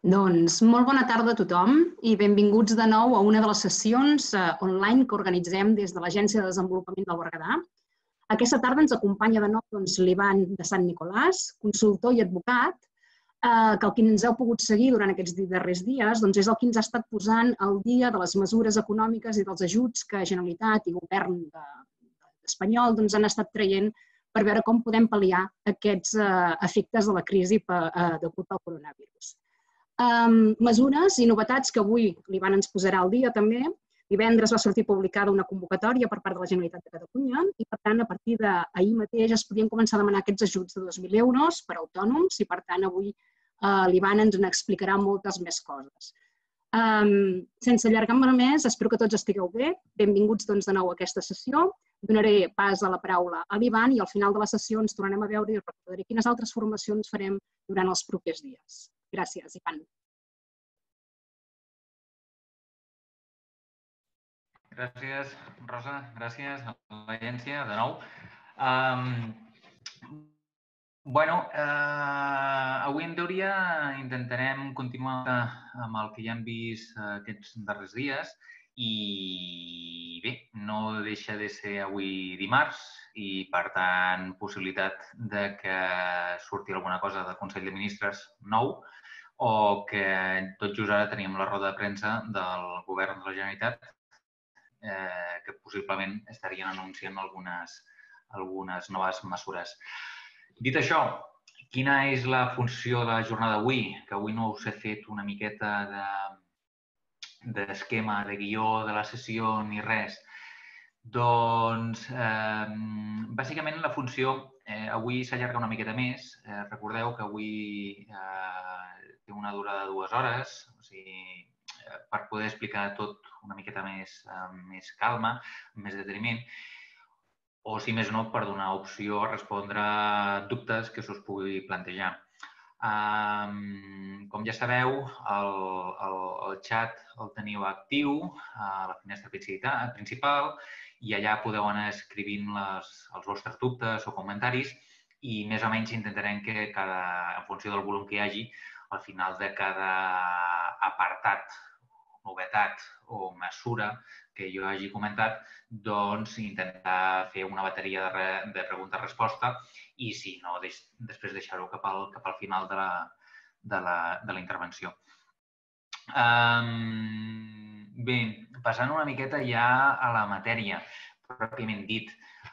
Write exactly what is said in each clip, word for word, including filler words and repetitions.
Doncs molt bona tarda a tothom i benvinguts de nou a una de les sessions online que organitzem des de l'Agència de Desenvolupament del Berguedà. Aquesta tarda ens acompanya de nou l'Ivan de Sant Nicolàs, consultor i advocat, que el que ens heu pogut seguir durant aquests darrers dies és el que ens ha estat posant al dia de les mesures econòmiques i dels ajuts que Generalitat i Govern espanyol han estat traient per veure com podem pal·liar aquests efectes de la crisi degut al coronavirus. Mesures i novetats que avui l'Ivan ens posarà al dia també. Divendres va sortir publicada una convocatòria per part de la Generalitat de Catalunya i, per tant, a partir d'ahir mateix es podien començar a demanar aquests ajuts de dos mil euros per a autònoms i, per tant, avui l'Ivan ens n'explicarà moltes més coses. Sense allargar-me més, espero que tots estigueu bé. Benvinguts de nou a aquesta sessió. Donaré pas a la paraula a l'Ivan i al final de la sessió ens tornarem a veure i recordaré quines altres formacions farem durant els propers dies. Gràcies, Ivan. Gràcies, Rosa. Gràcies a l'agència, de nou. Bé, avui en teoria intentarem continuar amb el que ja hem vist aquests darrers dies i bé, no deixa de ser avui dimarts i, per tant, possibilitat que surti alguna cosa del Consell de Ministres nou o que tot just ara tenim la roda de premsa del Govern de la Generalitat que possiblement estarien anunciant algunes noves mesures. Dit això, quina és la funció de la jornada d'avui? Que avui no us he fet una miqueta d'esquema, de guió de la sessió ni res. Doncs, bàsicament, la funció avui s'allarga una miqueta més. Recordeu que avui té una durada de dues hores, o sigui, per poder explicar tot una miqueta més calma, amb més deteniment, o, si més no, per donar opció a respondre dubtes que s'us pugui plantejar. Com ja sabeu, el xat el teniu actiu a la finestra principal i allà podeu anar escrivint els vostres dubtes o comentaris i més o menys intentarem que, en funció del volum que hi hagi, al final de cada apartat, novetat o mesura que jo hagi comentat, doncs intentar fer una bateria de pregunta-resposta i, si no, després deixar-ho cap al final de la intervenció. Bé, passant una miqueta ja a la matèria, pròpiament dit.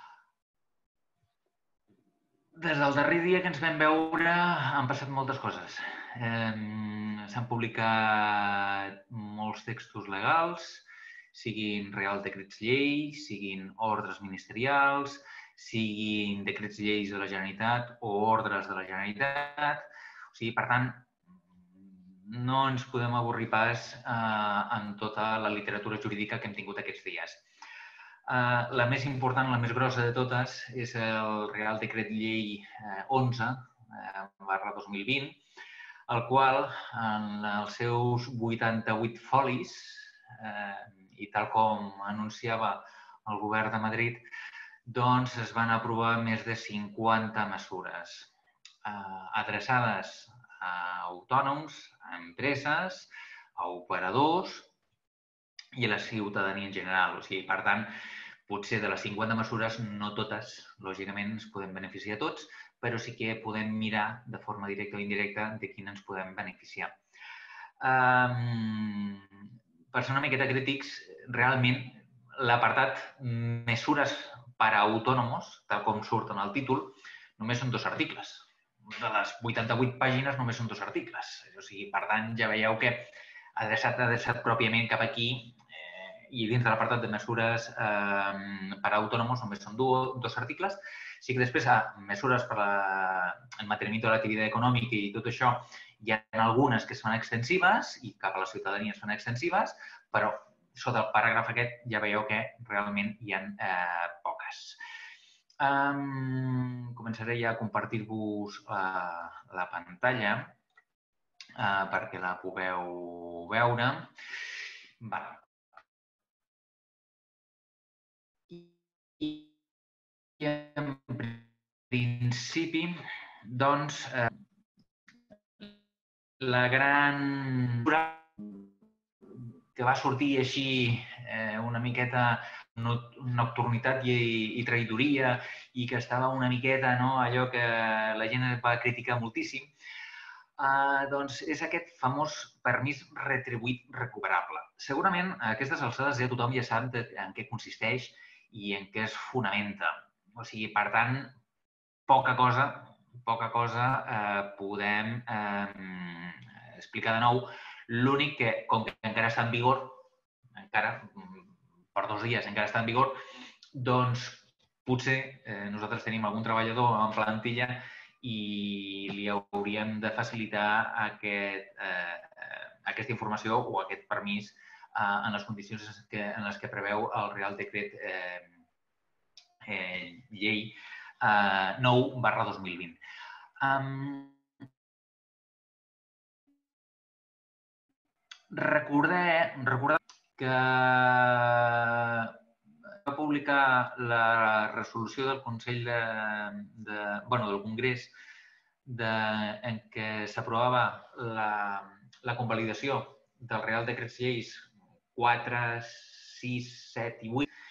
Des del darrer dia que ens vam veure han passat moltes coses. S'han publicat molts textos legals, siguin reials decrets llei, siguin ordres ministerials, siguin decrets lleis de la Generalitat o ordres de la Generalitat. O sigui, per tant, no ens podem avorrir pas en tota la literatura jurídica que hem tingut aquests dies. La més important, la més grossa de totes, és el Reial Decret Llei onze barra dos mil vint, el qual, en els seus vuitanta-vuit folis, i tal com anunciava el govern de Madrid, doncs es van aprovar més de cinquanta mesures adreçades a autònoms, a empreses, a operadors i a la ciutadania en general. O sigui, per tant, potser de les cinquanta mesures, no totes, lògicament, ens podem beneficiar tots, però sí que podem mirar de forma directa o indirecta de quina ens podem beneficiar. Per ser una miqueta crítics, realment, l'apartat mesures per a autònoms, tal com surt en el títol, només són dos articles. De les vuitanta-vuit pàgines només són dos articles. O sigui, per tant, ja veieu que adreçat, adreçat pròpiament cap aquí i dins de l'apartat de mesures per a autònoms només són dos articles. Sí que després, mesures per al manteniment de l'activitat econòmica i tot això, hi ha algunes que es fan extensives i cap a la ciutadania es fan extensives, però sota el paràgraf aquest ja veieu que realment hi ha poques. Començaré ja a compartir-vos la pantalla perquè la pugueu veure. I en principi, doncs, la gran que va sortir així una miqueta nocturnitat i traïdoria i que estava una miqueta allò que la gent va criticar moltíssim, doncs és aquest famós permís retribuït recuperable. Segurament a aquestes alçades ja tothom ja sap en què consisteix i en què es fonamenta. O sigui, per tant, poca cosa, poca cosa podem explicar de nou. L'únic que, com que encara està en vigor, encara per dos dies encara està en vigor, doncs potser nosaltres tenim algun treballador en plantilla i li hauríem de facilitar aquesta informació o aquest permís en les condicions en les que preveu el Real Decret Llei nou barra dos mil vint. Recordar que va publicar la resolució del Consell del Congrés en què s'aprovava la convalidació dels Real Decrets Lleis quatre, sis, set i vuit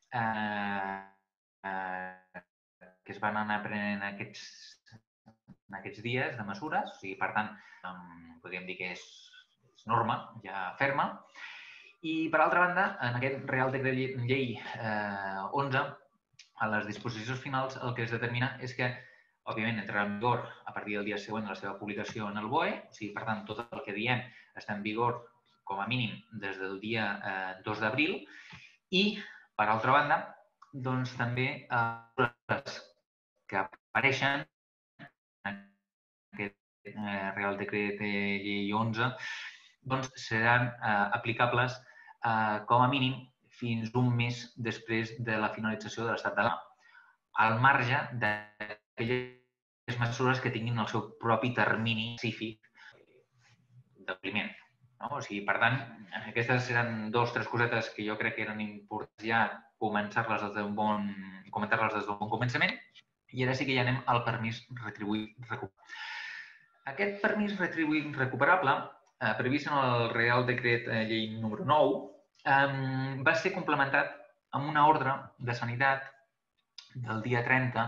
que es van anar prenent aquests dies de mesures. Per tant, podríem dir que és norma ja ferma. I, per altra banda, en aquest Real Decret Llei onze, a les disposicions finals, el que es determina és que, òbviament, entrarà en vigor a partir del dia següent de la seva publicació en el B O E. O sigui, per tant, tot el que diem està en vigor, com a mínim, des del dia dos d'abril. I, per altra banda, doncs també les que apareixen en aquest Real Decret Llei onze doncs seran aplicables com a mínim fins un mes després de la finalització de l'estat d'alarma, al marge d'aquelles mesures que tinguin el seu propi termini específic d'acompliment. O sigui, per tant, aquestes seran dues o tres cosetes que jo crec que eren importants ja començar-les des d'un bon començament. I ara sí que ja anem al permís retribuït recuperable. Aquest permís retribuït recuperable, previst en el Real Decret Llei número nou, va ser complementat amb una ordre de sanitat del dia trenta.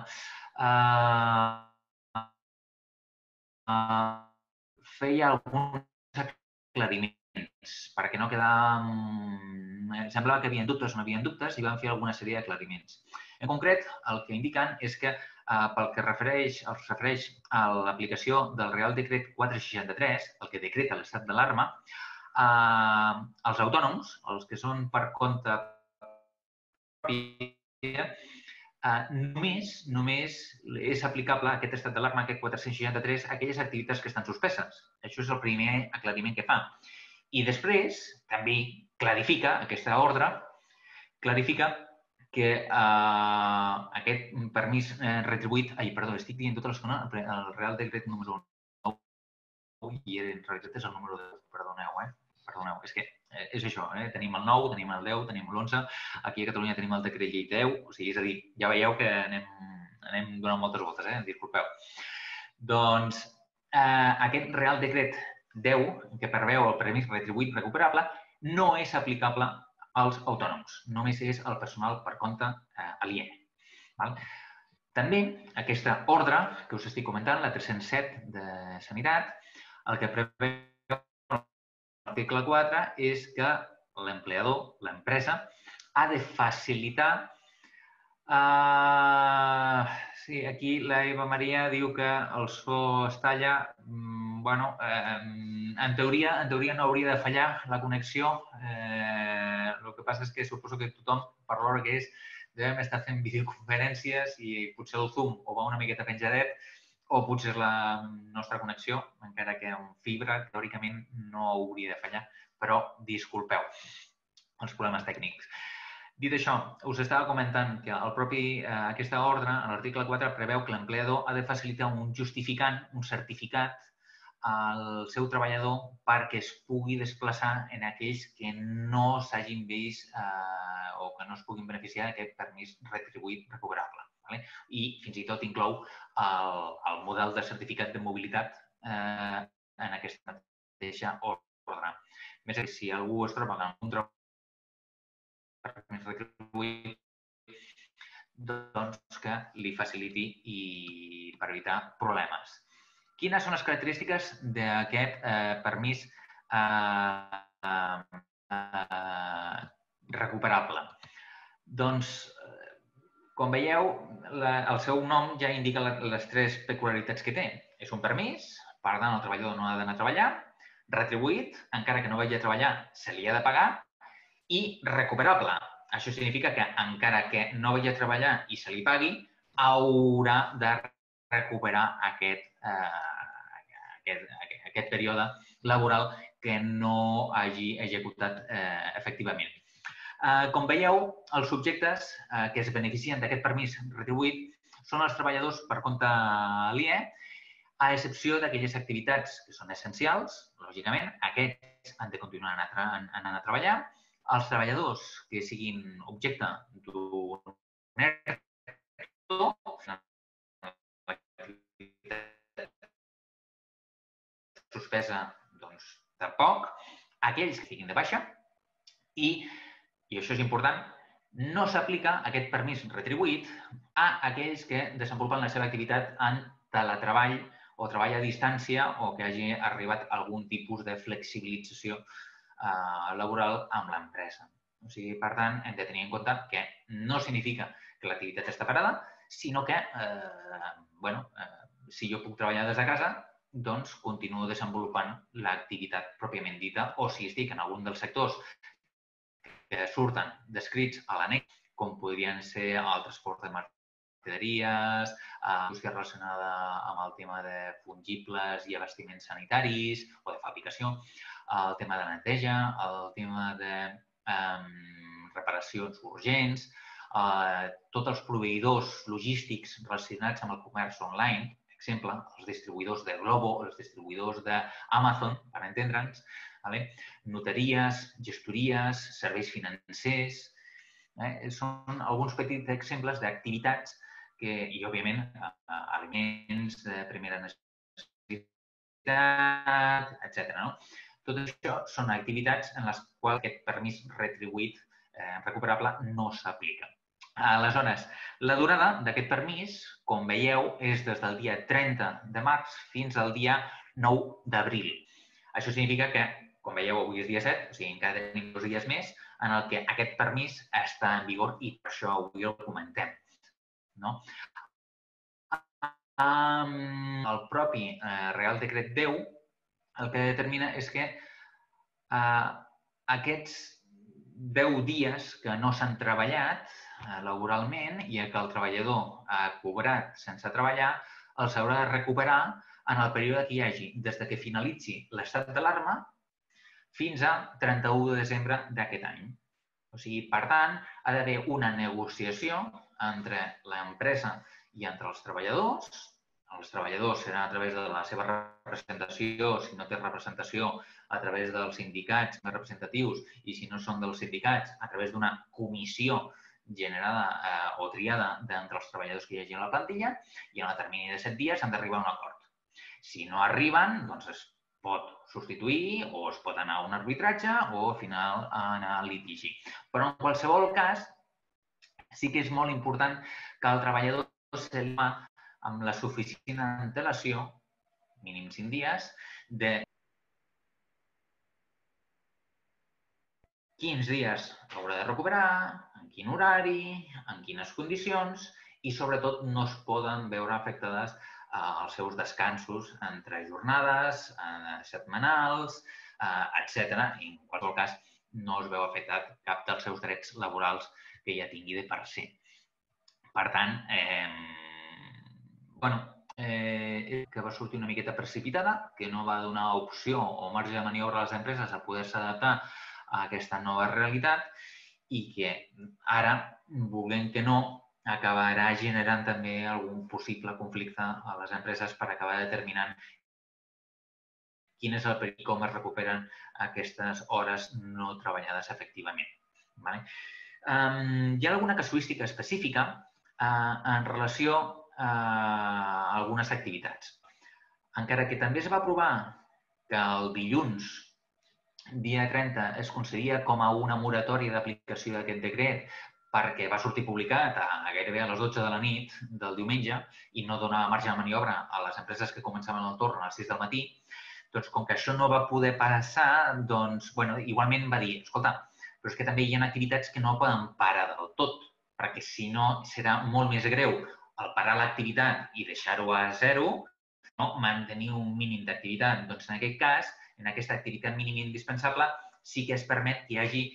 Feia alguns aclariments perquè no quedàvem... Semblava que hi havia dubtes o no hi havia dubtes i van fer alguna sèrie d'aclariments. En concret, el que indiquen és que pel que es refereix a l'aplicació del Real Decret quatre seixanta-tres, el que decreta l'estat d'alarma, els autònoms, els que són per compte propi, només és aplicable aquest estat d'alarma, aquest quatre seixanta-tres, a aquelles activitats que estan suspeses. Això és el primer aclariment que fa. I després també clarifica, aquesta ordre, clarifica que aquest permís retribuït, ai, perdó, estic dient tota l'estona, el Real Decret número nou, i en realitat és el número deu, perdoneu, eh? Perdoneu, és que és això, tenim el nou, tenim el deu, tenim l'onze, aquí a Catalunya tenim el decret llei deu, o sigui, és a dir, ja veieu que anem donant moltes voltes, eh? Disculpeu. Doncs aquest Real Decret deu, que preveu el permís retribuït recuperable, no és aplicable als autònoms, només és el personal per compte aliè. També aquesta ordre que us estic comentant, la tres-cents set de Sanitat, el que preveu l'article quatre és que l'empleador, l'empresa, ha de facilitar... Sí, aquí la Eva Maria diu que el so es talla. Bueno, en teoria no hauria de fallar la connexió. El que passa és que suposo que tothom, per l'hora que és, devem estar fent videoconferències i potser el Zoom o va una miqueta penjadet o potser és la nostra connexió, encara que amb fibra, teòricament, no hauria de fallar, però disculpeu els problemes tècnics. Dit això, us estava comentant que aquesta ordre, a l'article quatre, preveu que l'empleador ha de facilitar un justificant, un certificat al seu treballador perquè es pugui desplaçar en aquells que no s'hagin vist o que no es puguin beneficiar d'aquest permís retribuït recuperable. I fins i tot inclou el model de certificat de mobilitat en aquesta mateixa ordre. Més que si algú es troba amb un permís retribuït, doncs que li faciliti i per evitar problemes. Quines són les característiques d'aquest eh, permís eh, eh, recuperable? Doncs, com veieu, la, el seu nom ja indica les tres peculiaritats que té. És un permís, per tant, el treballador no ha d'anar a treballar, retribuït, encara que no vagi a treballar, se li ha de pagar, i recuperable. Això significa que, encara que no vagi a treballar i se li pagui, haurà de recuperar aquest, eh, aquest, aquest període laboral que no hagi executat eh, efectivament. Eh, com veieu, els subjectes eh, que es beneficien d'aquest permís retribuït són els treballadors per compte aliè, a excepció d'aquelles activitats que són essencials, lògicament, aquests han de continuar anant a treballar. Els treballadors que siguin objecte d'un ERTO, suspesa, doncs, tampoc. Aquells que siguin de baixa i, i això és important, no s'aplica aquest permís retribuït a aquells que desenvolupen la seva activitat en teletreball o treball a distància o que hagi arribat a algun tipus de flexibilització eh, laboral amb l'empresa. O sigui, per tant, hem de tenir en compte que no significa que l'activitat està parada, sinó que, eh, bueno, eh, si jo puc treballar des de casa, doncs continuo desenvolupant l'activitat pròpiament dita, o si estic en algun dels sectors que surten descrits a l'annex, com podrien ser el transport de mercaderies, indústria relacionada amb el tema de fungibles i abastiments sanitaris o de fabricació, el tema de neteja, el tema de eh, reparacions urgents, eh, tots els proveïdors logístics relacionats amb el comerç online, per exemple, els distribuïdors de Glovo, els distribuïdors d'Amazon, per entendre'ns, vale? Notaries, gestories, serveis financers. Eh? Són alguns petits exemples d'activitats que, i, òbviament, aliments de primera necessitat, etcètera. No? Tot això són activitats en les quals aquest permís retribuït eh, recuperable no s'aplica. Aleshores, la durada d'aquest permís, com veieu, és des del dia trenta de març fins al dia nou d'abril. Això significa que, com veieu, avui és dia set, o sigui, encara tenim dos dies més en el que aquest permís està en vigor i per això avui el comentem. No? El propi Real Decret deu el que determina és que eh, aquests deu dies que no s'han treballat eh, laboralment i que el treballador ha cobrat sense treballar, els haurà de recuperar en el període que hi hagi des que finalitzi l'estat d'alarma fins a trenta-u de desembre d'aquest any. O sigui, per tant, ha d'haver una negociació entre l'empresa i entre els treballadors. Els treballadors seran a través de la seva representació, si no té representació, a través dels sindicats més representatius i, si no són dels sindicats, a través d'una comissió generada eh, o triada d'entre els treballadors que hi hagi a la plantilla i en el termini de set dies han d'arribar a un acord. Si no arriben, doncs es pot substituir o es pot anar a un arbitratge o al final anar al litigi. Però en qualsevol cas, sí que és molt important que el treballador s'elima amb la suficient antelació, mínim cinc dies, de quins dies haurà de recuperar, en quin horari, en quines condicions i, sobretot, no es poden veure afectades els seus descansos entre jornades, setmanals, etcètera. I, en qualsevol cas, no es veu afectat cap dels seus drets laborals que ja tingui de per ser. Per tant, eh, bueno, eh, que va sortir una miqueta precipitada, que no va donar opció o marge de maniobra a les empreses a poder-se adaptar a aquesta nova realitat i que ara, volent que no, acabarà generant també algun possible conflicte a les empreses per acabar determinant quin és el perill i com es recuperen aquestes hores no treballades efectivament. Vale? Um, hi ha alguna casuística específica uh, en relació a algunes activitats. Encara que també es va aprovar que el dilluns, dia trenta, es concedia com a una moratòria d'aplicació d'aquest decret perquè va sortir publicat a gairebé a les dotze de la nit del diumenge i no donava marge de maniobra a les empreses que començaven el torn a les sis del matí, doncs com que això no va poder passar, doncs, bueno, igualment va dir, escolta, però és que també hi ha activitats que no poden parar del tot, perquè si no serà molt més greu el parar l'activitat i deixar-ho a zero, no? Mantenir un mínim d'activitat. Doncs en aquest cas, en aquesta activitat mínima indispensable, sí que es permet que hi hagi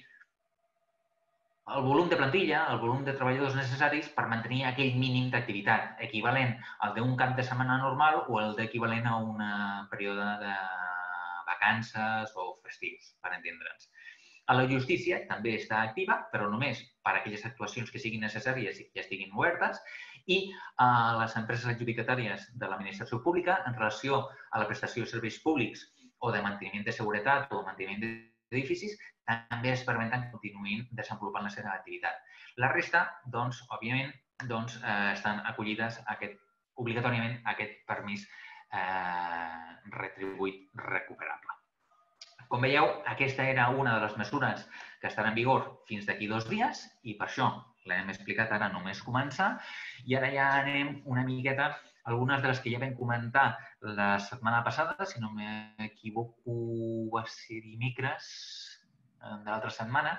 el volum de plantilla, el volum de treballadors necessaris per mantenir aquell mínim d'activitat, equivalent al d'un cap de setmana normal o el d'equivalent a un període de vacances o festius, per entendre'ns. A la justícia també està activa, però només per a aquelles actuacions que siguin necessàries i que estiguin obertes, i a les empreses adjudicatàries de l'administració pública en relació a la prestació de serveis públics o de manteniment de seguretat o manteniment d'edificis, també es permeten que continuïn desenvolupant la seva activitat. La resta, doncs, òbviament, doncs, eh, estan acollides a aquest, obligatòriament a aquest permís eh, retribuït recuperable. Com veieu, aquesta era una de les mesures que estan en vigor fins d'aquí dos dies i per això l'hem explicat ara només començar i ara ja anem una miqueta algunes de les que ja vam comentar la setmana passada, si no m'equivoco, va ser dimecres de l'altra setmana,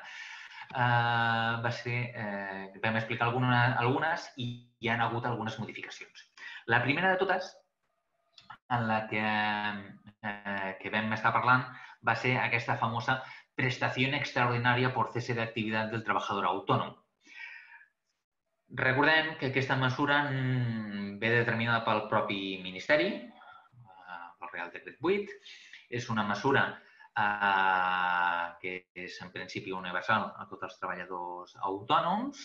eh, va ser, eh, vam explicar alguna, algunes i hi ha hagut algunes modificacions. La primera de totes, en la que, eh, que vam estar parlant, va ser aquesta famosa prestació extraordinària por cese de activitat del treballador autònom. Recordem que aquesta mesura ve determinada pel propi Ministeri, pel Real Decret vuit. És una mesura eh, que és en principi universal a tots els treballadors autònoms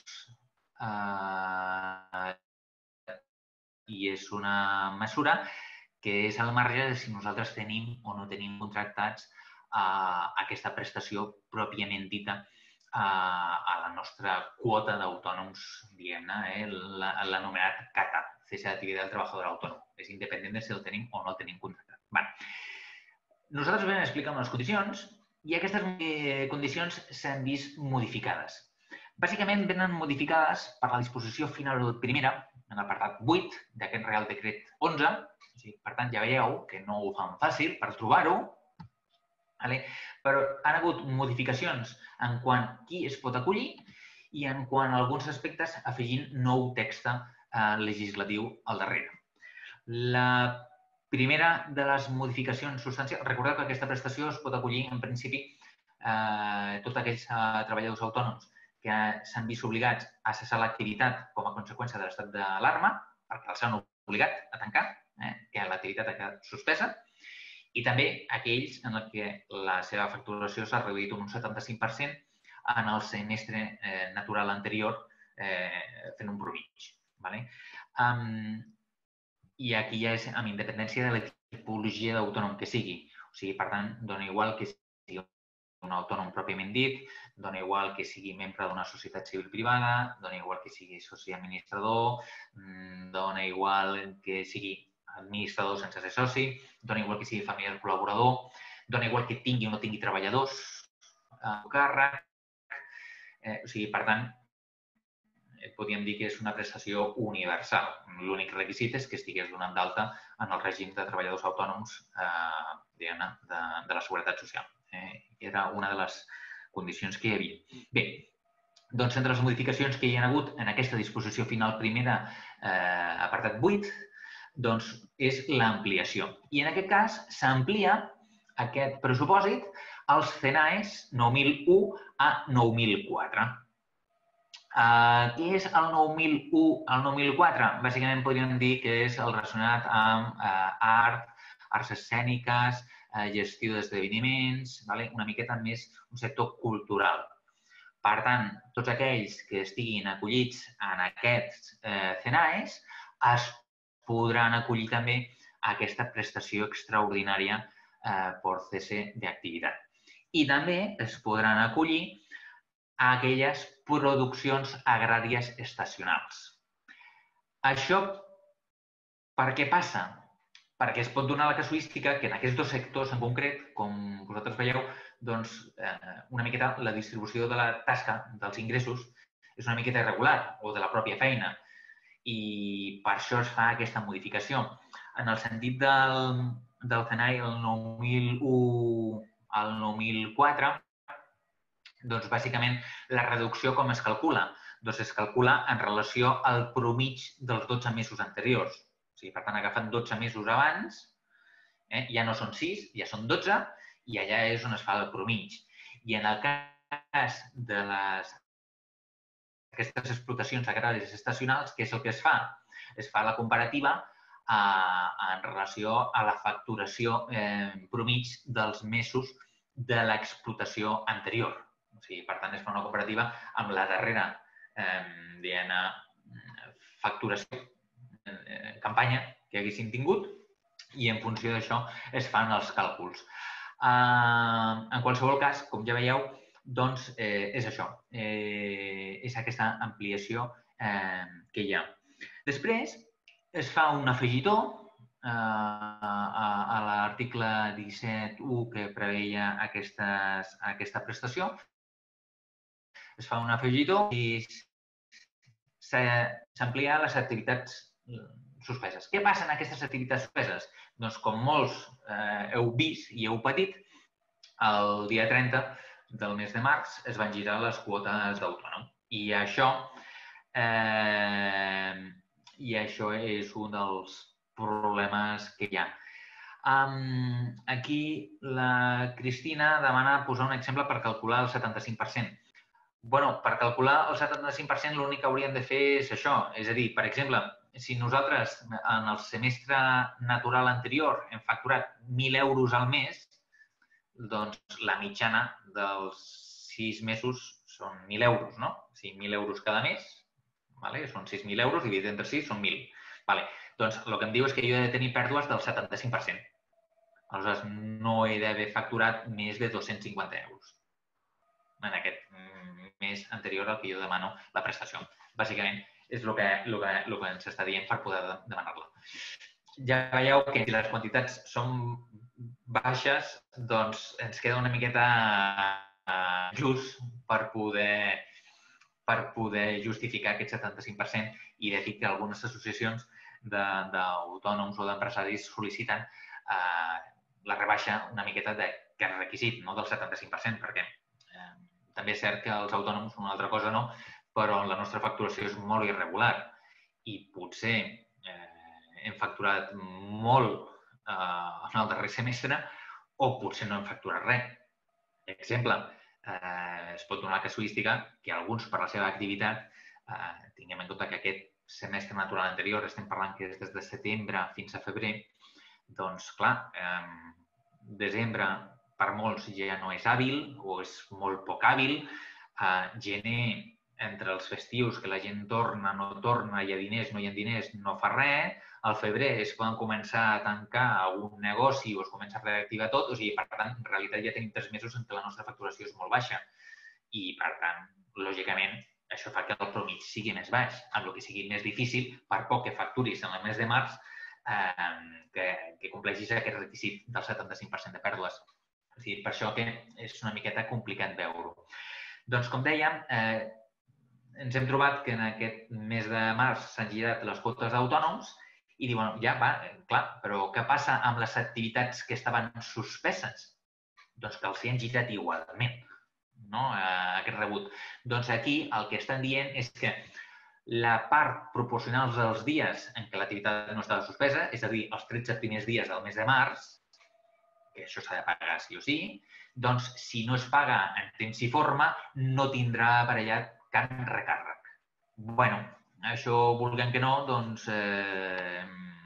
eh, i és una mesura que és al marge de si nosaltres tenim o no tenim contractats eh, aquesta prestació pròpiament dita a la nostra quota d'autònoms, diguem-ne, eh, l'anomenat C A T A, cese de activitat del treballador autònom. És independent de si el tenim o no el tenim contractat. Bueno, nosaltres vam explicar unes condicions i aquestes condicions s'han vist modificades. Bàsicament, venen modificades per la disposició final primera, en l'apartat vuit d'aquest Real Decret onze. Per tant, ja veieu que no ho fan fàcil per trobar-ho, però han hagut modificacions en quant a qui es pot acollir i en quant a alguns aspectes afegint nou text legislatiu al darrere. La primera de les modificacions substancials, recordeu que aquesta prestació es pot acollir en principi tots aquells treballadors autònoms que s'han vist obligats a cessar l'activitat com a conseqüència de l'estat d'alarma, perquè els han obligat a tancar, que l'activitat ha quedat suspesa, i també aquells en què la seva facturació s'ha reduït un setanta-cinc per cent en el semestre natural anterior fent un promig. I aquí ja és amb independència de la tipologia d'autònom que sigui. O sigui, per tant, dona igual que sigui un autònom pròpiament dit, dona igual que sigui membre d'una societat civil privada, dona igual que sigui soci administrador, dona igual que sigui administrador sense ser soci, dona igual que sigui familiar col·laborador, dona igual que tingui o no tingui treballadors a càrrec. O sigui, per tant, podríem dir que és una prestació universal. L'únic requisit és que estigués donant d'alta en el règim de treballadors autònoms de la Seguretat Social. Era una de les condicions que hi havia. Bé, doncs entre les modificacions que hi ha hagut en aquesta disposició final primera, apartat vuit, doncs és l'ampliació. I en aquest cas s'amplia aquest pressupòsit als C N A Es nou mil u a nou mil quatre. Què és el nou mil u al nou mil quatre? Bàsicament podríem dir que és el relacionat amb art, arts escèniques, gestió d'esdeveniments, una miqueta més un sector cultural. Per tant, tots aquells que estiguin acollits en aquests C N A Es es podran acollir també aquesta prestació extraordinària per cese d'activitat. I també es podran acollir a aquelles produccions agràries estacionals. Això per què passa? perquè es pot donar la casuística que en aquests dos sectors en concret, com vosaltres veieu, doncs una miqueta la distribució de la tasca dels ingressos és una miqueta irregular o de la pròpia feina i per això es fa aquesta modificació. En el sentit del, del C N I, el nou mil u al nou mil quatre, doncs bàsicament la reducció com es calcula? Doncs es calcula en relació al promig dels dotze mesos anteriors. O sigui, per tant, agafant dotze mesos abans, eh, ja no són sis, ja són dotze, i allà és on es fa el promig. I en el cas de les, aquestes explotacions agràries estacionals, què és el que es fa? Es fa la comparativa a, en relació a la facturació eh, promig dels mesos de l'explotació anterior. O sigui, per tant, es fa una comparativa amb la darrera eh, diguem-ne, facturació, eh, campanya que haguessin tingut i en funció d'això es fan els càlculs. Eh, en qualsevol cas, com ja veieu, doncs eh, és això, eh, és aquesta ampliació eh, que hi ha. Després es fa un afegitó eh, a, a l'article disset punt u que preveia aquestes, aquesta prestació. Es fa un afegitó i s'amplia les activitats suspeses. Què passa en aquestes activitats suspeses? Doncs com molts eh, heu vist i heu patit, el dia trenta del mes de març es van girar les quotes d'autònom. I això, eh, i això és un dels problemes que hi ha. Um, aquí la Cristina demana posar un exemple per calcular el setanta-cinc per cent. Bueno, per calcular el setanta-cinc per cent l'únic que hauríem de fer és això. És a dir, per exemple, si nosaltres en el semestre natural anterior hem facturat mil euros al mes, doncs la mitjana dels sis mesos són mil euros, no? O sigui, mil euros cada mes, vale? Són sis mil euros, dividit entre sis són mil. Vale. Doncs el que em diu és que jo he de tenir pèrdues del setanta-cinc per cent. Aleshores, no he d'haver facturat més de dos-cents cinquanta euros en aquest mes anterior al que jo demano la prestació. Bàsicament, és el que, el que, el que ens està dient per poder demanar-la. Ja veieu que si les quantitats són baixes, doncs ens queda una miqueta just per poder, per poder justificar aquest setanta-cinc per cent i d'aquí que algunes associacions d'autònoms o d'empresaris sol·liciten eh, la rebaixa una miqueta d'aquest requisit, no? Del setanta-cinc per cent, perquè eh, també és cert que els autònoms, una altra cosa no, però la nostra facturació és molt irregular i potser eh, hem facturat molt eh, en el darrer semestre o potser no hem facturat res. Per exemple, eh, es pot donar la casuística que alguns per la seva activitat, eh, tinguem en compte que aquest semestre natural anterior, estem parlant que és des de setembre fins a febrer, doncs clar, eh, desembre per molts ja no és hàbil o és molt poc hàbil. A gener, entre els festius, que la gent torna, no torna, hi ha diners, no hi ha diners, no fa res. Al febrer es poden començar a tancar algun negoci o es comença a reactivar tot. O sigui, per tant, en realitat ja tenim tres mesos en què la nostra facturació és molt baixa. I, per tant, lògicament, això fa que el promig sigui més baix, amb el que sigui més difícil, per poc que facturis en el mes de març, eh, que, que compleixis aquest requisit del setanta-cinc per cent de pèrdues. O sigui, per això que és una miqueta complicat veure-ho. Doncs, com dèiem, eh, ens hem trobat que en aquest mes de març s'han girat les quotes d'autònoms i diuen, ja, va, clar, però què passa amb les activitats que estaven suspeses? Doncs que els hi han girat igualment, no?, aquest rebut. Doncs aquí el que estan dient és que la part proporcional dels dies en què l'activitat no estava suspesa, és a dir, els tretze primers dies del mes de març, que això s'ha de pagar sí o sí, doncs si no es paga en temps i forma, no tindrà aparellat cap recàrrec. Bé, això, vulguem que no, doncs eh,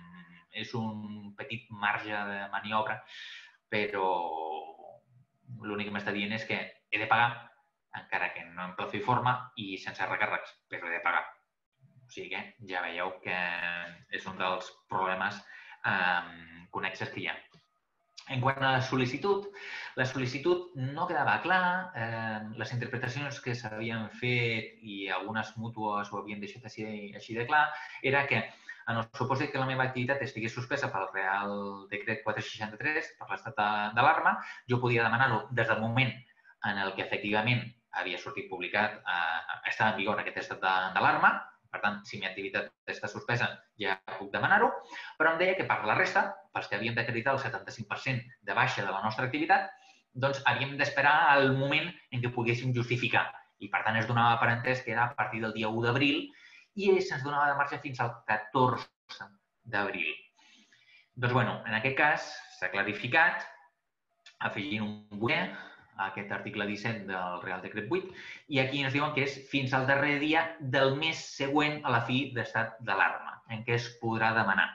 és un petit marge de maniobra, però l'únic que m'està dient és que he de pagar, encara que no en plazo i forma, i sense recàrrecs, però he de pagar. O sigui que ja veieu que és un dels problemes eh, connexes que hi ha. En quant a la sol·licitud, la sol·licitud no quedava clar, eh, les interpretacions que s'havien fet i algunes mútues ho havien deixat així, així de clar, era que En el supòsit que la meva activitat estigui suspesa pel Real Decret quatre seixanta-tres, per l'estat d'alarma, jo podia demanar-ho des del moment en el que efectivament havia sortit publicat, eh, estava en vigor aquest estat d'alarma. Per tant, si la meva activitat està suspesa, ja puc demanar-ho. Però em deia que per la resta, pels que havíem d'acreditar el setanta-cinc per cent de baixa de la nostra activitat, doncs havíem d'esperar al moment en què poguéssim justificar. I, per tant, es donava per entès que era a partir del dia u d'abril i se'ns donava de marge fins al catorze d'abril. Doncs, bueno, en aquest cas s'ha clarificat afegint un buller a aquest article disset del Real Decret vuit i aquí ens diuen que és fins al darrer dia del mes següent a la fi d'estat d'alarma, en què es podrà demanar.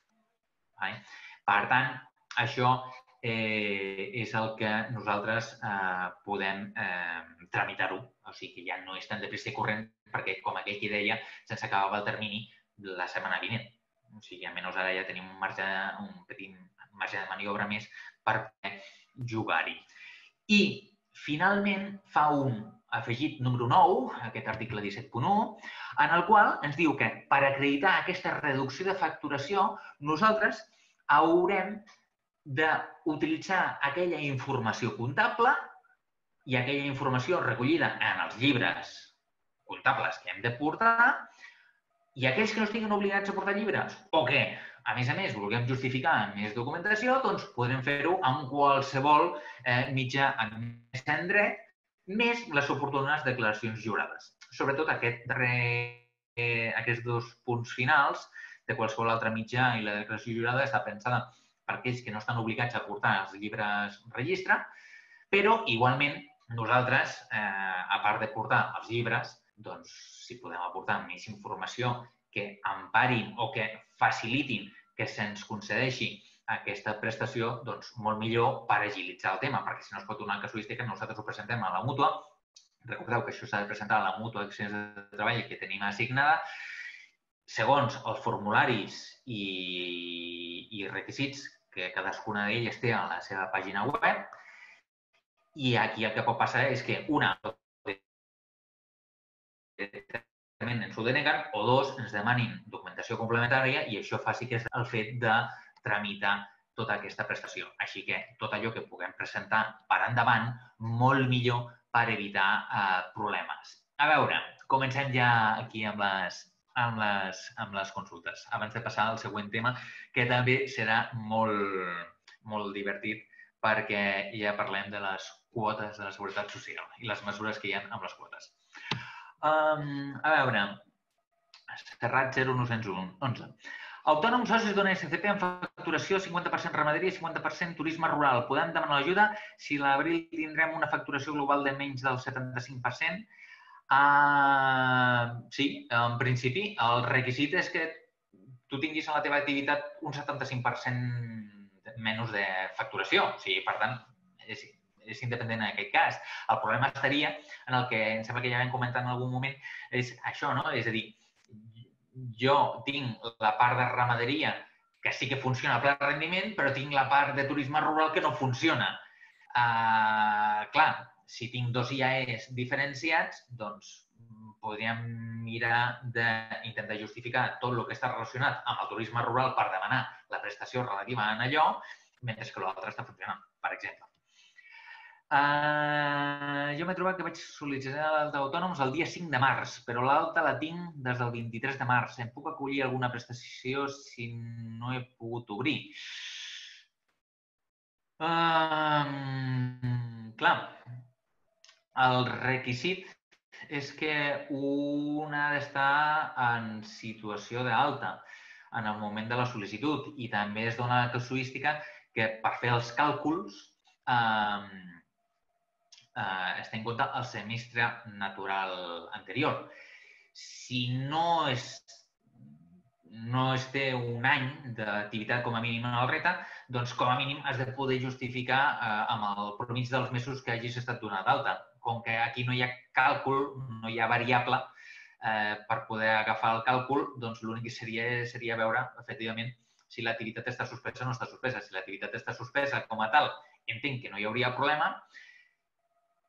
Per tant, això eh, és el que nosaltres eh, podem eh, tramitar-ho. O sigui que ja no és tan de pressa i corrent perquè, com aquell que deia, se'ns acabava el termini la setmana vinent. O sigui, almenys ara ja tenim un marge, un petit marge de maniobra més per poder jugar-hi. I, finalment, fa un afegit número nou, aquest article disset punt u, en el qual ens diu que per acreditar aquesta reducció de facturació, nosaltres haurem d'utilitzar aquella informació comptable i aquella informació recollida en els llibres comptables que hem de portar i aquells que no estiguin obligats a portar llibres o que, a més a més, vulguem justificar amb més documentació, doncs podrem fer-ho amb qualsevol eh, mitjà admès en dret, més les oportunes declaracions jurades. Sobretot aquest darrer, eh, aquests dos punts finals de qualsevol altre mitjà i la declaració jurada està pensada per aquells que no estan obligats a portar els llibres registre, però igualment nosaltres, eh, a part de portar els llibres, doncs si podem aportar més informació que emparin o que facilitin que se'ns concedeixi aquesta prestació, doncs molt millor per agilitzar el tema, perquè si no es pot donar casuística, nosaltres ho presentem a la mútua. Recordeu que això s'ha de presentar a la mútua d'accidents de treball que tenim assignada, segons els formularis i, i requisits que cadascuna d'elles té a la seva pàgina web. I aquí el que pot passar és que una ens ho deneguen o dos ens demanin documentació complementària i això faci que és el fet de tramitar tota aquesta prestació. Així que tot allò que puguem presentar per endavant, molt millor per evitar eh, problemes. A veure, comencem ja aquí amb les, amb, les, amb les consultes. Abans de passar al següent tema, que també serà molt, molt divertit perquè ja parlem de les quotes de la Seguretat Social i les mesures que hi ha amb les quotes. Um, a veure, Serrat zero nou zero onze. Autònoms socis d'una S C P amb facturació cinquanta per cent ramaderia i cinquanta per cent turisme rural. Podem demanar l'ajuda si a l'abril tindrem una facturació global de menys del setanta-cinc per cent? Uh, sí, en principi, el requisit és que tu tinguis a la teva activitat un setanta-cinc per cent menys de facturació. O sigui, per tant, és, és independent en aquest cas. El problema estaria en el que em sembla que ja vam comentar en algun moment, és això, no? És a dir, jo tinc la part de ramaderia que sí que funciona a ple rendiment, però tinc la part de turisme rural que no funciona. Uh, clar, si tinc dos I A Es diferenciats, doncs podríem mirar d'intentar justificar tot el que està relacionat amb el turisme rural per demanar la prestació relativa a allò, mentre que l'altre està funcionant, per exemple. Uh, jo m'he trobat que vaig sol·licitar l'alta d'autònoms el dia cinc de març, però l'alta la tinc des del vint-i-tres de març. Em puc acollir alguna prestació si no he pogut obrir? Uh, clar, el requisit és que un ha d'estar en situació d'alta en el moment de la sol·licitud i també es dona la casuística que per fer els càlculs uh, Uh, es té en compte el semestre natural anterior. Si no es, no es té un any d'activitat com a mínim en el RETA, doncs com a mínim has de poder justificar uh, amb el promig dels mesos que hagis estat donat d'alta. Com que aquí no hi ha càlcul, no hi ha variable uh, per poder agafar el càlcul, doncs l'únic que seria, seria veure, efectivament, si l'activitat està suspesa o no està suspesa. Si l'activitat està suspesa com a tal, entenc que no hi hauria problema.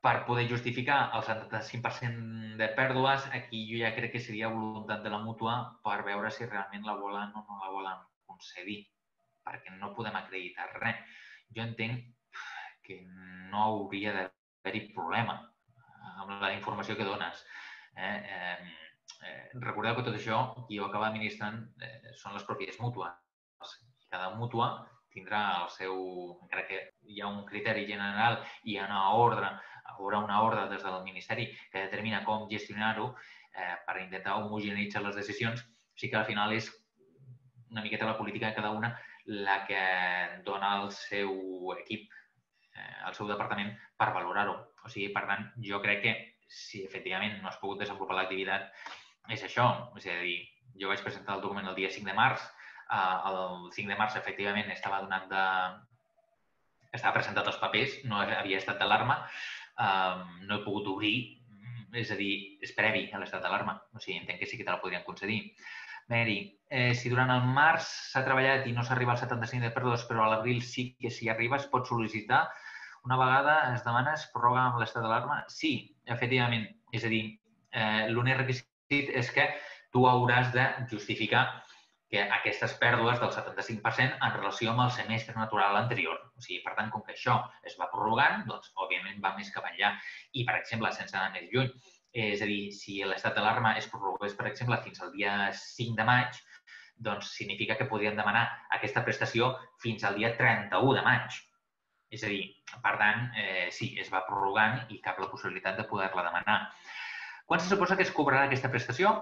per poder justificar el setanta-cinc per cent de pèrdues, aquí jo ja crec que seria voluntat de la mútua per veure si realment la volen o no la volen concedir, perquè no podem acreditar res. Jo entenc que no hauria d'haver-hi problema amb la informació que dones. Eh? Eh, eh, recordeu que tot això, qui ho acaba administrant eh, són les pròpies mútues. Cada mútua tindrà el seu... Encara que hi ha un criteri general i hi ha una ordre, hi haurà una ordre des del Ministeri que determina com gestionar-ho eh, per intentar homogeneitzar les decisions, sí que al final és una miqueta la política de cada una la que dona el seu equip, eh, el seu departament, per valorar-ho. O sigui, per tant, jo crec que si efectivament no has pogut desenvolupar l'activitat, és això. És a dir, jo vaig presentar el document el dia cinc de març, el cinc de març, efectivament, estava donant de... estava presentat els papers, no havia estat d'alarma, no he pogut obrir, és a dir, és previ a l'estat d'alarma. O sigui, entenc que sí que te la podrien concedir. Mary, eh, si durant el març s'ha treballat i no s'arriba al setanta-cinc de pèrdues, però a l'abril sí que s'hi arriba, es pot sol·licitar. Una vegada es demana, es prorroga amb l'estat d'alarma? Sí, efectivament. És a dir, eh, l'únic requisit és que tu hauràs de justificar que aquestes pèrdues del setanta-cinc per cent en relació amb el semestre natural anterior. O sigui, per tant, com que això es va prorrogant, doncs, òbviament, va més cap enllà. I, per exemple, sense anar més lluny, és a dir, si l'estat d'alarma es prorrogués, per exemple, fins al dia cinc de maig, doncs significa que podrien demanar aquesta prestació fins al dia trenta-u de maig. És a dir, per tant, eh, sí, es va prorrogant i cap la possibilitat de poder-la demanar. Quan se suposa que es cobrarà aquesta prestació?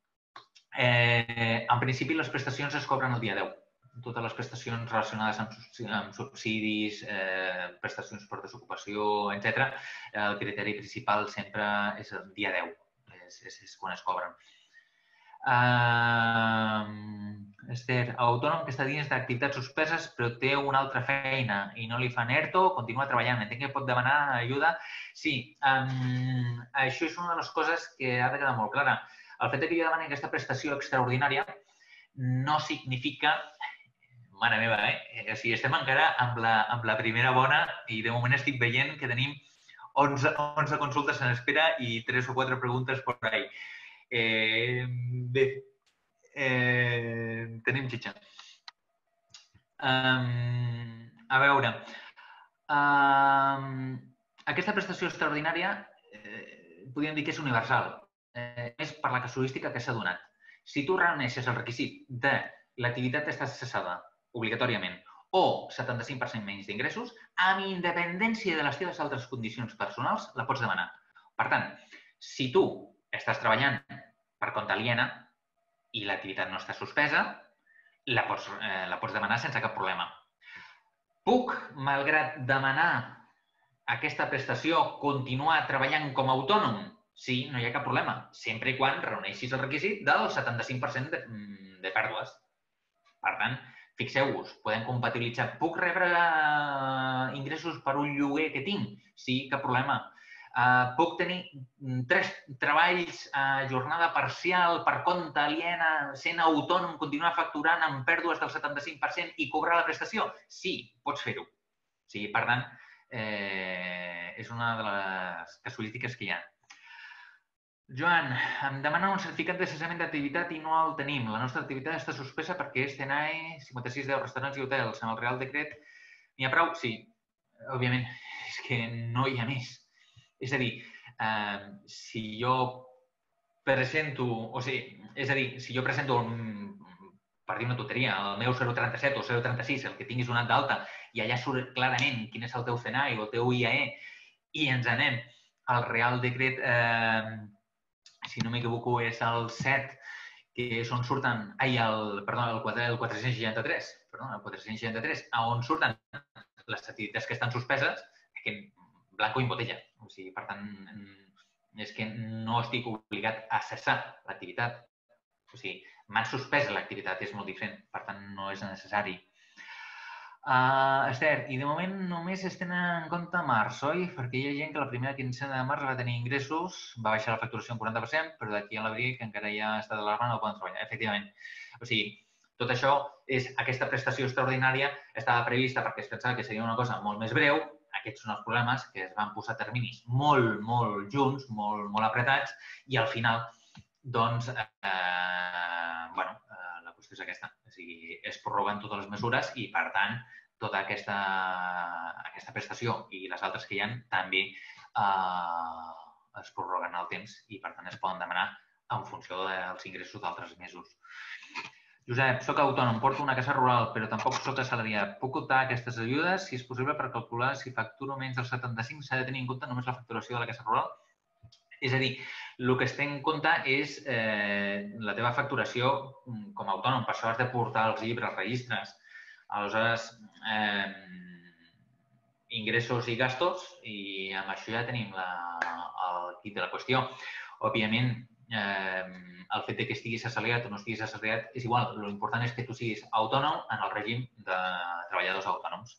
Eh, en principi, les prestacions es cobren el dia deu. Totes les prestacions relacionades amb, amb subsidis, eh, prestacions per desocupació, etcètera, el criteri principal sempre és el dia deu, és, és, és quan es cobren. Uh, Esther, autònom que està dins d'activitats suspeses però té una altra feina i no li fan ERTO, continua treballant. Entenc que pot demanar ajuda? Sí, um, això és una de les coses que ha de quedar molt clara. El fet que jo demani aquesta prestació extraordinària no significa... Mare meva, eh? O sigui, estem encara amb la, amb la primera bona i de moment estic veient que tenim onze, onze consultes en espera i tres o quatre preguntes per ahí. Eh, bé, eh, tenim xitxa. Um, a veure, um, aquesta prestació extraordinària eh, podríem dir que és universal. Eh, és per la casuística que s'ha donat. Si tu reuneixes el requisit de l'activitat està cessada obligatòriament o setanta-cinc per cent menys d'ingressos, amb independència de les teves altres condicions personals, la pots demanar. Per tant, si tu estàs treballant per compte aliena i l'activitat no està suspesa, la pots, eh, la pots demanar sense cap problema. Puc, malgrat demanar aquesta prestació, continuar treballant com a autònom? Sí, no hi ha cap problema, sempre i quan reuneixis el requisit del setanta-cinc per cent de, de pèrdues. Per tant, fixeu-vos, podem compatibilitzar. Puc rebre ingressos per un lloguer que tinc? Sí, cap problema. Uh, puc tenir tres treballs a jornada parcial per compte aliena, sent autònom, continuar facturant amb pèrdues del setanta-cinc per cent i cobrar la prestació? Sí, pots fer-ho. Sí, per tant, eh, és una de les casuístiques que hi ha. Joan, em demana un certificat de cessament d'activitat i no el tenim. La nostra activitat està suspesa perquè és T N A cinquanta-sis deu, restaurants i hotels. En el Real Decret n'hi ha prou? Sí, òbviament, és que no hi ha més. És a dir, eh, si jo presento, o sigui, és a dir, si jo presento, un, per dir una tonteria, el meu zero trenta-set o zero trenta-sis, el que tinguis donat d'alta, i allà surt clarament quin és el teu C N A i el teu I A E, i ens anem al Real Decret, eh, si no m'equivoco, és el set, que és on surten... Ai, el, perdó, el quatre-cents seixanta-tres, perdó, el quatre-cents seixanta-tres, on surten les activitats que estan suspeses, que blanco i botella. O sigui, per tant, és que no estic obligat a cessar l'activitat. O sigui, m'han suspès l'activitat, és molt diferent. Per tant, no és necessari. Uh, Esther, i de moment només es tenen en compte març, oi? Perquè hi ha gent que la primera quincena de març va tenir ingressos, va baixar la facturació un quaranta per cent, però d'aquí a l'abril, que encara hi ha estat d'alarma, no poden treballar, efectivament. O sigui, tot això és aquesta prestació extraordinària estava prevista perquè es pensava que seria una cosa molt més breu, aquests són els problemes, que es van posar terminis molt, molt junts, molt, molt apretats, i al final, doncs, eh, bueno, eh, la qüestió és aquesta. O sigui, es prorroguen totes les mesures i, per tant, tota aquesta, aquesta prestació i les altres que hi ha també eh, es prorroguen el temps i, per tant, es poden demanar en funció dels ingressos d'altres mesos. Josep, soc autònom, porto una casa rural, però tampoc soc assalariat. Puc optar a aquestes ajudes? Si és possible, per calcular si facturo menys del setanta-cinc, s'ha de tenir en compte només la facturació de la casa rural? És a dir, el que es té en compte és eh, la teva facturació com a autònom. Per això has de portar els llibres, registres. Aleshores, eh, ingressos i gastos, i amb això ja tenim la, el kit de la qüestió. Òbviament, eh, el fet que estiguis assalariat o no estiguis assalariat és igual. L'important és que tu siguis autònom en el règim de treballadors autònoms.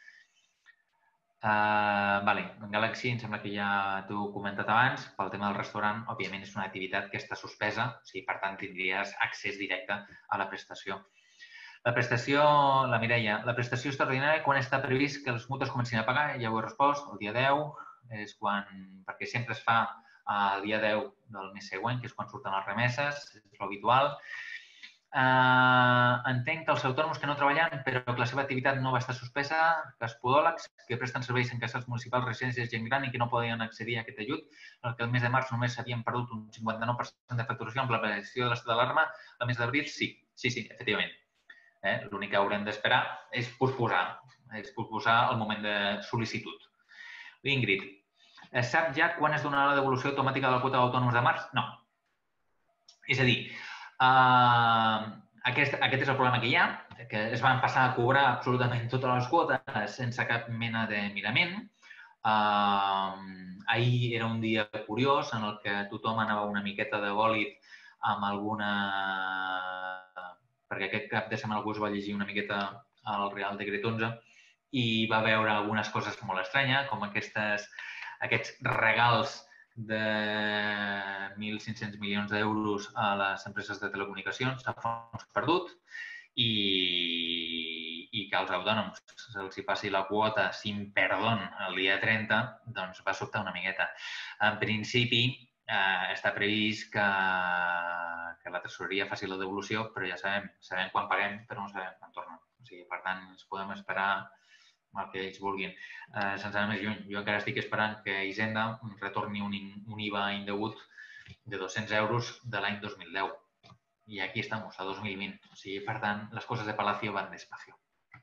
Uh, vale. En Galaxy em sembla que ja t'ho he comentat abans. Pel tema del restaurant, òbviament, és una activitat que està suspesa, o sigui, per tant, tindries accés directe a la prestació. La prestació, la Mireia, la prestació extraordinària, quan està previst que els mútues comencin a pagar? Ja ho he respost, el dia deu, és quan, perquè sempre es fa el dia deu del mes següent, que és quan surten les remeses, és l'habitual. Uh, entenc que els autònoms que no treballen però que la seva activitat no va estar suspesa, que els podòlegs que presten serveis en cases municipals, residències, gent gran i que no podien accedir a aquest ajut, que el mes de març només s'havien perdut un cinquanta-nou per cent de facturació amb l'aplicació de l'estat d'alarma, el mes d'abril sí, sí, sí, efectivament. Eh? L'únic que haurem d'esperar és posposar, és posposar el moment de sol·licitud. Ingrid, sap ja quan es donarà la devolució automàtica de la quota d'autònoms de març? No. És a dir, Uh, aquest, aquest és el problema que hi ha, que es van passar a cobrar absolutament totes les quotes sense cap mena de mirament. Uh, ahir era un dia curiós en el que tothom anava una miqueta de bòlit amb alguna... perquè aquest cap de setmana algú es va llegir una miqueta el Real Decret onze i va veure algunes coses molt estranyes, com aquestes, aquests regals de mil cinc-cents milions d'euros a les empreses de telecomunicacions a fons perdut i, i que als autònoms se'ls passi la quota sin perdón el dia trenta, doncs va sobtar una miqueta. En principi, eh, està previst que, que la tresoreria faci la devolució, però ja sabem, sabem quan paguem, però no sabem quan torna. O sigui, per tant, ens podem esperar el que ells vulguin. Eh, sense anar més lluny, jo encara estic esperant que Hisenda retorni un, un I V A indegut de dos-cents euros de l'any dos mil deu. I aquí estem, a dos mil vint. O sigui, per tant, les coses de Palacio van despacio.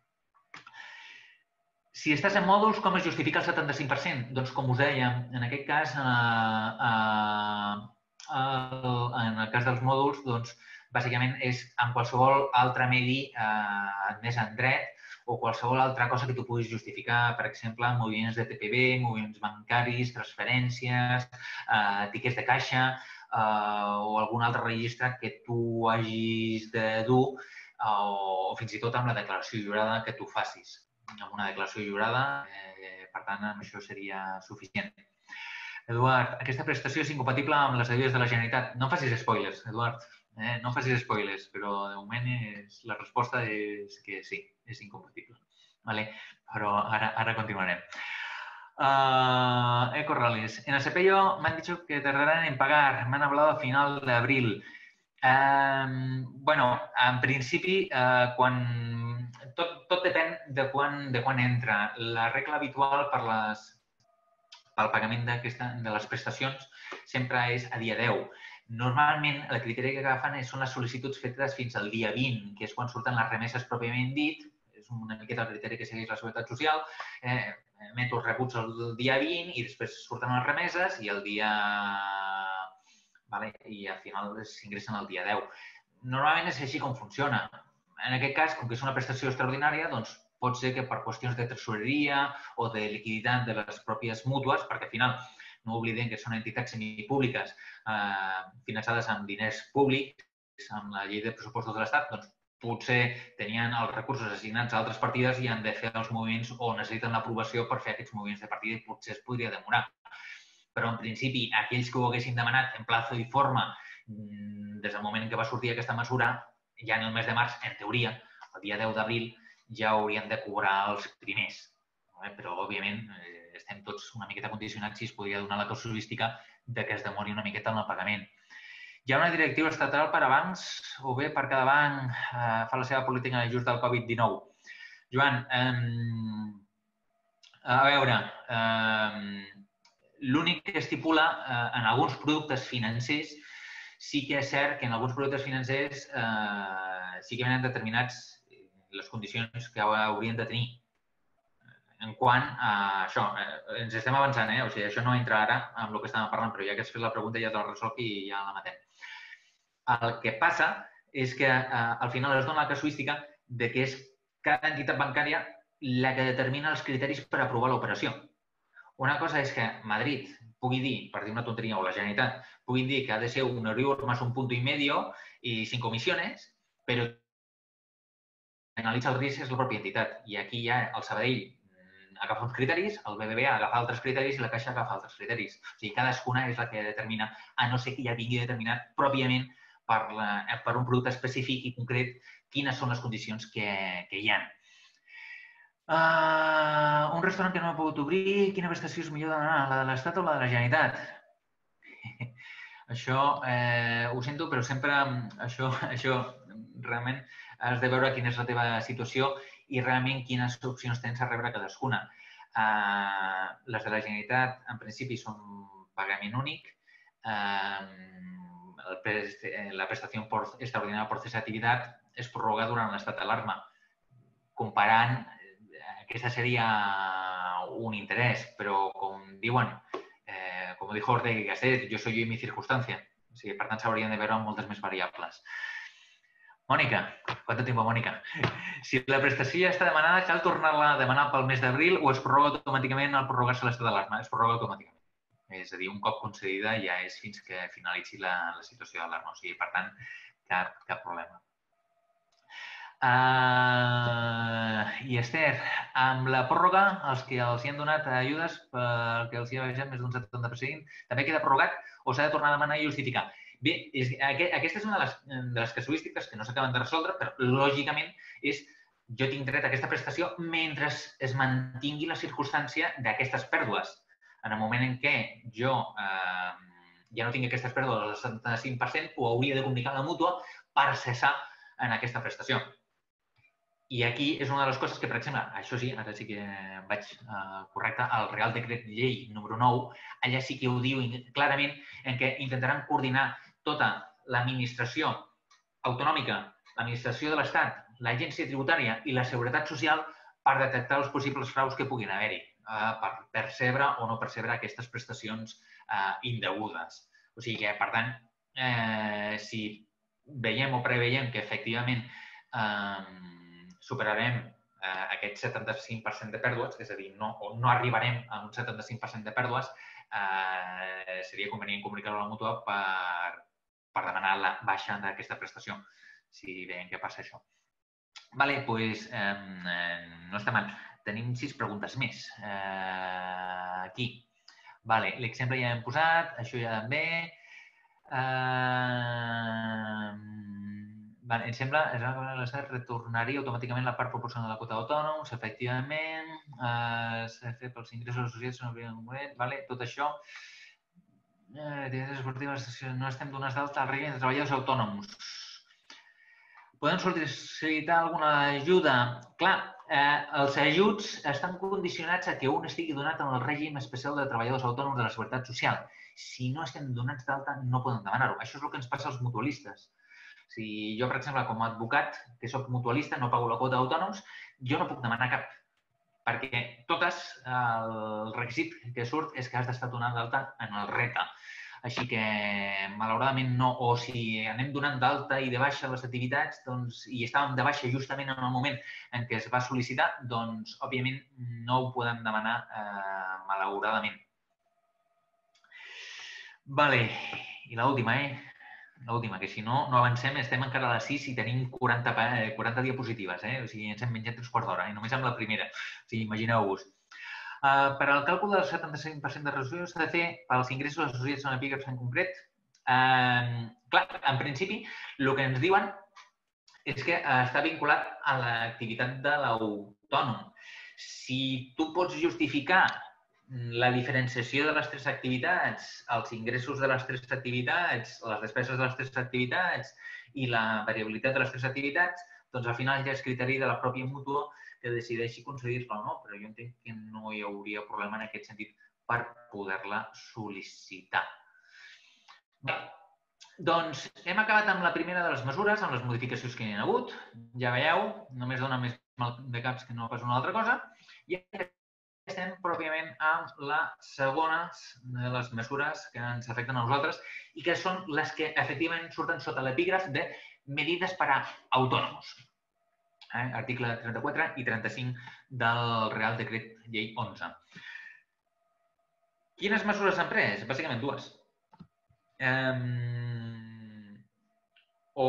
Si estàs en mòduls, com es justifica el setanta-cinc per cent? Doncs, com us deia, en aquest cas, eh, eh, en el cas dels mòduls, doncs, bàsicament és en qualsevol altre medi eh, més en dret o qualsevol altra cosa que tu puguis justificar, per exemple, moviments de T P B, moviments bancaris, transferències, eh, tiquets de caixa eh, o algun altre registre que tu hagis de dur eh, o fins i tot amb la declaració jurada que tu facis. Amb una declaració jurada, eh, per tant, amb això seria suficient. Eduard, aquesta prestació és incompatible amb les ajudes de la Generalitat. No facis spoilers, Eduard. Eh, no facis spoilers, però de moment és, la resposta és que sí, és incompatible. Vale? Però ara, ara continuarem. Uh, Ecorrales. En el Cepello me han dicho que tardarán en pagar. Me han hablado a final de abril. Uh, bueno, en principi, uh, quan... tot, tot depèn de quan, de quan entra. La regla habitual per les, pel pagament de les prestacions sempre és a dia deu. Normalment, el criteri que agafen són les sol·licituds fetes fins al dia vint, que és quan surten les remeses pròpiament dit. És una miqueta el criteri que segueix la Seguretat Social. Eh, emeto els rebuts el dia vint i després surten les remeses i el dia... Vale? I al final s'ingressen el dia deu. Normalment és així com funciona. En aquest cas, com que és una prestació extraordinària, doncs pot ser que per qüestions de tresoreria o de liquiditat de les pròpies mútues, perquè al final no oblidem que són entitats semipúbliques eh, finançades amb diners públics, amb la llei de pressupostos de l'Estat, doncs potser tenien els recursos assignats a altres partides i han de fer els moviments o necessiten l'aprovació per fer aquests moviments de partida i potser es podria demorar. Però, en principi, aquells que ho haguessin demanat en plazo i forma des del moment en què va sortir aquesta mesura, ja en el mes de març, en teoria, el dia deu d'abril, ja haurien de cobrar els primers. però, òbviament, estem tots una miqueta condicionats si es podria donar la casuística de que es demori una miqueta en el pagament. Hi ha una directiva estatal per a bancs o bé per cada banc eh, fa la seva política just del Covid dinou. Joan, eh, a veure, eh, l'únic que estipula eh, en alguns productes financers sí que és cert que en alguns productes financers eh, sí que venen determinats les condicions que haurien de tenir. En quant a això, eh, ens estem avançant, eh? O sigui, això no entra ara amb el que estàvem parlant, però ja que has fet la pregunta ja te la resolc i ja la matem. El que passa és que eh, al final es dona la casuística de que és cada entitat bancària la que determina els criteris per aprovar l'operació. Una cosa és que Madrid pugui dir, per dir una tonteria, o la Generalitat, pugui dir que ha de ser un Euribor más un punto y medio i sin comissiones, però analitza el risc és la pròpia entitat. I aquí ja el Sabadell agafa uns criteris, el B B V A agafa altres criteris i la Caixa agafa altres criteris. O sigui, cadascuna és la que determina, a no ser que ja vingui determinat pròpiament per, la, per un producte específic i concret quines són les condicions que, que hi ha. Uh, un restaurant que no ha pogut obrir, quina prestació és millor demanar, la de l'Estat o la de la Generalitat? Això eh, ho sento, però sempre això, això realment has de veure quina és la teva situació i realment quines opcions tens a rebre cadascuna. Uh, les de la Generalitat, en principi, són pagament únic. Uh, el, la prestació por extraordinària por cesativitat es prorroga durant l'estat d'alarma. Comparant, aquesta seria un interès, però com diuen, eh, com dijo Ortega y Gasset, yo soy yo y mi circunstancia. O sigui, per tant, s'haurien de veure moltes més variables. Mònica, quant temps, Mònica? Si la prestació ja està demanada, cal tornar-la a demanar pel mes d'abril o es prorroga automàticament al prorrogar-se l'estat d'alarma? Es prorroga automàticament. És a dir, un cop concedida ja és fins que finalitzi la, la situació d'alarma. O sigui, per tant, cap, cap problema. Uh, I Esther, amb la pròrroga, els que els hi han donat ajudes perquè els hi ha baixat més d'un setanta per cent, també queda prorrogat o s'ha de tornar a demanar i justificar? Bé, és, aquesta és una de les, de les casuístiques que no s'acaben de resoldre, però lògicament és jo tinc dret a aquesta prestació mentre es mantingui la circumstància d'aquestes pèrdues. En el moment en què jo eh, ja no tinc aquestes pèrdues del setanta-cinc per cent, ho hauria de comunicar a la mútua per cessar en aquesta prestació. I aquí és una de les coses que, per exemple, això sí, ara sí que vaig uh, correcte, el Real Decret Llei número nou, allà sí que ho diu clarament en què intentaran coordinar tota l'administració autonòmica, l'administració de l'Estat, l'agència tributària i la seguretat social per detectar els possibles fraus que puguin haver-hi, uh, per percebre o no percebre aquestes prestacions uh, indegudes. O sigui que, per tant, eh, si veiem o preveiem que efectivament eh, superarem eh, aquest setanta-cinc per cent de pèrdues, és a dir, no, o no arribarem a un setanta-cinc per cent de pèrdues, eh, seria convenient comunicar-ho a la mútua per, per demanar la baixa d'aquesta prestació, si veiem que passa això. Vale, doncs, eh, no està mal. Tenim sis preguntes més. Eh, aquí. Vale, l'exemple ja hem posat, això ja també. Eh, Vale, em sembla que l'Estat retornaria automàticament la part proporcional de la quota d'autònoms, efectivament, eh, s'ha fet pels ingressos associats, no hauria de vale, tot això. Eh, esportives, no estem donats d'alta al règim de treballadors autònoms. Podem sol·licitar alguna ajuda? Clar, eh, els ajuts estan condicionats a que un estigui donat en el règim especial de treballadors autònoms de la Seguretat Social. Si no estem donats d'alta, no podem demanar-ho. Això és el que ens passa als mutualistes. Si jo, per exemple, com a advocat, que soc mutualista, no pago la quota d'autònoms, jo no puc demanar cap. Perquè totes, el requisit que surt és que has d'estar donant d'alta en el R E T A. Així que, malauradament, no. O si anem donant d'alta i de baixa les activitats doncs, i estàvem de baixa justament en el moment en què es va sol·licitar, doncs, òbviament, no ho podem demanar eh, malauradament. Vale. I l'última, eh? L'última, que si no, no avancem, estem encara a les sis i tenim quaranta, quaranta diapositives, eh? O sigui, ens hem menjat tres quarts d'hora, eh? Només amb la primera. O sigui, imagineu-vos. Uh, per al càlcul del setanta-cinc per cent de resolució s'ha de fer pels ingressos associats a un epígraf en concret. Uh, clar, en principi, el que ens diuen és que uh, està vinculat a l'activitat de l'autònom. si tu pots justificar la diferenciació de les tres activitats, els ingressos de les tres activitats, les despeses de les tres activitats i la variabilitat de les tres activitats, doncs al final ja és criteri de la pròpia mútua que decideixi concedir-la o no, però jo entenc que no hi hauria problema en aquest sentit per poder-la sol·licitar. Bé, doncs hem acabat amb la primera de les mesures, amb les modificacions que hi ha hagut. Ja veieu, només dona més mal de caps que no pas una altra cosa. I estem pròpiament amb les segones de les mesures que ens afecten a nosaltres i que són les que efectivament surten sota l'epígraf de medides per a autònoms. Eh? Article trenta-quatre i trenta-cinc del Real Decret Llei onze. Quines mesures s'han pres? Bàsicament dues. Um, o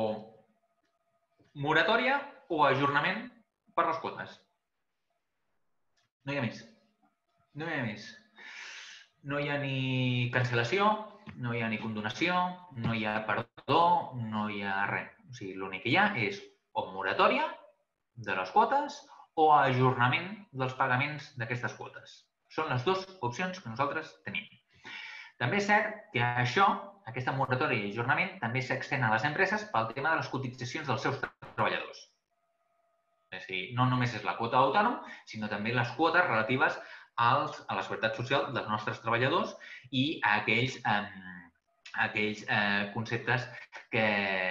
moratòria o ajornament per les quotes. No hi ha més. No hi ha més. No hi ha ni cancel·lació, no hi ha ni condonació, no hi ha perdó, no hi ha res. O sigui, l'únic que hi ha és o moratòria de les quotes o ajornament dels pagaments d'aquestes quotes. Són les dues opcions que nosaltres tenim. També és cert que això, aquesta moratòria i ajornament, també s'extén a les empreses pel tema de les cotitzacions dels seus treballadors. És a dir, no només és la quota d'autònom, sinó també les quotes relatives als, a la seguretat social dels nostres treballadors i a aquells, eh, aquells eh, conceptes que,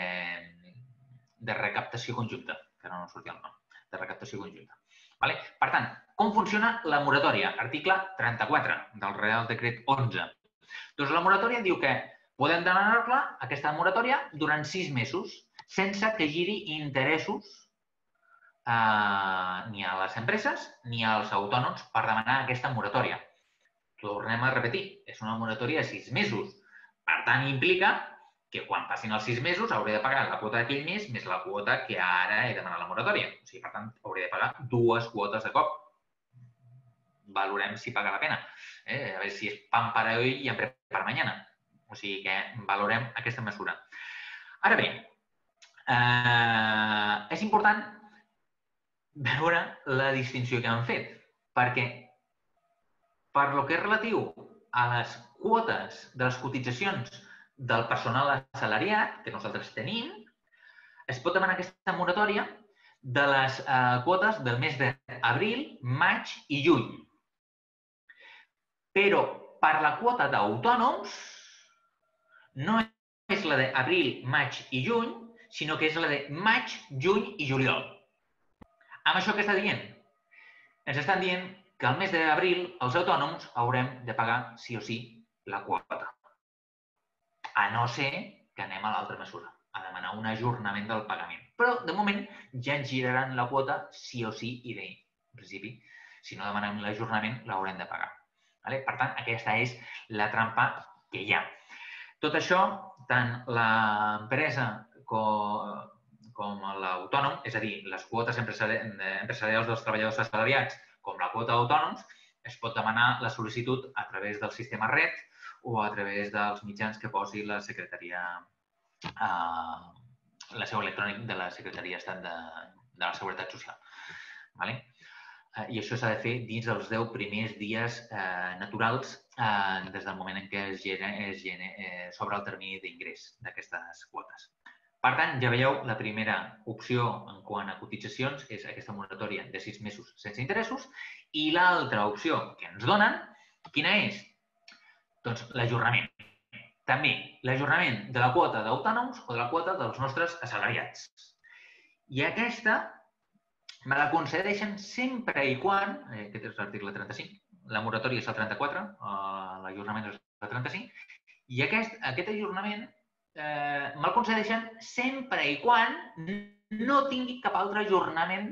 de recaptació conjunta, que ara no sortia el nom, de recaptació conjunta. Vale? Per tant, com funciona la moratòria? Article trenta-quatre del Real Decret onze. Doncs la moratòria diu que podem demanar-la, aquesta moratòria, durant sis mesos, sense que giri interessos Uh, ni a les empreses ni als autònoms per demanar aquesta moratòria. Tornem a repetir, és una moratòria de sis mesos. Per tant, implica que quan passin els sis mesos hauré de pagar la quota d'aquell mes més la quota que ara he demanat la moratòria. O sigui, per tant, hauré de pagar dues quotes de cop. Valorem si paga la pena. Eh? A veure si és pan para hoy i hambre para mañana. O sigui que valorem aquesta mesura. Ara bé, eh, és important veure la distinció que han fet, perquè per lo que és relatiu a les quotes de les cotitzacions del personal assalariat que nosaltres tenim, es pot demanar aquesta moratòria de les eh, quotes del mes d'abril, maig i juny. Però per la quota d'autònoms no és la d'abril, maig i juny, sinó que és la de maig, juny i juliol. Amb això què està dient? Ens estan dient que al mes d'abril els autònoms haurem de pagar sí o sí la quota. A no ser que anem a l'altra mesura, a demanar un ajornament del pagament. Però, de moment, ja ens giraran la quota sí o sí i bé. En principi, si no demanem l'ajornament, l'haurem de pagar. Per tant, aquesta és la trampa que hi ha. Tot això, tant l'empresa com com l'autònom, és a dir, les quotes empresarials dels treballadors assalariats com la quota d'autònoms, es pot demanar la sol·licitud a través del sistema R E T o a través dels mitjans que posi la secretaria, eh, la seu electrònic de la Secretaria d'Estat de, de la Seguretat Social. Vale? Eh, I això s'ha de fer dins dels deu primers dies eh, naturals eh, des del moment en què es, gene, es gene, eh, s'obre el termini d'ingrés d'aquestes quotes. Per tant, ja veieu, la primera opció en quant a cotitzacions és aquesta moratòria de sis mesos sense interessos i l'altra opció que ens donen, quina és? Doncs l'ajornament. També l'ajornament de la quota d'autònoms o de la quota dels nostres assalariats. I aquesta me la concedeixen sempre i quan, aquest és l'article trenta-cinc, la moratòria és el trenta-quatre, l'ajornament és el trenta-cinc, i aquest, aquest ajornament Eh, me'l concedeixen sempre i quan no tingui cap altre ajornament.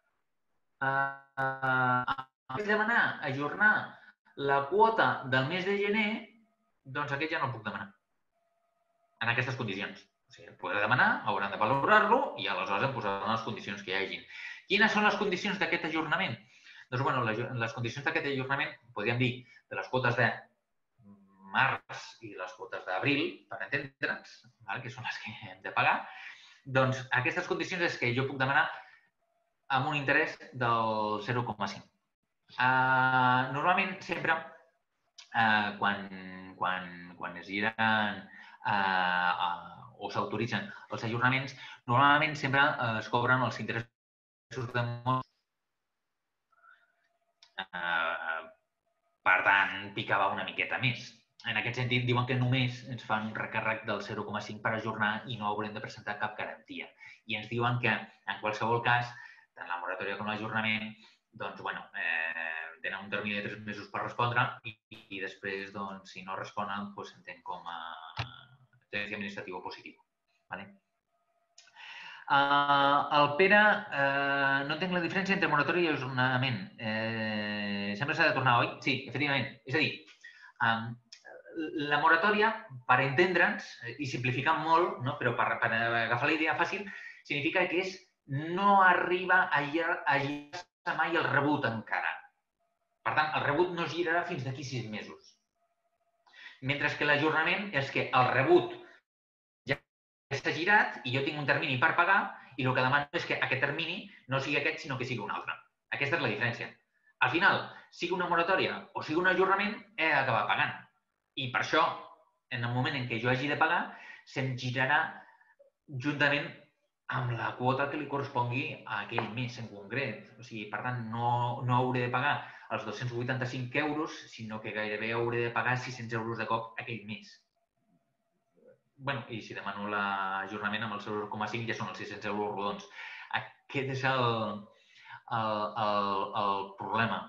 Eh, eh, és demanar ajornar la quota del mes de gener, doncs aquest ja no el puc demanar. En aquestes condicions. O sigui, el podré demanar, hauran de valorar-lo i aleshores em posaran les condicions que hi hagin. Quines són les condicions d'aquest ajornament? Doncs, bueno, les condicions d'aquest ajornament, podríem dir, de les quotes de març i les quotes d'abril, per entendre'ns, que són les que hem de pagar, doncs aquestes condicions és que jo puc demanar amb un interès del zero coma cinc. Uh, normalment, sempre, uh, quan, quan, quan es giren uh, uh, o s'autoritzen els ajornaments, normalment sempre uh, es cobren els interessos de mort. Uh, per tant, picava una miqueta més. En aquest sentit, diuen que només ens fan un recàrrec del zero coma cinc per ajornar i no haurem de presentar cap garantia. I ens diuen que, en qualsevol cas, tant la moratòria com l'ajornament, doncs, bueno, eh, tenen un termini de tres mesos per respondre i, i després, doncs, si no responen, doncs s'entén com a exercici administratiu positiu. Vale? Uh, el Pere, uh, no entenc la diferència entre moratòria i ajornament. Eh, sempre s'ha de tornar, oi? Sí, efectivament. És a dir, um, la moratòria, per entendre'ns i simplificar molt, no? Però per, per agafar la idea fàcil, significa que és no arriba a girar-se mai el rebut encara. Per tant, el rebut no girarà fins d'aquí sis mesos. Mentre que l'ajornament és que el rebut ja s'ha girat i jo tinc un termini per pagar i el que demano és que aquest termini no sigui aquest, sinó que sigui un altre. Aquesta és la diferència. Al final, sigui una moratòria o sigui un ajornament, he d'acabar pagant. I per això, en el moment en què jo hagi de pagar, se'm girarà juntament amb la quota que li correspongui a aquell mes en concret. O sigui, per tant, no, no hauré de pagar els dos-cents vuitanta-cinc euros, sinó que gairebé hauré de pagar sis-cents euros de cop aquell mes. Bueno, i si demano l'ajornament amb el zero coma cinc ja són els sis-cents euros rodons. Aquest és el, el, el, el problema.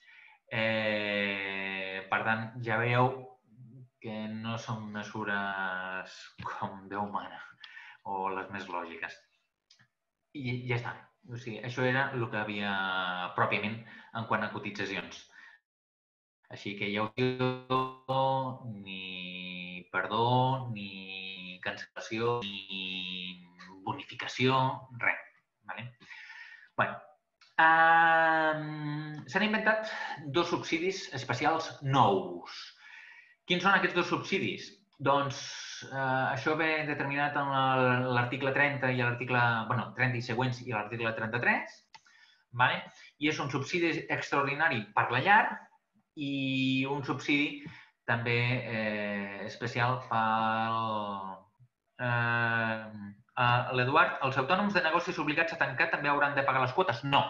Eh, per tant, ja veieu que no són mesures com Déu mana o les més lògiques. I ja està. O sigui, això era el que havia pròpiament en quant a cotitzacions. Així que ja us diu ni perdó, ni cancel·lació, ni bonificació, res. Vale? Bueno, um, s'han inventat dos subsidis especials nous. Quins són aquests dos subsidis? Doncs eh, això ve determinat en l'article trenta i l'article, bueno, trenta i següents i l'article trenta-tres, vale? I és un subsidi extraordinari per la llar i un subsidi també eh, especial per eh, l'Eduard. Els autònoms de negocis obligats a tancar també hauran de pagar les quotes? No.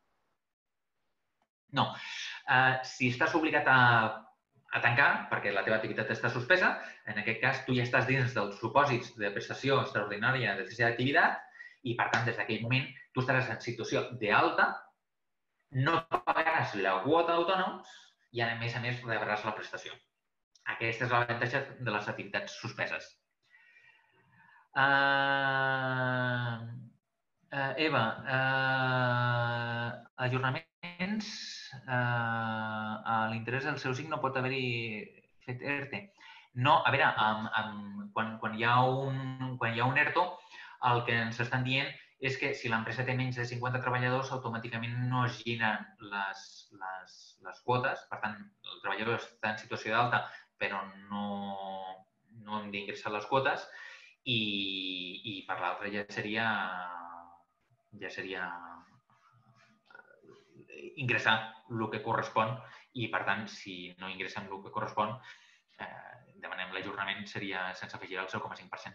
No. Eh, si estàs obligat a a tancar, perquè la teva activitat està suspesa, en aquest cas tu ja estàs dins dels supòsits de prestació extraordinària de cessament d'activitat i, per tant, des d'aquell moment tu estaràs en situació d'alta, no pagaràs la quota d'autònoms i, a més a més, rebràs la prestació. Aquesta és l'avantatge de les activitats suspeses. Uh, uh, Eva, uh, ajornaments Uh, a l'interès del seu signo pot haver-hi fet ERTE. No, a veure, um, um, quan, quan, hi ha un, quan hi ha un ERTO, el que ens estan dient és que si l'empresa té menys de cinquanta treballadors, automàticament no es giren les, les, les quotes. Per tant, el treballador està en situació d'alta, però no, no hem d'ingressar les quotes. I, i per l'altre ja seria, ja seria ingressar el que correspon i, per tant, si no ingressem el que correspon, eh, demanem l'ajornament, seria sense afegir el zero coma cinc per cent.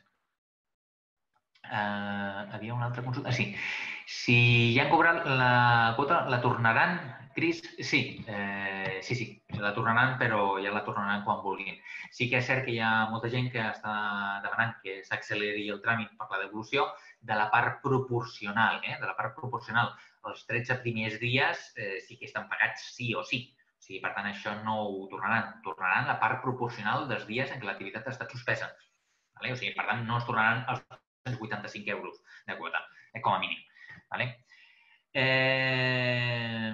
Eh, havia una altra consulta? Ah, sí. Si ja han cobrat la quota, la tornaran, Cris? Sí, eh, sí, sí, la tornaran, però ja la tornaran quan vulguin. Sí que és cert que hi ha molta gent que està demanant que s'acceleri el tràmit per la devolució de la part proporcional, eh? de la part proporcional. Els tretze primers dies eh, sí que estan pagats sí o sí. O sigui, per tant, això no ho tornaran. Tornaran la part proporcional dels dies en què l'activitat ha estat suspesa. Vale? O sigui, per tant, no es tornaran els dos-cents vuitanta-cinc euros de quota, eh, com a mínim. Vale? Eh,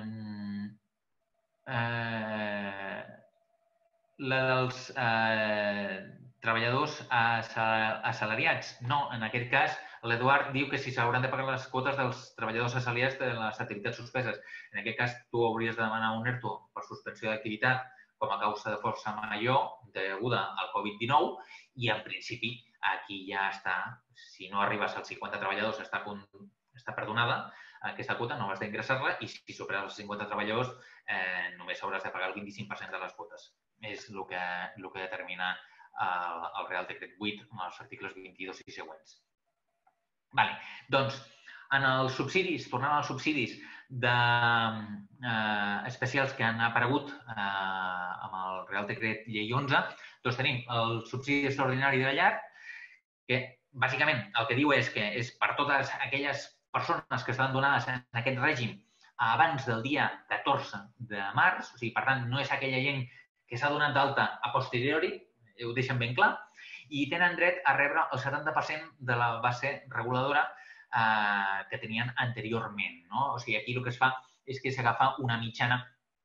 eh, la dels eh, treballadors assalariats. No, en aquest cas, l'Eduard diu que si s'hauran de pagar les quotes dels treballadors assalariats de les activitats suspeses. En aquest cas, tu hauries de demanar un ERTO per suspensió d'activitat com a causa de força major deguda al Covid dinou i, en principi, aquí ja està, si no arribes als cinquanta treballadors, està, està perdonada. aquesta quota, no has d'ingressar-la, i si superes els cinquanta treballadors només hauràs de pagar el vint-i-cinc per cent de les quotes. És el que, el que determina el, el Real Decret vuit amb els articles vint-i-dos i següents. Vale. Doncs, en els subsidis, tornant als subsidis de, eh, especials que han aparegut eh, amb el Real Decret Llei onze, doncs tenim el subsidi extraordinari de la llar, que bàsicament el que diu és que és per totes aquelles persones que estan donades en aquest règim abans del dia catorze de març, o sigui, per tant, no és aquella gent que s'ha donat d'alta a posteriori, ho deixen ben clar, i tenen dret a rebre el setanta per cent de la base reguladora eh, que tenien anteriorment. No? O sigui, aquí el que es fa és que s'agafa una mitjana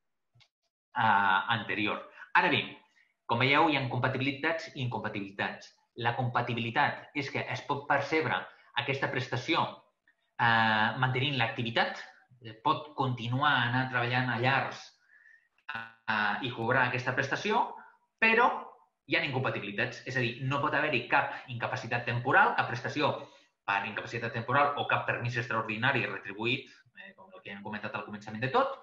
eh, anterior. Ara bé, com veieu, hi ha compatibilitats i incompatibilitats. La compatibilitat és que es pot percebre aquesta prestació eh, mantenint l'activitat, pot continuar a anar treballant a llars eh, i cobrar aquesta prestació, però hi ha incompatibilitats. És a dir, no pot haver-hi cap incapacitat temporal, cap prestació per incapacitat temporal o cap permís extraordinari retribuït, eh, com el que hem comentat al començament de tot,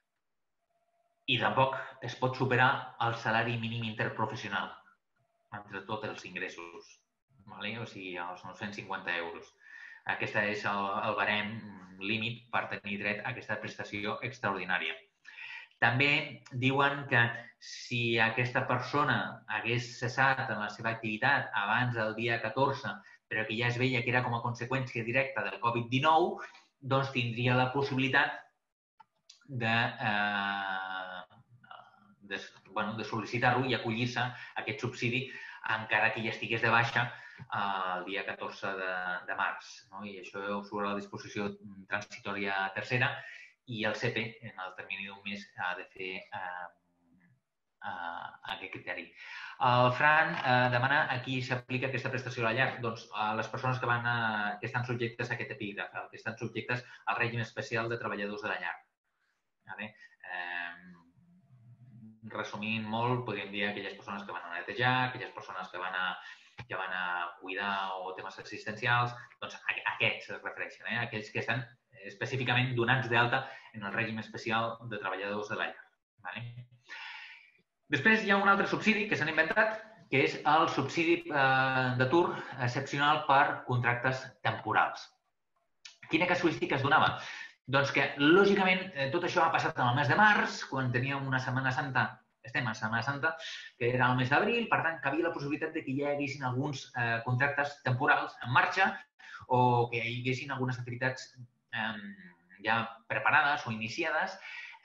i tampoc es pot superar el salari mínim interprofessional entre tots els ingressos, vale? O sigui, els nou-cents cinquanta euros. Aquest és el, el barem límit per tenir dret a aquesta prestació extraordinària. També diuen que si aquesta persona hagués cessat en la seva activitat abans del dia catorze, però que ja es veia que era com a conseqüència directa del Covid dinou, doncs tindria la possibilitat de, eh, de, bueno, de sol·licitar-lo i acollir-se a aquest subsidi encara que ja estigués de baixa el dia catorze de març. No? I això surt a la disposició transitòria tercera i el C P, en el termini d'un mes, ha de fer eh, eh, aquest criteri. El Fran eh, demana a qui s'aplica aquesta prestació a la llar. Doncs a les persones que, van a, que estan subjectes a aquest epígraf, que estan subjectes al règim especial de treballadors de la llar. Vale? Eh, resumint molt, podríem dir aquelles persones que van a netejar, aquelles persones que van a que van a cuidar o temes assistencials, doncs a aquests es refereixen, eh? Aquells que estan específicament donats d'alta en el règim especial de treballadors de la llar. Vale? Després hi ha un altre subsidi que s'han inventat, que és el subsidi eh, d'atur excepcional per contractes temporals. Quina casuística es donava? Doncs que, lògicament, tot això ha passat en el mes de març, quan teníem una Setmana Santa, estem a Setmana Santa, que era el mes d'abril, per tant, que havia la possibilitat de que hi haguessin alguns eh, contractes temporals en marxa o que hi haguessin algunes activitats eh, ja preparades o iniciades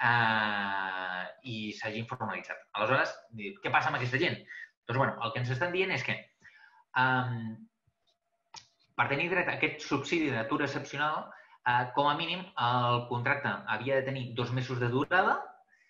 eh, i s'hagin formalitzat. Aleshores, què passa amb aquesta gent? Doncs, bueno, el que ens estan dient és que eh, per tenir dret a aquest subsidi d'atur excepcional, eh, com a mínim, el contracte havia de tenir dos mesos de durada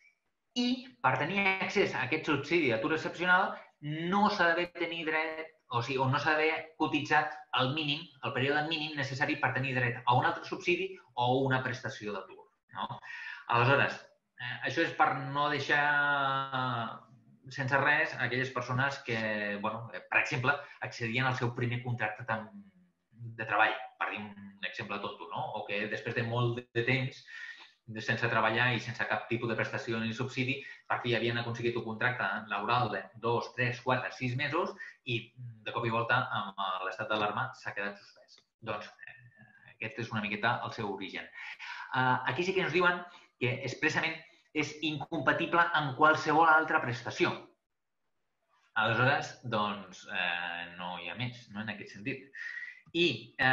i per tenir accés a aquest subsidi d'atur excepcional no s'ha d'haver tenir dret, o sigui, o no s'ha d'haver cotitzat el mínim, el període mínim necessari per tenir dret a un altre subsidi o una prestació d'atur. No? Aleshores, eh, això és per no deixar sense res aquelles persones que, bueno, per exemple, accedien al seu primer contracte de treball, per dir un exemple tonto, no? O que després de molt de temps sense treballar i sense cap tipus de prestació ni subsidi, per fi havien aconseguit un contracte laboral de dos, tres, quatre, sis mesos i de cop i volta amb l'estat d'alarma s'ha quedat suspès. Doncs aquest és una miqueta el seu origen. Aquí sí que ens diuen que expressament és incompatible amb qualsevol altra prestació. Aleshores, doncs, no hi ha més, no, en aquest sentit. I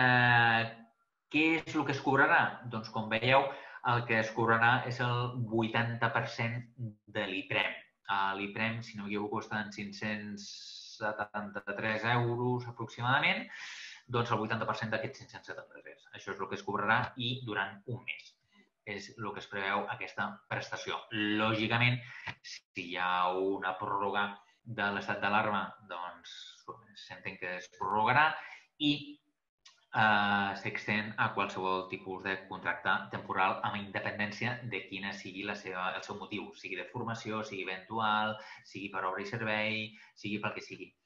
què és el que es cobrarà? Doncs, com veieu, el que es cobrarà és el vuitanta per cent de l'IPREM. L'IPREM, si no m'equivoco, està en cinc-cents setanta-tres euros aproximadament, doncs el vuitanta per cent d'aquests cinc-cents setanta-tres. Això és el que es cobrarà i durant un mes. És el que es preveu aquesta prestació. Lògicament, si hi ha una pròrroga de l'estat d'alarma, doncs s'entén que es prorrogarà i s'extén a qualsevol tipus de contracte temporal amb independència de quina sigui el seu motiu, sigui de formació, sigui eventual, sigui per obra i servei, sigui pel que sigui.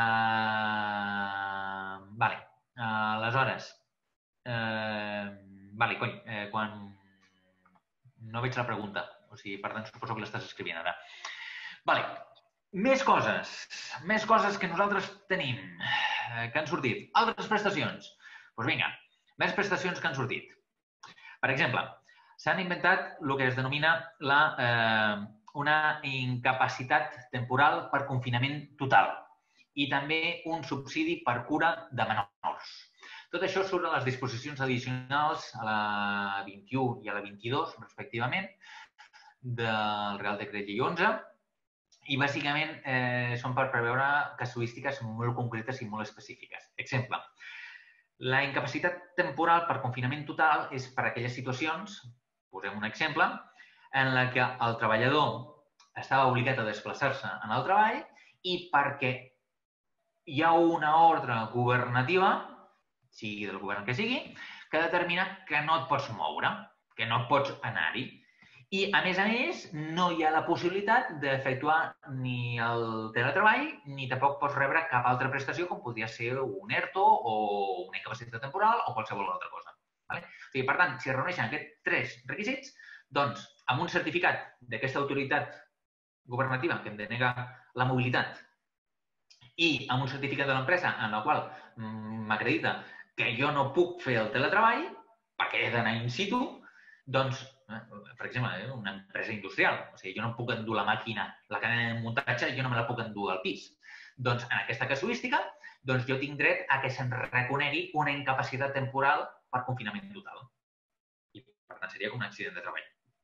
Aleshores, Vale, cony, eh, quan... No veig la pregunta, o sigui, per tant, suposo que l'estàs escrivint ara. Vale, més coses, més coses que nosaltres tenim, eh, que han sortit. Altres prestacions. Doncs pues vinga, més prestacions que han sortit. Per exemple, s'han inventat el que es denomina la, eh, una incapacitat temporal per confinament total i també un subsidi per cura de menors. Tot això surt a les disposicions addicionals a la vint-i-u i a la vint-i-dos, respectivament, del Real Decret Llei onze, i bàsicament eh, són per preveure casuístiques molt concretes i molt específiques. Exemple, la incapacitat temporal per confinament total és per a aquelles situacions, posem un exemple, en la que el treballador estava obligat a desplaçar-se en el treball i perquè hi ha una ordre governativa, sigui del govern que sigui, que determina que no et pots moure, que no pots anar-hi. I, a més a més, no hi ha la possibilitat d'efectuar ni el teletreball ni tampoc pots rebre cap altra prestació com podria ser un ERTO o una incapacitat temporal o qualsevol altra cosa. O sigui, per tant, si es reuneixen aquests tres requisits, doncs, amb un certificat d'aquesta autoritat governativa que em denega la mobilitat i amb un certificat de l'empresa en el qual m'acredita que jo no puc fer el teletreball perquè he d'anar in situ, doncs, per exemple, una empresa industrial. O sigui, jo no puc endur la màquina, la cadena de muntatge, jo no me la puc endur al pis. Doncs, en aquesta casuística, doncs jo tinc dret a que se'm reconegui una incapacitat temporal per confinament total. I, per tant, seria com un accident de treball.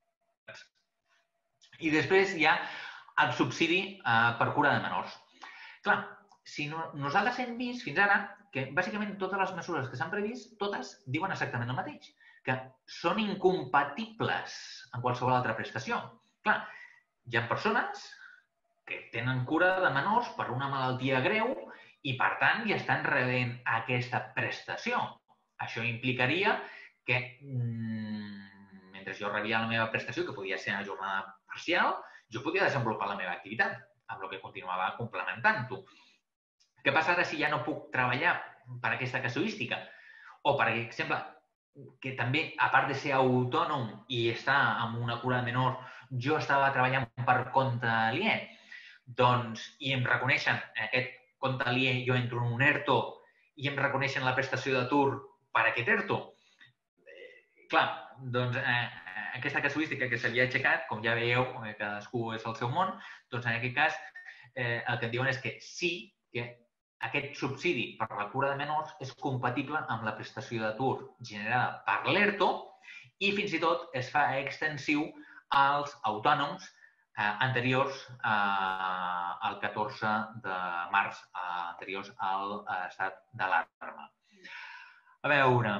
I després hi ha el subsidi per cura de menors. Clar, si nosaltres hem vist fins ara que bàsicament totes les mesures que s'han previst, totes diuen exactament el mateix, que són incompatibles amb qualsevol altra prestació. Clar, hi ha persones que tenen cura de menors per una malaltia greu i, per tant, ja estan rebent aquesta prestació. Això implicaria que, mentre jo rebia la meva prestació, que podia ser a jornada parcial, jo podia desenvolupar la meva activitat, amb el que continuava complementant-ho. Què passa ara si ja no puc treballar per aquesta casuística? O, per exemple, que també, a part de ser autònom i estar amb una cura de menor, jo estava treballant per compte aliè, doncs, i em reconeixen aquest compte aliè, jo entro en un ERTO i em reconeixen la prestació d'atur per aquest ERTO. Clar, doncs, eh, aquesta casuística que s'havia aixecat, com ja veieu, eh, cadascú és el seu món, doncs, en aquest cas, eh, el que em diuen és que sí, que aquest subsidi per la cura de menors és compatible amb la prestació d'atur generada per l'ERTO i fins i tot es fa extensiu als autònoms eh, anteriors eh, al catorze de març, eh, anteriors al estat d'alarma. A veure...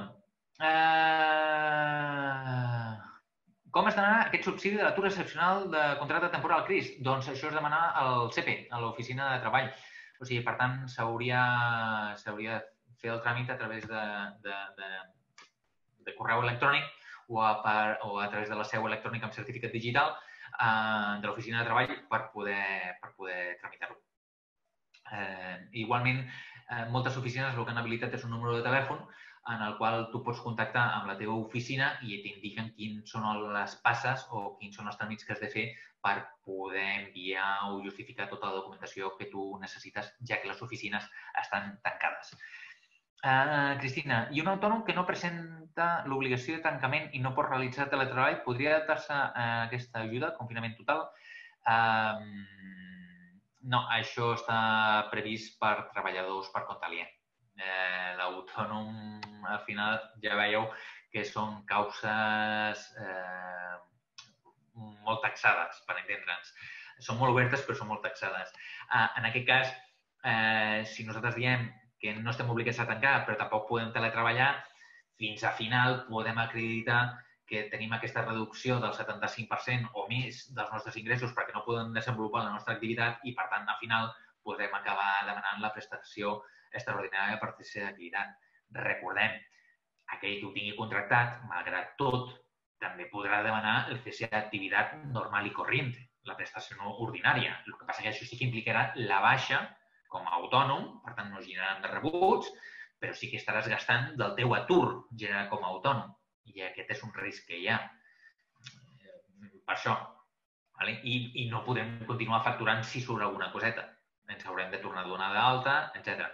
Eh... Com es demanarà aquest subsidi de l'atur excepcional de contracte temporal, Cris? Doncs això es demana al C E P E, a l'Oficina de Treball. O sigui, per tant, s'hauria de fer el tràmit a través de, de, de, de correu electrònic o a, per, o a través de la seu electrònica amb certificat digital eh, de l'Oficina de Treball per poder, per poder tramitar-ho. Eh, igualment, eh, moltes oficines el que han habilitat és un número de telèfon en el qual tu pots contactar amb la teva oficina i t'indiquen quins són les passes o quins són els tràmits que has de fer per poder enviar o justificar tota la documentació que tu necessites, ja que les oficines estan tancades. Uh, Cristina, i un autònom que no presenta l'obligació de tancament i no pot realitzar teletreball, podria adaptar-se a aquesta ajuda, confinament total? Uh, no, això està previst per treballadors per compte aliè. Eh, l'autònom, al final, ja veieu que són causes eh, molt taxades, per entendre'ns. Són molt obertes, però són molt taxades. Eh, en aquest cas, eh, si nosaltres diem que no estem obligats a tancar, però tampoc podem teletreballar, fins a final podem acreditar que tenim aquesta reducció del setanta-cinc per cent o més dels nostres ingressos perquè no podem desenvolupar la nostra activitat i, per tant, al final podem acabar demanant la prestació extraordinària per tercera activitat. Recordem, aquell que ho tingui contractat, malgrat tot, també podrà demanar el cese d'activitat normal i corriente, la prestació no ordinària. El que passa que això sí que implicarà la baixa com a autònom, per tant no generaran de rebuts, però sí que estaràs gastant del teu atur generat com a autònom. I aquest és un risc que hi ha. Per això. I, I no podem continuar facturant si surt alguna coseta. Ens haurem de tornar a donar d'alta, etcètera.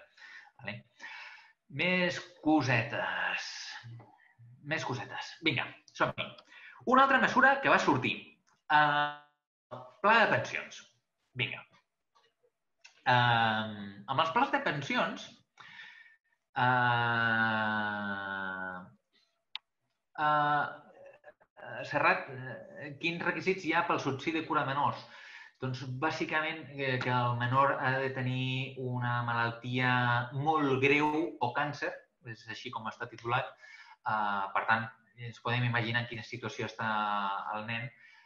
Més cosetes. Més cosetes. Vinga, som-hi. Una altra mesura que va sortir. Uh, pla de pensions. Vinga. Uh, amb els plans de pensions, uh, uh, Serrat, quins requisits hi ha pel subsidi de cura de menors? Doncs, bàsicament, que el menor ha de tenir una malaltia molt greu o càncer, és així com està titulat. Per tant, ens podem imaginar en quina situació està el nen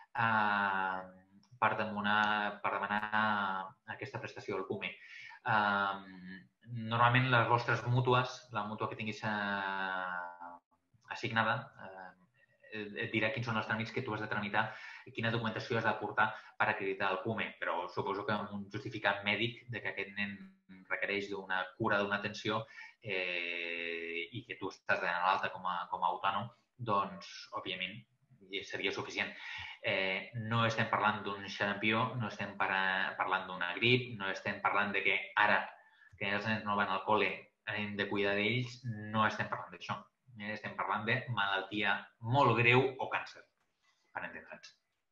per demanar aquesta prestació del PUME. Normalment, les vostres mútues, la mútua que tinguis assignada, et dirà quins són els tràmits que tu has de tramitar i quina documentació has d'aportar per acreditar el PUME, però suposo que amb un justificant mèdic de que aquest nen requereix d'una cura, d'una atenció i que tu estàs donant l'alta com a autònom, doncs, òbviament, seria suficient. No estem parlant d'un xarampió, no estem parlant d'una grip, no estem parlant de que ara que els nens no van al col·le hem de cuidar d'ells, no estem parlant d'això. Estem parlant de malaltia molt greu o càncer, per entendre'ns.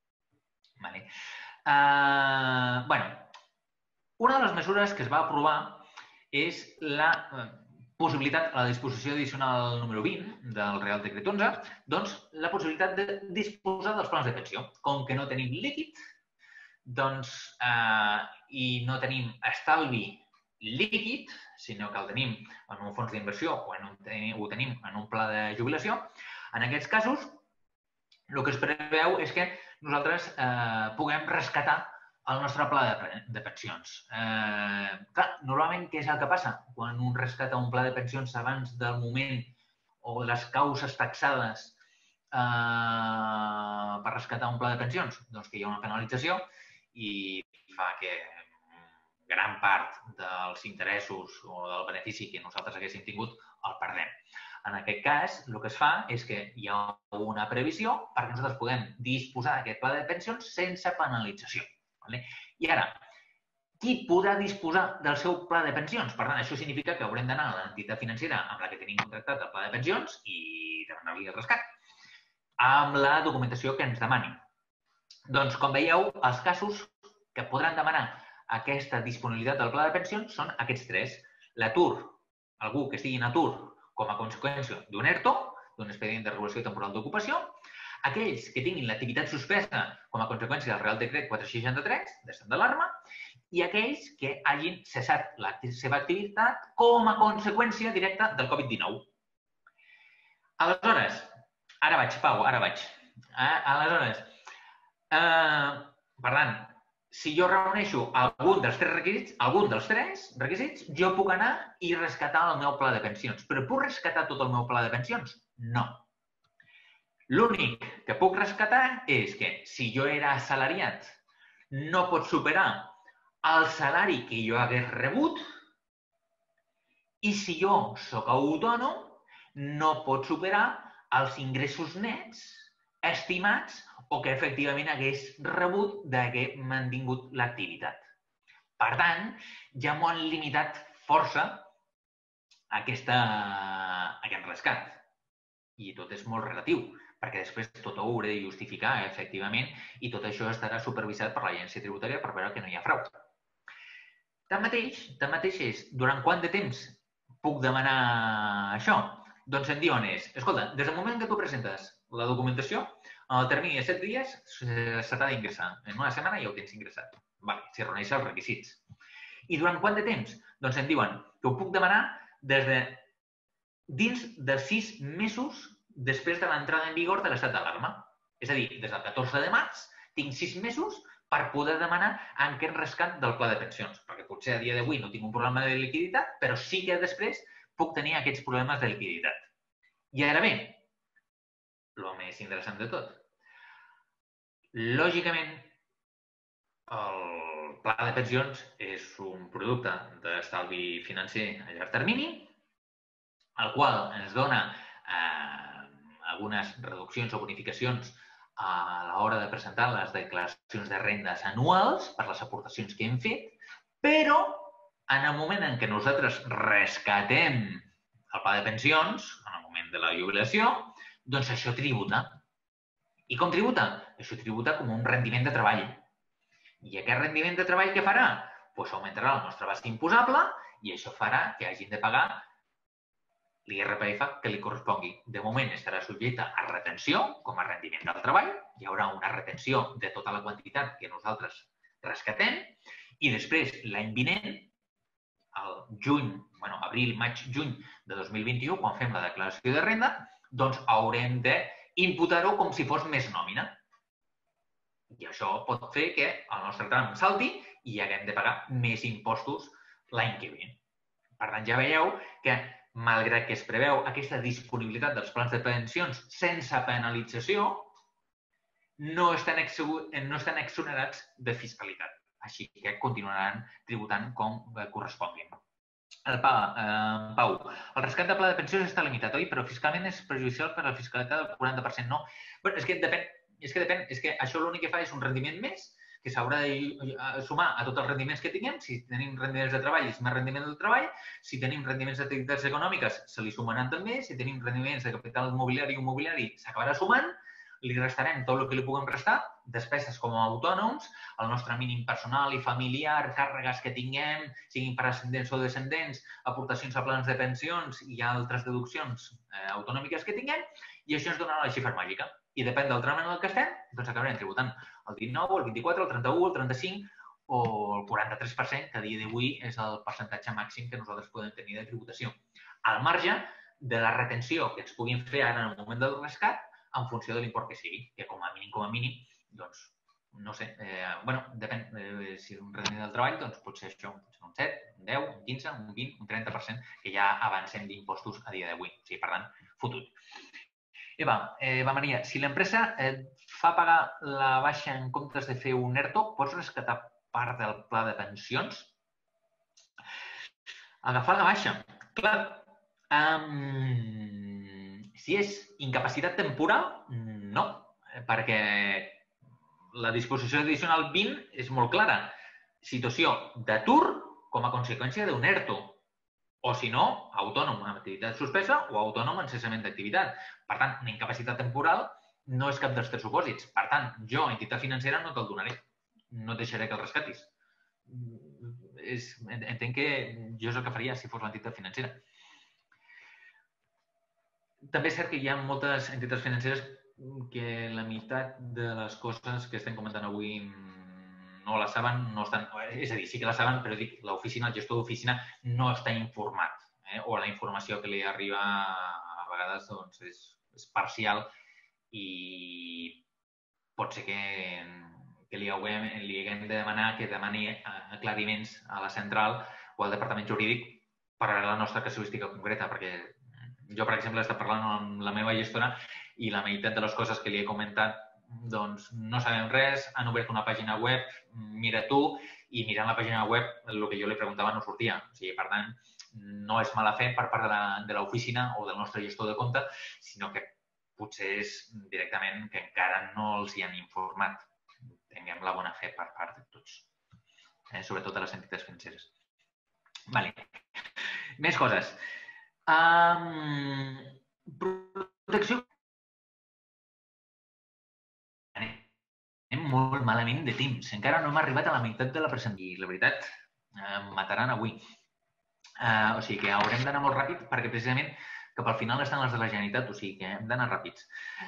Una de les mesures que es va aprovar és la possibilitat, a la disposició addicional número vint del Real Decret onze, doncs la possibilitat de disposar dels plans de pensió. Com que no tenim líquid i no tenim estalvi líquid, sinó que el tenim en un fons d'inversió o ho tenim en un pla de jubilació, en aquests casos el que es preveu és que nosaltres puguem rescatar el nostre pla de pensions. Clar, normalment què és el que passa quan un rescata un pla de pensions abans del moment o les causes taxades per rescatar un pla de pensions? Doncs que hi ha una penalització i fa que gran part dels interessos o del benefici que nosaltres haguéssim tingut el perdem. En aquest cas, el que es fa és que hi ha una previsió perquè nosaltres puguem disposar d'aquest pla de pensions sense penalització. I ara, qui podrà disposar del seu pla de pensions? Per tant, això significa que haurem d'anar a l'entitat financera amb la que tenim contractat el pla de pensions i demanar-li el rescat amb la documentació que ens demani. Doncs, com veieu, els casos que podran demanar aquesta disponibilitat del pla de pensions són aquests tres. L'atur, algú que estigui en atur com a conseqüència d'un ERTO, d'un expedient de regulació temporal d'ocupació, aquells que tinguin l'activitat suspesa com a conseqüència del Real Decret quatre-cents seixanta-tres, d'estat d'alarma, i aquells que hagin cessat la seva activitat com a conseqüència directa del Covid dinou. Aleshores, ara vaig, Pau, ara vaig. Aleshores, per tant, si jo reuneixo algun dels tres requisits, algun dels tres requisits, jo puc anar i rescatar el meu pla de pensions. Però puc rescatar tot el meu pla de pensions? No. L'únic que puc rescatar és que si jo era assalariat, no pot superar el salari que jo hagués rebut i si jo soc autònom, no pot superar els ingressos nets estimats o que efectivament hagués rebut d'haver mantingut l'activitat. Per tant, ja m'ho han limitat força aquest rescat. I tot és molt relatiu, perquè després tot ho hauré de justificar, efectivament, i tot això estarà supervisat per l'agència tributària per veure que no hi ha frau. Tanmateix, tanmateix és, durant quant de temps puc demanar això? Doncs em diuen és, escolta, des del moment que tu presentes la documentació, en el termini de set dies se t'ha d'ingressar. En una setmana ja ho tens ingressat. Si reuneixes els requisits. I durant quant de temps? Doncs em diuen que ho puc demanar des de dins de sis mesos després de l'entrada en vigor de l'estat d'alarma. És a dir, des del catorze de març tinc sis mesos per poder demanar aquest rescat del pla de pensions. Perquè potser a dia d'avui no tinc un problema de liquiditat, però sí que després puc tenir aquests problemes de liquiditat. I ara bé, el més interessant de tot. Lògicament, el pla de pensions és un producte d'estalvi financer a llarg termini, el qual ens dona algunes reduccions o bonificacions a l'hora de presentar les declaracions de rendes anuals per les aportacions que hem fet, però en el moment en què nosaltres rescatem el pla de pensions, en el moment de la jubilació, doncs això tributa. I com tributa? Això tributa com un rendiment de treball. I aquest rendiment de treball què farà? Doncs augmentarà el nostre base imposable i això farà que hagin de pagar l'I R P F que li correspongui. De moment estarà subjecte a retenció, com a rendiment del treball. Hi haurà una retenció de tota la quantitat que nosaltres rescatem i després, l'any vinent, el juny, bueno, abril, maig, juny de dos mil vint-i-u, quan fem la declaració de renda, doncs haurem d'imputar-ho com si fos més nòmina. I això pot fer que el nostre tram salti i haguem de pagar més impostos l'any que ve. Per tant, ja veieu que malgrat que es preveu aquesta disponibilitat dels plans de pensions sense penalització, no estan, no estan exonerats de fiscalitat. Així que continuaran tributant com corresponguin. El Pau, eh, Pau, el rescat de pla de pensions està limitat, oi? Però fiscalment és perjudicial per a la fiscalitat del quaranta per cent, no? Bé, és que depèn, és que depèn, és que això l'únic que fa és un rendiment més que s'haurà de sumar a tots els rendiments que tinguem. Si tenim rendiments de treball, és més rendiment del treball. Si tenim rendiments d'activitats econòmiques, se li sumaran també. Si tenim rendiments de capital mobiliari o mobiliari, s'acabarà sumant. Li restarem tot el que li puguem restar, despeses com a autònoms, el nostre mínim personal i familiar, càrregues que tinguem, siguin per ascendents o descendents, aportacions a plans de pensions i altres deduccions eh, autonòmiques que tinguem, i això ens donarà la xifra màgica. I depèn del tram en el que estem, doncs acabarem tributant el dinou, el vint-i-quatre, el trenta-u, el trenta-cinc o el quaranta-tres per cent, que a dia d'avui és el percentatge màxim que nosaltres podem tenir de tributació. Al marge de la retenció que ens puguin fer ara en el moment del rescat, en funció de l'import que sigui, que com a mínim, com a mínim, doncs, no sé, eh, bueno, depèn, eh, si és un rendiment del treball, doncs pot ser això, pot ser un set, un deu, un quinze, un vint, un trenta per cent, que ja avancem d'impostos a dia d'avui. O sigui, per tant, fotut. Eva, eh, Eva Maria, si l'empresa et fa pagar la baixa en comptes de fer un ERTO, pots rescatar part del pla de pensions? Agafar la baixa. Clar, um, si és incapacitat temporal, no, perquè la disposició addicional vint és molt clara. Situació d'atur com a conseqüència d'un ERTO. O, si no, autònom amb activitat suspesa o autònom en cessament d'activitat. Per tant, una incapacitat temporal no és cap dels tres supòsits. Per tant, jo, entitat financera, no te'l donaré. No et deixaré que el rescatis. És, entenc que jo és el que faria si fos l'entitat financera. També és cert que hi ha moltes entitats financeres que la meitat de les coses que estem comentant avui no la saben, no estan, és a dir, sí que la saben, però dic, l'oficina, el gestor d'oficina no està informat, eh? O la informació que li arriba a vegades doncs, és, és parcial i pot ser que, que li, haguem, li haguem de demanar que demani aclariments a la central o al departament jurídic per a la nostra casuística concreta, perquè jo, per exemple, he estat parlant amb la meva gestora i la meitat de les coses que li he comentat doncs no sabem res, han obert una pàgina web, mira tu, i mirant la pàgina web el que jo li preguntava no sortia. O sigui, per tant, no és mala fe per part de l'oficina o del nostre gestor de compte, sinó que potser és directament que encara no els hi han informat. Tinguem la bona fe per part de tots, eh? Sobretot a les entitats financeres. Vale. Més coses. Um, protecció molt malament de temps. Encara no hem arribat a la meitat de la presentació. I la veritat, em mataran avui. Uh, o sigui que haurem d'anar molt ràpid perquè precisament cap al final estan les de la Generalitat, o sigui que hem d'anar ràpids.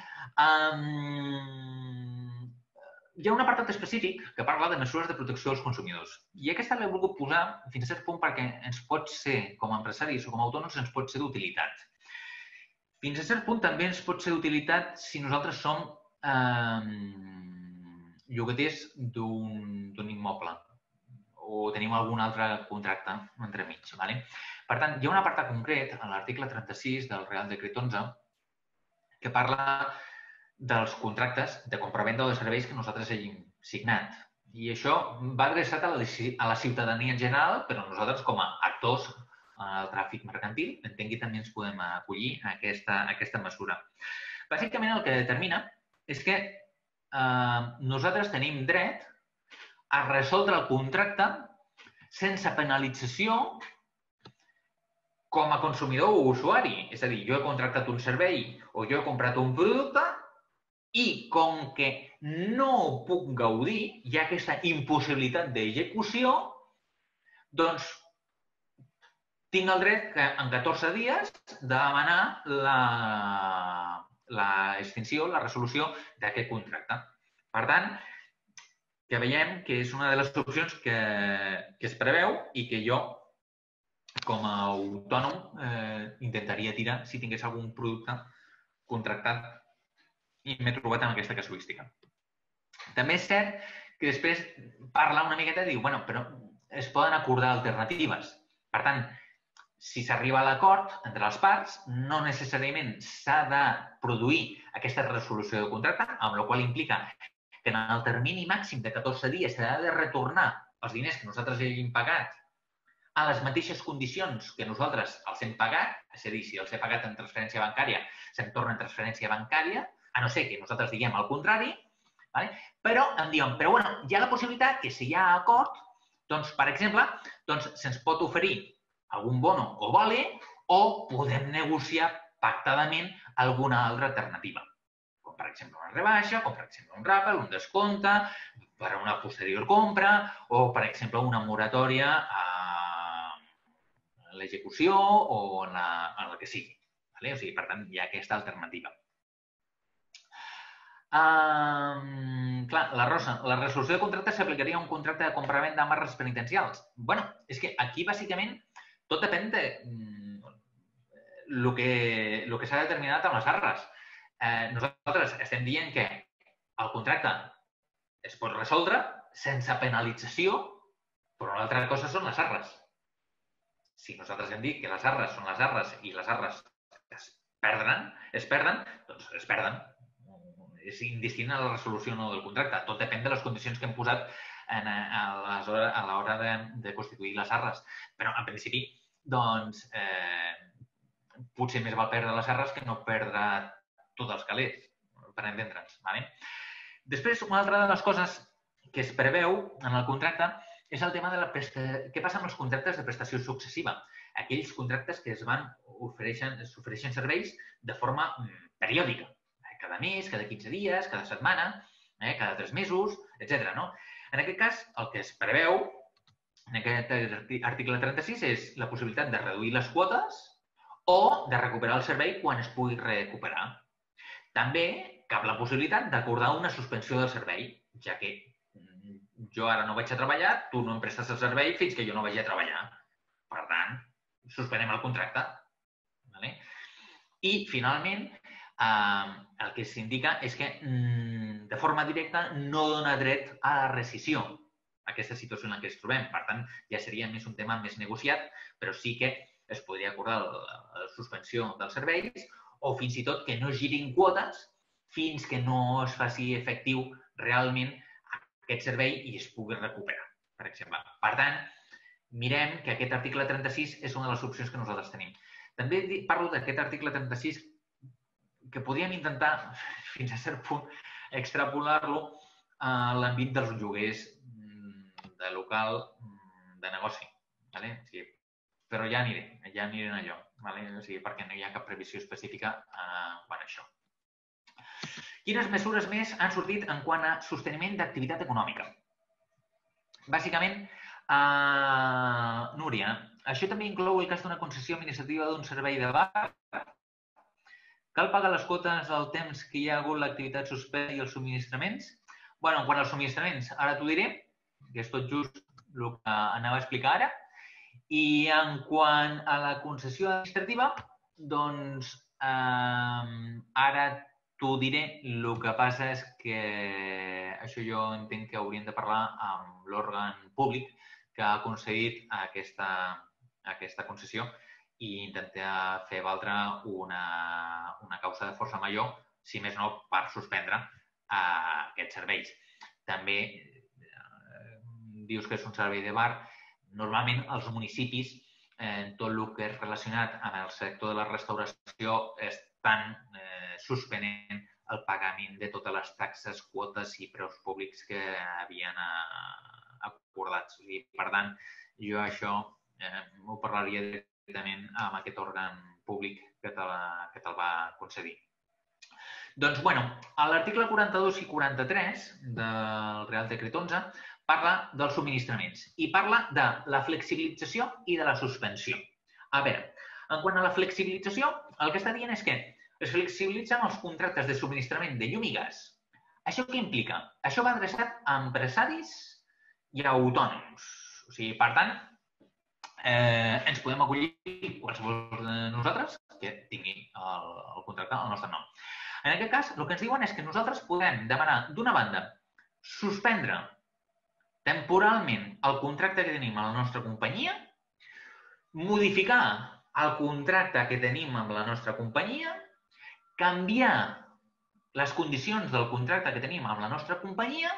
Um, hi ha un apartat específic que parla de mesures de protecció als consumidors. I aquesta l'he volgut posar fins a cert punt perquè ens pot ser, com a empresaris o com a autònoms, ens pot ser d'utilitat. Fins a cert punt també ens pot ser d'utilitat si nosaltres som eh, llogaters d'un immoble o tenim algun altre contracte entremig. Vale? Per tant, hi ha un apartat concret a l'article trenta-sis del Real Decret onze que parla dels contractes de compravenda o de serveis que nosaltres hàgim signat. I això va adreçat a la, a la ciutadania en general, però nosaltres com a actors al tràfic mercantil, entenc que també ens podem acollir a aquesta, a aquesta mesura. Bàsicament el que determina és que eh, nosaltres tenim dret a resoldre el contracte sense penalització com a consumidor o usuari. És a dir, jo he contractat un servei o jo he comprat un producte i com que no puc gaudir, hi ha aquesta impossibilitat d'execució, doncs tinc el dret que en catorze dies de demanar l'extinció, la resolució d'aquest contracte. Per tant, que veiem que és una de les opcions que, que es preveu i que jo, com a autònom, eh, intentaria tirar si tingués algun producte contractat i m'he trobat amb aquesta casuística. També és cert que després parla una miqueta i diu, bueno, però es poden acordar alternatives. Per tant, si s'arriba a l'acord entre les parts, no necessàriament s'ha de produir aquesta resolució de contracte, amb la qual implica que en el termini màxim de catorze dies s'ha de retornar els diners que nosaltres hagin pagat a les mateixes condicions que nosaltres els hem pagat, és a dir, si els he pagat en transferència bancària, se'm torna en transferència bancària, a no ser que nosaltres diguem el contrari, vale? Però em diuen, però bueno, hi ha la possibilitat que si hi ha acord, doncs, per exemple, doncs, se'ns pot oferir algun bono o vale o podem negociar pactadament alguna altra alternativa. Com, per exemple, una rebaixa, com, per exemple, un rappel, un descompte, per a una posterior compra o, per exemple, una moratòria a l'execució o en la, en la que sigui. Vale? O sigui, per tant, hi ha aquesta alternativa. Um, clar, la Rosa, la resolució de contracte s'aplicaria a un contracte de compra-venda amb arres penitencials. Bueno, és que aquí, bàsicament, tot depèn de el que, el que s'ha determinat amb les arres. Eh, nosaltres estem dient que el contracte es pot resoldre sense penalització, però una altra cosa són les arres. Si nosaltres hem dit que les arres són les arres i les arres es perden, es perden, doncs es perden. És indistint a la resolució o no del contracte. Tot depèn de les condicions que hem posat en, a l'hora de, de constituir les arres. Però, en principi, doncs, eh, potser més val perdre les arres que no perdre tots els calés, per entendre'ns. Vale? Després, una altra de les coses que es preveu en el contracte és el tema de la presta... què passa amb els contractes de prestació successiva. Aquells contractes que es van ofereixen, s'ofereixen serveis de forma periòdica. Cada mes, cada quinze dies, cada setmana, eh, cada tres mesos, etcètera. No? En aquest cas, el que es preveu en aquest article trenta-sis és la possibilitat de reduir les quotes o de recuperar el servei quan es pugui recuperar. També cap la possibilitat d'acordar una suspensió del servei, ja que jo ara no vaig a treballar, tu no em prestes el servei fins que jo no vagi a treballar. Per tant, suspenem el contracte. Vale? I, finalment, Uh, el que s'indica és que mm, de forma directa no dona dret a la rescissió a aquesta situació en la que ens trobem. Per tant, ja seria més un tema més negociat, però sí que es podria acordar la, la suspensió dels serveis o fins i tot que no girin quotes fins que no es faci efectiu realment aquest servei i es pugui recuperar, per exemple. Per tant, mirem que aquest article trenta-sis és una de les opcions que nosaltres tenim. També parlo d'aquest article trenta-sis que podríem intentar, fins a cert punt, extrapolar-lo a l'àmbit dels lloguers de local de negoci. Vale? O sigui, però ja aniré, ja aniré en allò, vale? O sigui, perquè no hi ha cap previsió específica eh, quan a això. Quines mesures més han sortit en quant a sosteniment d'activitat econòmica? Bàsicament, eh, Núria, això també inclou el cas d'una concessió administrativa d'un servei de bar. Cal pagar les quotes al temps que hi ha hagut l'activitat suspesa i els subministraments? Bé, en quant als subministraments, ara t'ho diré, que és tot just el que anava a explicar ara. I en quant a la concessió administrativa, doncs eh, ara t'ho diré. El que passa és que això jo entenc que hauríem de parlar amb l'òrgan públic que ha concedit aquesta, aquesta concessió i intentar fer valdre una, una causa de força major, si més no, per suspendre eh, aquests serveis. També eh, dius que és un servei de bar. Normalment, els municipis, eh, tot el que és relacionat amb el sector de la restauració, estan eh, suspenent el pagament de totes les taxes, quotes i preus públics que havien acordats. Per tant, jo això ho parlaria directament amb aquest òrgan públic que te'l va concedir. Doncs, bueno, l'article quaranta-dos i quaranta-tres del Real Decret onze parla dels subministraments i parla de la flexibilització i de la suspensió. A veure, en quant a la flexibilització, el que està dient és que es flexibilitzen els contractes de subministrament de llum i gas. Això què implica? Això va adreçat a empresaris i a autònoms. O sigui, per tant, eh, ens podem acollir qualsevol de nosaltres que tingui el, el contracte al nostre nom. En aquest cas, el que ens diuen és que nosaltres podem demanar, d'una banda, suspendre temporalment el contracte que tenim a la nostra companyia, modificar el contracte que tenim amb la nostra companyia, canviar les condicions del contracte que tenim amb la nostra companyia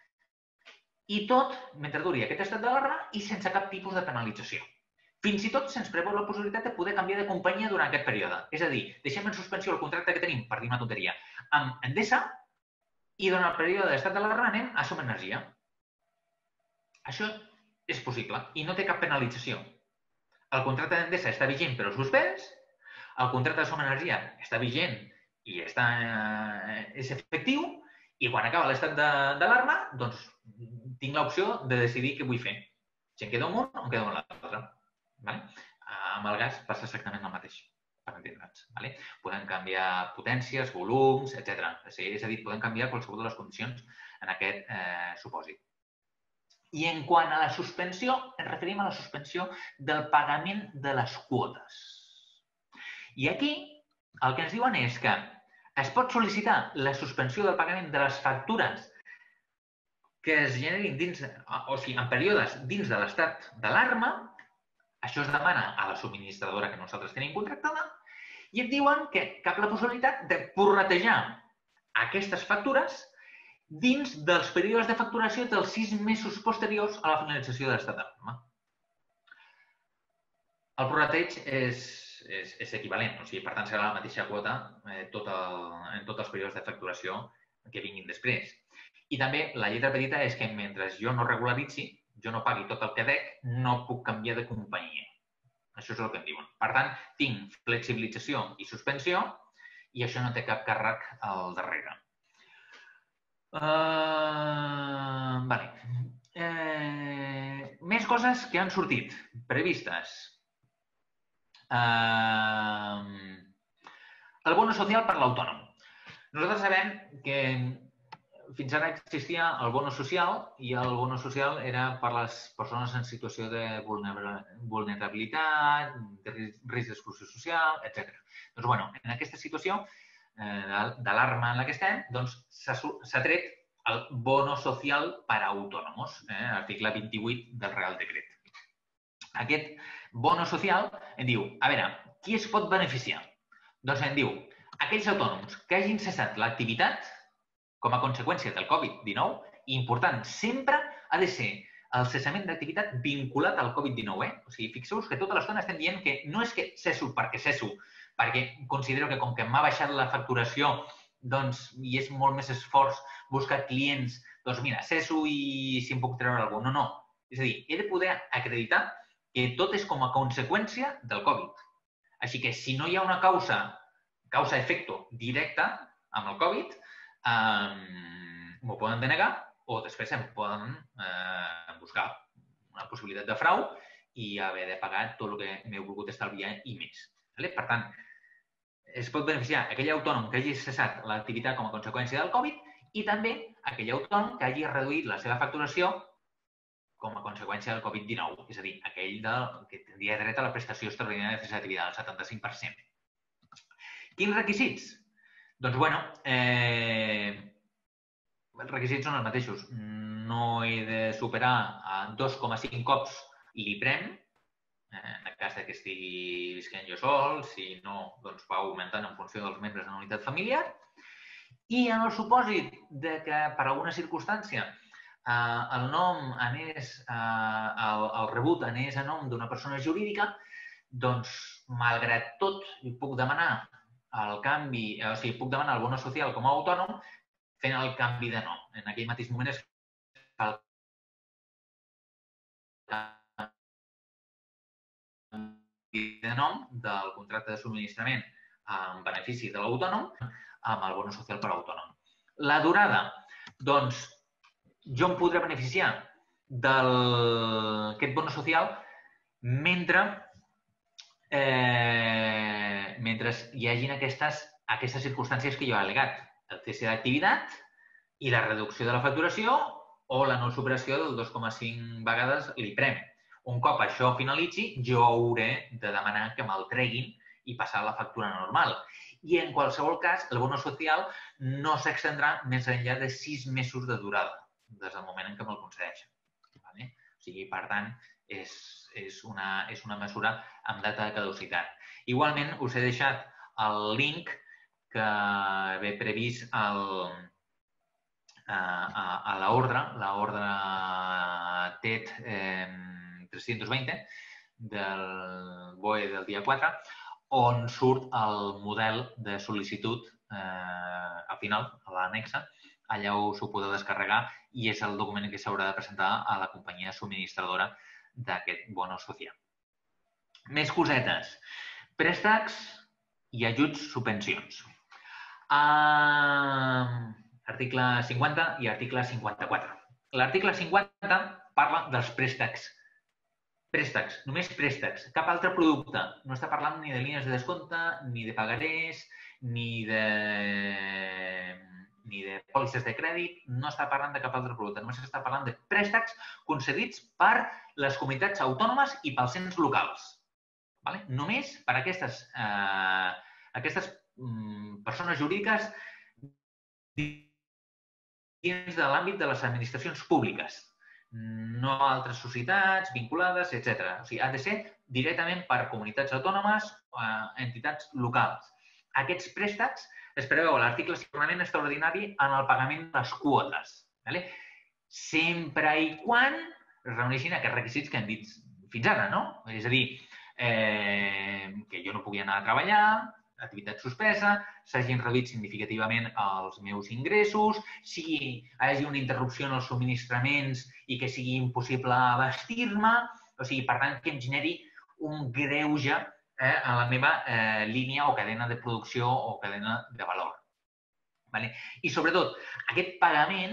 i tot mentre duri aquest estat d'alarma i sense cap tipus de penalització. Fins i tot se'ns preveu la possibilitat de poder canviar de companyia durant aquest període. És a dir, deixem en suspensió el contracte que tenim, per dir una tonteria, amb Endesa i durant el període d'estat d'alarma anem a Som Energia. Això és possible i no té cap penalització. El contracte d'Endesa està vigent però suspès, el contracte de Som Energia està vigent i està, és efectiu i quan acaba l'estat d'alarma doncs tinc l'opció de decidir què vull fer. Si em quedo amb un o em quedo amb l'altre. Amb el gas passa exactament el mateix, per entendre'ns. Podem canviar potències, volums, etcètera. És a dir, podem canviar qualsevol de les condicions en aquest supòsit. I en quant a la suspensió, ens referim a la suspensió del pagament de les quotes. I aquí el que ens diuen és que es pot sol·licitar la suspensió del pagament de les factures que es generin dins, o sigui, en períodes dins de l'estat d'alarma. Això es demana a la subministradora que nosaltres tenim contractada i et diuen que cap la possibilitat de prorratejar aquestes factures dins dels períodes de facturació dels sis mesos posteriors a la finalització de l'estat d'alarma. El prorrateig és equivalent, o sigui, per tant, serà la mateixa quota en tots els períodes de facturació que vinguin després. I també la lletra petita és que mentre jo no regularitzi, jo no pagui tot el que dec, no puc canviar de companyia. Això és el que em diuen. Per tant, tinc flexibilització i suspensió i això no té cap càrrec al darrere. Més coses que han sortit, previstes. El bono social per l'autònom. Nosaltres sabem que fins ara existia el bono social i el bono social era per les persones en situació de vulnerabilitat, de risc d'exclusió social, etcètera. Doncs, bueno, en aquesta situació d'alarma en la que estem, s'ha tret el bono social per a autònoms, article vint-i-vuit del Real Decret. Aquest bono social em diu, a veure, qui es pot beneficiar? Doncs em diu, aquells autònoms que hagin cessat l'activitat com a conseqüència del Covid dinou, i important, sempre ha de ser el cessament d'activitat vinculat al Covid dinou. O sigui, fixeu-vos que tota l'estona estem dient que no és que cesso perquè cesso, perquè considero que com que m'ha baixat la facturació i és molt més esforç buscar clients, doncs mira, cesso i si em puc treure alguna cosa. No, no. És a dir, he de poder acreditar que tot és com a conseqüència del Covid. Així que si no hi ha una causa, causa-efecto directa amb el Covid, m'ho poden denegar o després em poden buscar una possibilitat de frau i haver de pagar tot el que m'he volgut estalviar i més. Per tant, es pot beneficiar aquell autònom que hagi cessat l'activitat com a conseqüència del Covid i també aquell autònom que hagi reduït la seva facturació com a conseqüència del Covid dinou, és a dir, aquell que tindria dret a la prestació extraordinària de cessativitat, el setanta-cinc per cent. Quins requisits? Doncs, bueno, els requisits són els mateixos. No he de superar dos coma cinc cops l'IPREM, en el cas que estigui visquent jo sol, si no, doncs va augmentant en funció dels membres de la unitat familiar. I en el supòsit que per alguna circumstància el nom anés, el rebut anés a nom d'una persona jurídica, doncs, malgrat tot, puc demanar el canvi, o sigui, puc demanar el bono social com a autònom fent el canvi de nom. En aquell mateix moment es fa el canvi de nom del contracte de subministrament en benefici de l'autònom amb el bono social per a autònom. La durada, doncs, jo em podré beneficiar d'aquest bono social mentre eh, mentre hi hagin aquestes, aquestes circumstàncies que jo he al·legat. El cese d'activitat i la reducció de la facturació o la no superació del dos coma cinc vegades l'IPREM. Un cop això finalitzi, jo hauré de demanar que me'l treguin i passar a la factura normal. I en qualsevol cas, el bono social no s'extendrà més enllà de sis mesos de durada, des del moment en què me'l concedeixen. Vale? O sigui, per tant, és, és, una, és una mesura amb data de caducitat. Igualment, us he deixat el link que ve previst al, a, a, a l'ordre, l'ordre T E T eh, tres-cents vint del B O E del dia quatre, on surt el model de sol·licitud eh, al final, a l'annexa. Allà us ho podeu descarregar i és el document que s'haurà de presentar a la companyia subministradora d'aquest bono social. Més cosetes. Préstecs i ajuts subvencions. Uh, article cinquanta i article cinquanta-quatre. L'article cinquanta parla dels préstecs. Préstecs, només préstecs. Cap altre producte. No està parlant ni de línies de descompte, ni de pagarés, ni de, ni de pòlisses de crèdit. No està parlant de cap altre producte. Només està parlant de préstecs concedits per les comunitats autònomes i pels ens locals. Vale? Només per a aquestes, eh, aquestes mm, persones jurídiques dins de l'àmbit de les administracions públiques. No altres societats vinculades, etcètera. O sigui, ha de ser directament per comunitats autònomes o entitats locals. Aquests préstecs es preveu a l'article cinquanta extraordinari en el pagament de les quotes. Vale? Sempre i quan es reuneixin aquests requisits que hem dit fins ara, no? És a dir, eh, que jo no pugui anar a treballar, activitat suspesa, s'hagin reduït significativament els meus ingressos, si hi hagi una interrupció en els subministraments i que sigui impossible abastir-me, o sigui, per tant, que em generi un greuge eh, a la meva eh, línia o cadena de producció o cadena de valor. Vale? I, sobretot, aquest pagament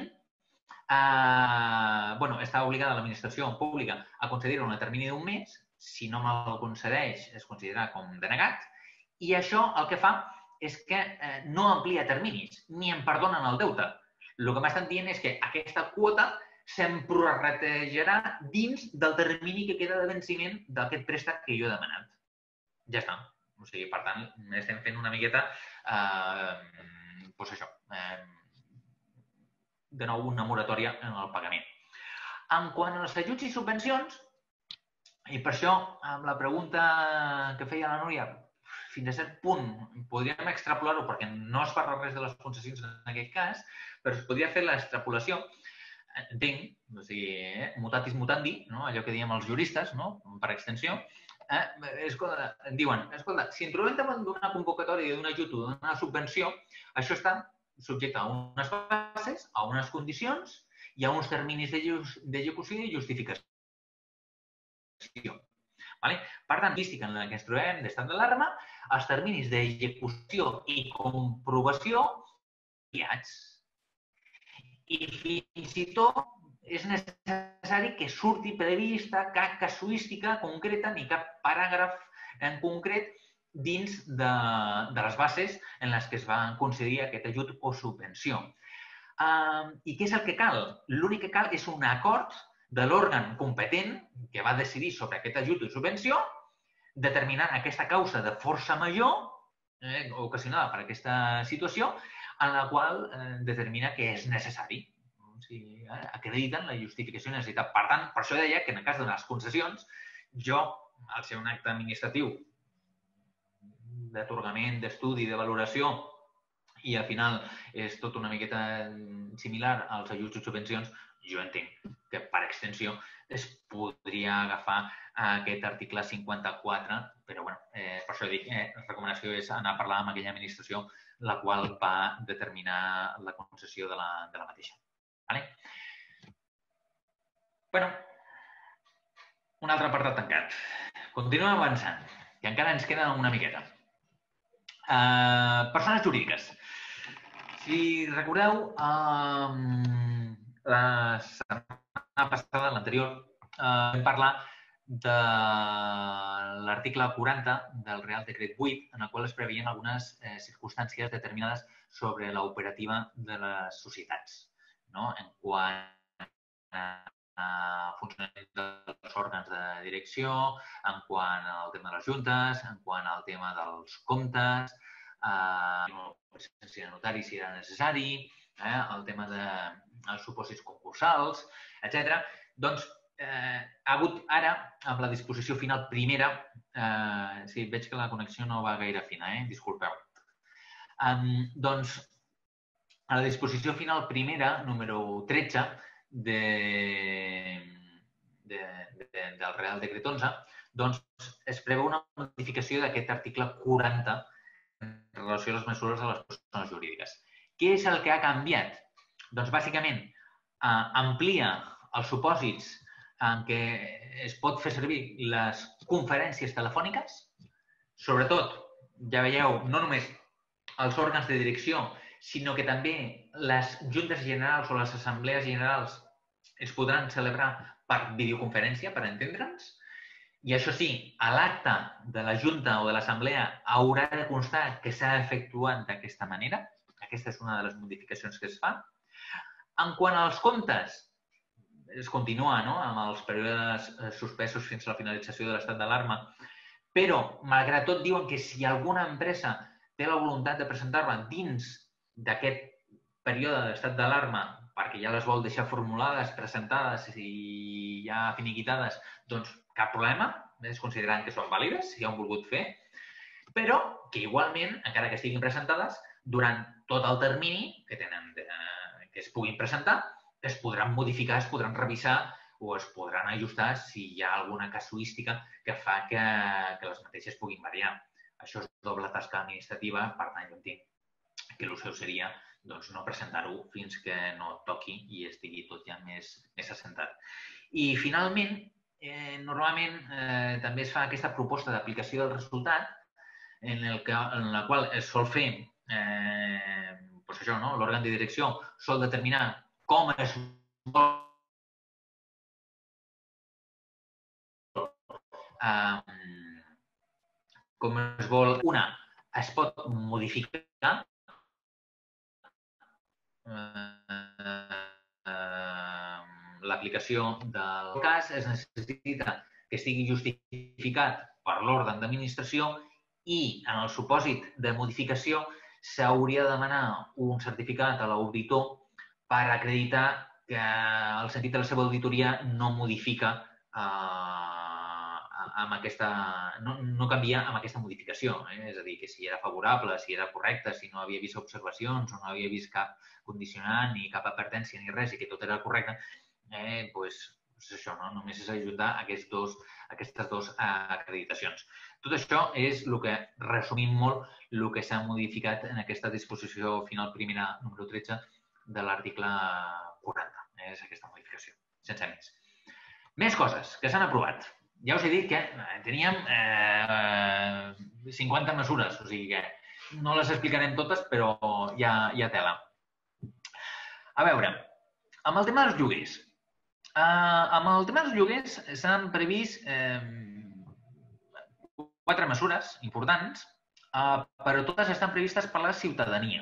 eh, bueno, està obligada l'administració pública a concedir-ho en el termini d'un mes. Si no me'l concedeix, es considerarà com denegat. I això el que fa és que eh, no amplia terminis, ni em perdonen el deute. El que m'estan dient és que aquesta quota se'm prorratejarà dins del termini que queda de venciment d'aquest préstec que jo he demanat. Ja està. O sigui, per tant, estem fent una miqueta, eh, doncs això, eh, de nou una moratòria en el pagament. En quant als ajuts i subvencions, i per això, amb la pregunta que feia la Núria, fins a cert punt podríem extrapolar-ho perquè no es parla res de les concessions en aquest cas, però es podria fer l'extrapolació, entenc, o sigui, eh, mutatis mutandi, no? Allò que diem els juristes, no? Per extensió, eh, escolta, diuen, escolta, si ens trobem davant d'una convocatòria d'un ajut o d'una subvenció, això està subjecte a unes bases, a unes condicions i a uns terminis d'execució i justificació. Vale? Per tant, logística en la que ens trobem d'estat d'alarma, els terminis d'execució i comprovació guiats. I fins i tot és necessari que surti prevista cap casuística concreta ni cap paràgraf en concret dins de, de les bases en les que es va concedir aquest ajut o subvenció. Uh, I què és el que cal? L'únic que cal és un acord de l'òrgan competent que va decidir sobre aquest ajut o subvenció, determinant aquesta causa de força major eh, ocasionada per aquesta situació, en la qual eh, determina que és necessari. O sigui, eh, acrediten la justificació de necessitat. Per tant, per això deia que en el cas de les concessions, jo, al ser un acte administratiu d'atorgament, d'estudi, de valoració, i al final és tot una miqueta similar als ajuts o subvencions, jo entenc que per extensió es podria agafar aquest article cinquanta-quatre, però bueno, eh, per això dic, eh, la recomanació és anar a parlar amb aquella administració la qual va determinar la concessió de la, de la mateixa. Vale? Bueno, un altre apartat tancat. Continuem avançant, que encara ens queda una miqueta. Uh, persones jurídiques. Si recordeu, um, la setmana passada, l'anterior, uh, vam parlar de l'article quaranta del Real Decret vuit, en el qual es preveien algunes eh, circumstàncies determinades sobre l'operativa de les societats, no? En quant a funcionament dels òrgans de direcció, en quant al tema de les juntes, en quant al tema dels comptes, eh, presència de notari si era necessari, eh, el tema dels supòsits concursals, etcètera. Doncs, Eh, ha hagut ara, amb la disposició final primera, eh, sí, veig que la connexió no va gaire fina, eh? Disculpeu. Um, doncs, a la disposició final primera, número tretze, de, de, de, del Real Decret onze, doncs es preveu una modificació d'aquest article quaranta en relació a les mesures de les persones jurídiques. Què és el que ha canviat? Doncs, bàsicament, eh, amplia els supòsits en què es pot fer servir les conferències telefòniques. Sobretot, ja veieu, no només els òrgans de direcció, sinó que també les juntes generals o les assemblees generals es podran celebrar per videoconferència, per entendre'ns. I això sí, a l'acte de la junta o de l'assemblea haurà de constar que s'ha efectuat d'aquesta manera. Aquesta és una de les modificacions que es fa. En quant als comptes, es continua, no?, amb els períodes suspesos fins a la finalització de l'estat d'alarma, però, malgrat tot, diuen que si alguna empresa té la voluntat de presentar-la dins d'aquest període d'estat d'alarma, perquè ja les vol deixar formulades, presentades i ja finiquitades, doncs cap problema, es consideren que són vàlides, si ho han volgut fer, però que igualment, encara que estiguin presentades, durant tot el termini que tenen de, que es puguin presentar, es podran modificar, es podran revisar o es podran ajustar si hi ha alguna casuística que fa que, que les mateixes puguin variar. Això és doble tasca administrativa, per tant, jo entenc que el seu seria doncs, no presentar-ho fins que no toqui i estigui tot ja més, més assentat. I, finalment, eh, normalment eh, també es fa aquesta proposta d'aplicació del resultat en, el que, en la qual es sol fer eh, doncs això, no? L'òrgan de direcció sol determinar com es vol um, com es vol una, es pot modificar uh, uh, l'aplicació del cas, es necessita que estigui justificat per l'òrgan d'administració i en el supòsit de modificació s'hauria de demanar un certificat a l'auditor per acreditar que el sentit de la seva auditoria no modifica eh, amb aquesta, no, no canvia amb aquesta modificació. Eh? És a dir, que si era favorable, si era correcte, si no havia vist observacions o no havia vist cap condicionant ni cap advertència ni res i que tot era correcte, eh, doncs, doncs això, no? Només és ajudar aquests dos, aquestes dues acreditacions. Tot això és el que, resumint molt, el que s'ha modificat en aquesta disposició final primera número tretze de l'article quaranta. És aquesta modificació, sense més. Més coses que s'han aprovat. Ja us he dit que teníem eh, cinquanta mesures, o sigui que no les explicarem totes, però hi ha, hi ha tela. A veure, amb el tema dels lloguers. Eh, amb el tema dels lloguers s'han previst eh, quatre mesures importants, eh, però totes estan previstes per la ciutadania.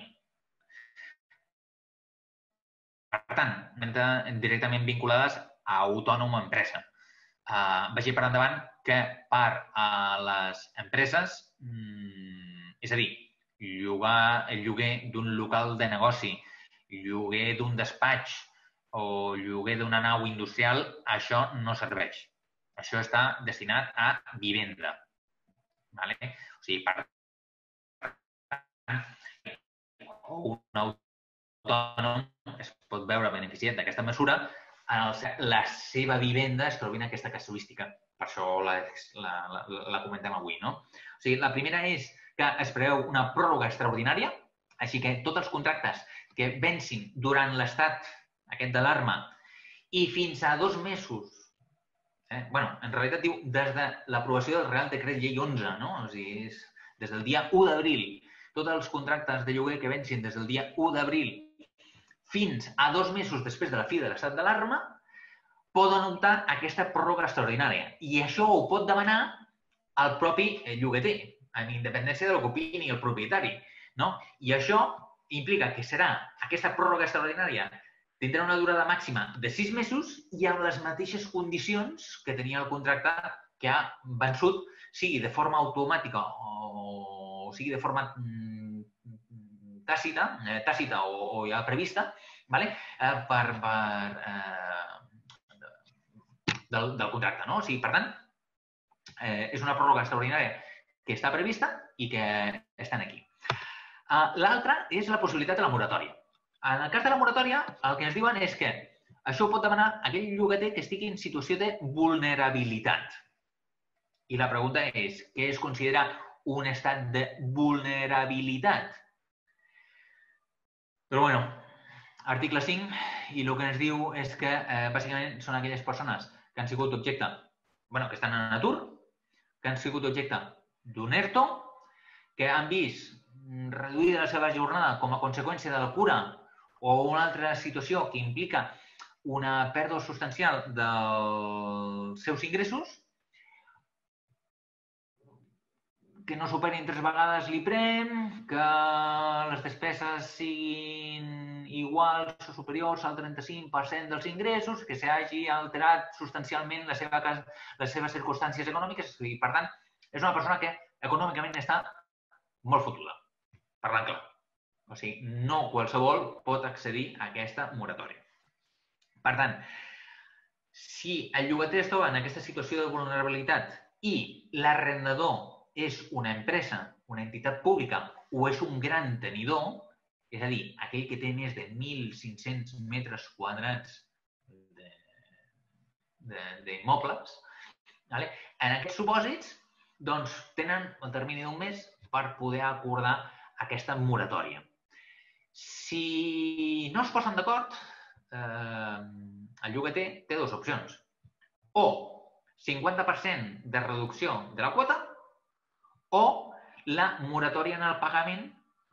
Per tant, directament vinculades a autònom o empresa. Uh, vagi per endavant que per a les empreses, mm, és a dir, llogar, el lloguer d'un local de negoci, lloguer d'un despatx o lloguer d'una nau industrial, això no serveix. Això està destinat a vivenda. Vale? O sigui, per tant, un autònom es pot veure beneficiat d'aquesta mesura en el, la seva vivenda es trobi en aquesta casuística. Per això la, la, la, la comentem avui, no? O sigui, la primera és que es preveu una pròrroga extraordinària, així que tots els contractes que vencin durant l'estat aquest d'alarma i fins a dos mesos, eh? bueno, en realitat diu des de l'aprovació del Real Decret Llei onze, no? O sigui, és des del dia u d'abril, tots els contractes de lloguer que vencin des del dia u d'abril fins a dos mesos després de la fi de l'estat d'alarma poden optar a aquesta pròrroga extraordinària. I això ho pot demanar el propi llogater, en independència de lo que opini el propietari. No? I això implica que serà aquesta pròrroga extraordinària tindrà una durada màxima de sis mesos i amb les mateixes condicions que tenia el contracte que ha vençut, sigui de forma automàtica o sigui de forma tàcita, tàcita o, o ja prevista, vale? eh, per, per, eh, del, del contracte. No? O sigui, per tant, eh, és una pròrroga extraordinària que està prevista i que estan aquí. Uh, L'altra és la possibilitat de la moratòria. En el cas de la moratòria, el que ens diuen és que això ho pot demanar aquell llogater que estigui en situació de vulnerabilitat. I la pregunta és, què es considera un estat de vulnerabilitat? Però bueno, article cinc, i el que ens diu és que eh, bàsicament són aquelles persones que han sigut objecte, bueno, que estan en atur, que han sigut objecte d'un ERTO, que han vist reduïda la seva jornada com a conseqüència de la cura o una altra situació que implica una pèrdua substancial dels seus ingressos, que no superin tres vegades l'I P R E M, que les despeses siguin iguals o superiors al trenta-cinc per cent dels ingressos, que s'hagi alterat substancialment la seva, les seves circumstàncies econòmiques i, per tant, és una persona que econòmicament està molt fotuda, parlant clar. O sigui, no qualsevol pot accedir a aquesta moratòria. Per tant, si el llogater es troba en aquesta situació de vulnerabilitat i l'arrendador és una empresa, una entitat pública o és un gran tenidor, és a dir, aquell que té més de mil cinc-cents metres quadrats d'immobles, en aquests supòsits doncs, tenen el termini d'un mes per poder acordar aquesta moratòria. Si no es posen d'acord, eh, el llogater té dues opcions. O cinquanta per cent de reducció de la quota o la moratòria en el pagament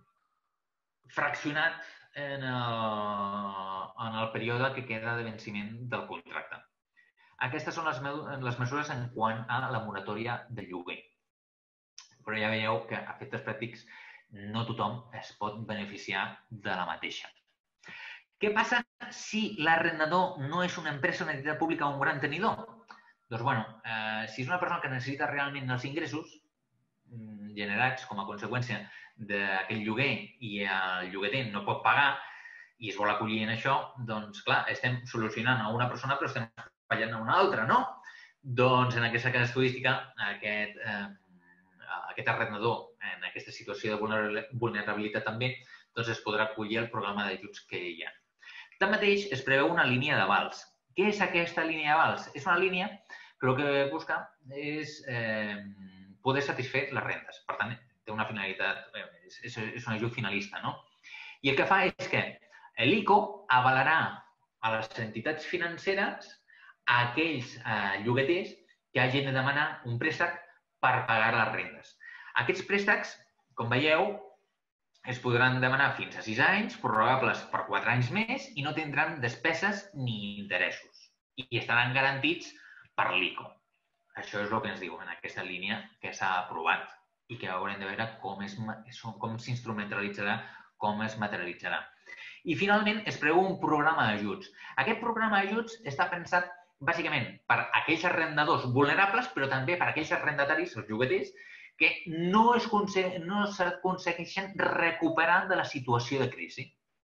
fraccionat en el, en el període que queda de venciment del contracte. Aquestes són les, les mesures en quant a la moratòria de lloguer. Però ja veieu que a efectes pràctics no tothom es pot beneficiar de la mateixa. Què passa si l'arrendador no és una empresa, una entitat pública o un gran tenidor? Doncs, bueno, eh, si és una persona que necessita realment els ingressos generats com a conseqüència d'aquell lloguer i el llogater no pot pagar i es vol acollir en això, doncs, clar, estem solucionant a una persona però estem fallant a una altra, no? Doncs, en aquesta casuística, aquest, eh, aquest arrendador en aquesta situació de vulnerabilitat també doncs es podrà acollir al programa d'ajuts que hi ha. Tanmateix, es preveu una línia d'avals. Què és aquesta línia d'avals? És una línia que el que busca és eh, poder satisfer les rendes. Per tant, té una finalitat, és, és un ajut finalista, no? I el que fa és que l'I C O avalarà a les entitats financeres a aquells eh, llogaters que hagin de demanar un préstec per pagar les rendes. Aquests préstecs, com veieu, es podran demanar fins a sis anys, prorrogables per quatre anys més i no tindran despeses ni interessos. I estaran garantits per l'I C O. Això és el que ens diu en aquesta línia que s'ha aprovat i que haurem de veure com s'instrumentalitzarà, com es materialitzarà. I, finalment, es preveu un programa d'ajuts. Aquest programa d'ajuts està pensat, bàsicament, per aquells arrendadors vulnerables, però també per aquells arrendataris, els llogaters, que no s'aconsegueixen recuperar de la situació de crisi.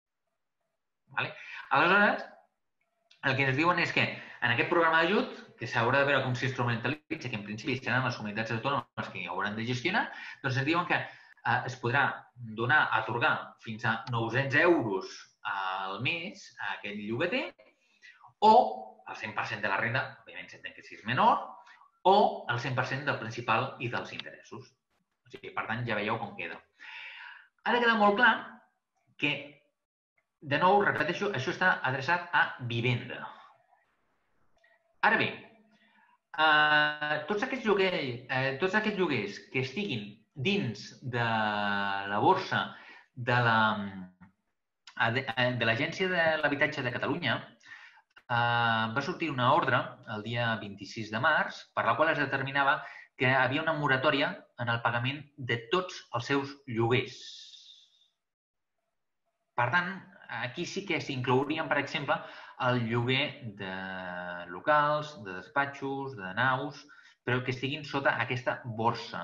Aleshores, el que ens diuen és que en aquest programa d'ajut, que s'haurà de veure com s'instrumentalitza, que en principi seran les comunitats autònomes que hi hauran de gestionar, doncs ens diuen que es podrà donar, atorgar fins a nou-cents euros al mes a aquest llogater o el cent per cent de la renda, òbviament s'entén que si és menor, o el cent per cent del principal i dels interessos. O sigui, per tant, ja veieu com queda. Ha de quedar molt clar que, de nou, repeteixo, això està adreçat a vivenda. Ara bé, eh, tots, aquests lloguers, eh, tots aquests lloguers que estiguin dins de la borsa de l'Agència de l'Habitatge de Catalunya, eh, va sortir una ordre el dia vint-i-sis de març per la qual es determinava que hi havia una moratòria en el pagament de tots els seus lloguers. Per tant, aquí sí que s'inclourien, per exemple, el lloguer de locals, de despatxos, de naus, però que estiguin sota aquesta borsa.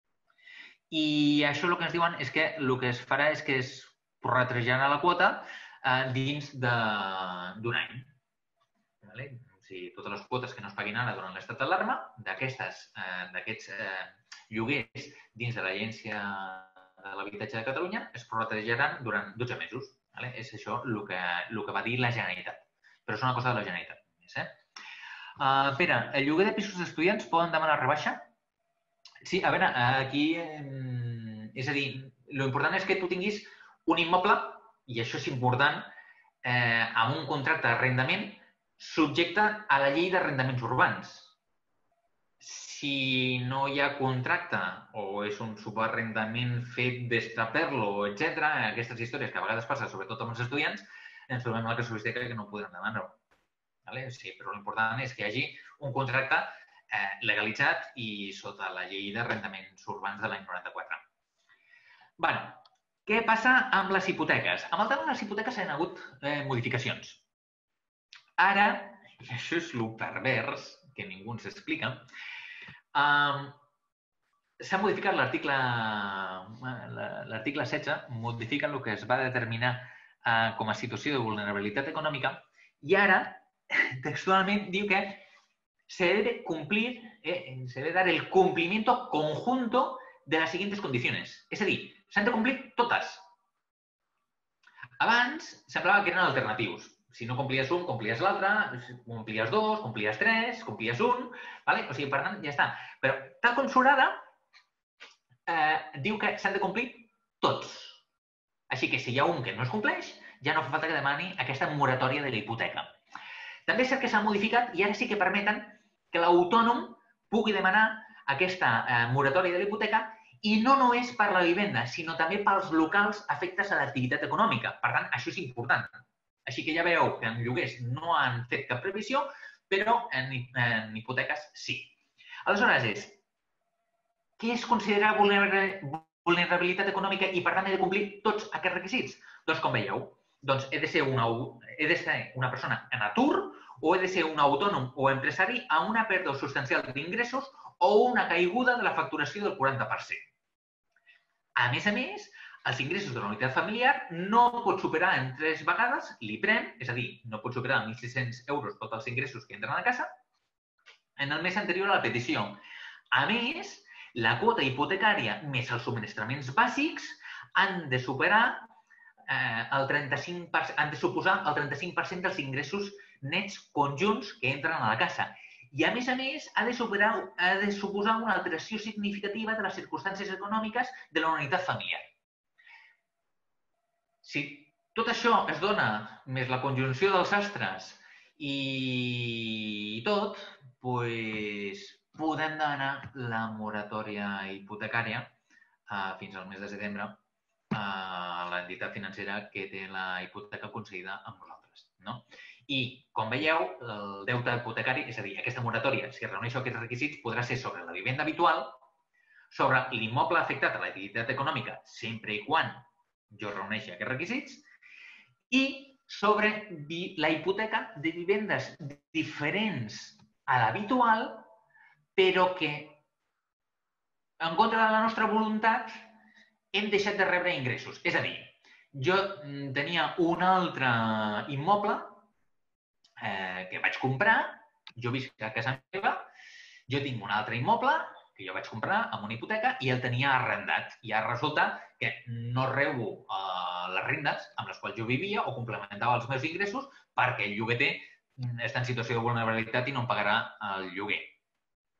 I això el que ens diuen és que el que es farà és que es prorratejarà la quota dins d'un any. O sigui, totes les quotes que no es paguin ara durant l'estat d'alarma, d'aquests lloguers dins de l'Agència de l'Habitatge de Catalunya es prorratejaran durant dotze mesos. És això el que va dir la Generalitat. Però és una cosa de la Generalitat. Pere, el lloguer de pisos d'estudiants poden demanar rebaixa? Sí, a veure, aquí... És a dir, l'important és que tu tinguis un immoble, i això és important, amb un contracte d'arrendament subjecte a la llei d'arrendaments urbans. Si no hi ha contracte o és un subarrendament fet d'extraperlo, etcètera, aquestes històries que a vegades passen, sobretot amb els estudiants, ens trobem a la casuística que no podrem demanar-ho. Però l'important és que hi hagi un contracte legalitzat i sota la llei d'arrendaments urbans de l'any noranta-quatre. Bé, què passa amb les hipoteques? Amb el tema de les hipoteques hi ha hagut modificacions. Ara, i això és el pervers, que ningú ens explica, s'ha modificat l'article l'article setze, modifica el que es va determinar com a situació de vulnerabilitat econòmica i ara, textualment, diu que se debe cumplir, eh, se debe dar el cumplimiento conjunto de las siguientes condiciones. És a dir, s'han de complir totes. Abans semblava que eren alternatius. Si no complies un, complies l'altre, complies dos, complies tres, complies un... O sigui, per tant, ja està. Però, tal com surt ara, diu que s'han de complir tots. Així que si hi ha un que no es compleix, ja no fa falta que demani aquesta moratòria de la hipoteca. També és cert que s'ha modificat i ara sí que permeten que l'autònom pugui demanar aquesta moratòria de la hipoteca i no només per la vivenda, sinó també pels locals afectes a l'activitat econòmica. Per tant, això és important. Així que ja veieu que en lloguers no han fet cap previsió, però en hipoteques sí. Aleshores és, què es considera vulnerabilitat econòmica i per tant he de complir tots aquests requisits? Doncs com veieu, he de ser una persona en atur o he de ser un autònom o empresari amb una pèrdua substancial d'ingressos o una caiguda de la facturació del quaranta per cent. A més a més, els ingressos de la unitat familiar no pot superar en tres vegades l'I P R E M, és a dir, no pot superar mil sis-cents euros tots els ingressos que entren a casa, en el mes anterior a la petició. A més, la quota hipotecària més els subministraments bàsics han de superar el trenta-cinc per cent, han de suposar el trenta-cinc per cent dels ingressos nets conjunts que entren a la casa. I, a més a més, ha de suposar una alteració significativa de les circumstàncies econòmiques de la unitat familiar. Si tot això es dona, més la conjunció dels astres i tot, doncs podem demanar la moratòria hipotecària fins al mes de setembre a l'entitat financera que té la hipoteca concedida amb nosaltres. I, com veieu, el deute hipotecari, és a dir, aquesta moratòria, si reuneixo aquests requisits, podrà ser sobre la vivenda habitual, sobre l'immoble afectat a l'activitat econòmica, sempre i quan jo reuneixi aquests requisits, i sobre la hipoteca de vivendes diferents a l'habitual, però que, en contra de la nostra voluntat, hem deixat de rebre ingressos. És a dir, jo tenia un altre immoble que vaig comprar, jo visc a casa meva, jo tinc un altre immoble que jo vaig comprar amb una hipoteca i el tenia arrendat. I ara resulta que no rebo les rendes amb les quals jo vivia o complementava els meus ingressos perquè el lloguer està en situació de vulnerabilitat i no em pagarà el lloguer.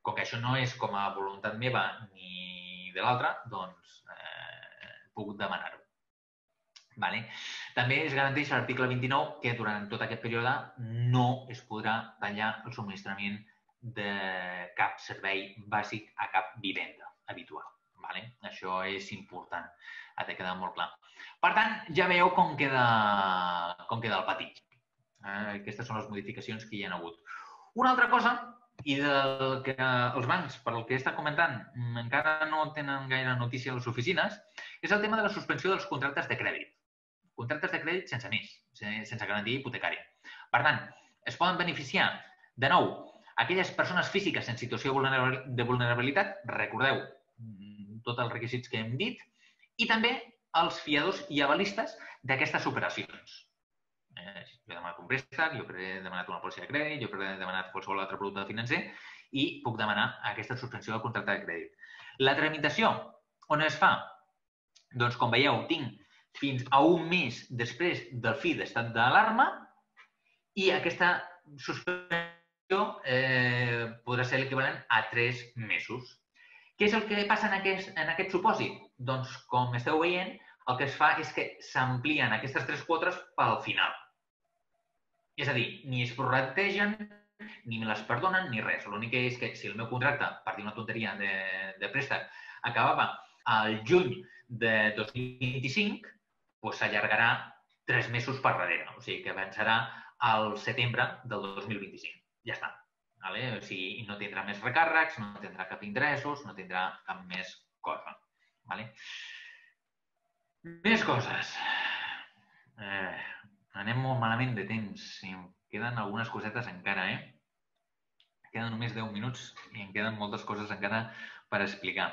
com que això no és com a voluntat meva ni de l'altre, doncs eh, puc demanar-ho. Vale? També es garanteix a l'article vint-i-nou que durant tot aquest període no es podrà tallar el subministrament de cap servei bàsic a cap vivenda habitual. Vale? Això és important, ha de quedar molt clar. Per tant, ja veieu com queda, com queda el pati. Eh, aquestes són les modificacions que hi ha hagut. Una altra cosa, i del que els bancs, per el que he estat comentant, encara no tenen gaire notícia a les oficines, és el tema de la suspensió dels contractes de crèdit. Contractes de crèdit sense més, sense garantia hipotecària. Per tant, es poden beneficiar, de nou, aquelles persones físiques en situació de vulnerabilitat, recordeu tots els requisits que hem dit, i també els fiadors i avalistes d'aquestes operacions. Eh, jo he demanat un préstec, jo he demanat una pòlissa de crèdit, jo he demanat qualsevol altre producte financer i puc demanar aquesta suspensió del contracte de crèdit. La tramitació, on es fa? Doncs, com veieu, tinc fins a un mes després del fi d'estat d'alarma i aquesta suspensió eh, podrà ser l'equivalent a tres mesos. Què és el que passa en aquest, en aquest supòsit? Doncs, com esteu veient, el que es fa és que s'amplien aquestes tres quotes pel final. És a dir, ni es prorrategen, ni me les perdonen, ni res. L'únic és que si el meu contracte, per dir una tonteria de, de préstec, acabava al juny de dos mil vint-i-cinc, doncs s'allargarà tres mesos per darrere. O sigui, que avançarà al setembre del dos mil vint-i-cinc. Ja està. Vale? O sigui, no tindrà més recàrrecs, no tindrà cap interessos, no tindrà cap més cosa. Vale? Més coses. Eh, anem molt malament de temps. Em queden algunes cosetes encara, eh? Queden només deu minuts i em queden moltes coses encara per explicar.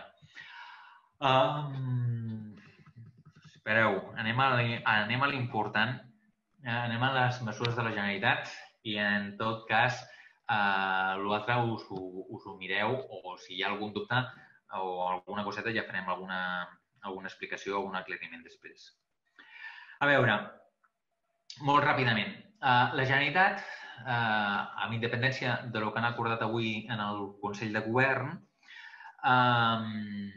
Um, espereu, anem a l'important. Anem a les mesures de la Generalitat i, en tot cas, uh, l'altre us, us ho mireu o si hi ha algun dubte o alguna coseta ja farem alguna, alguna explicació o algun aclariment després. A veure, molt ràpidament. Uh, la Generalitat, uh, amb independència del que han acordat avui en el Consell de Govern, uh,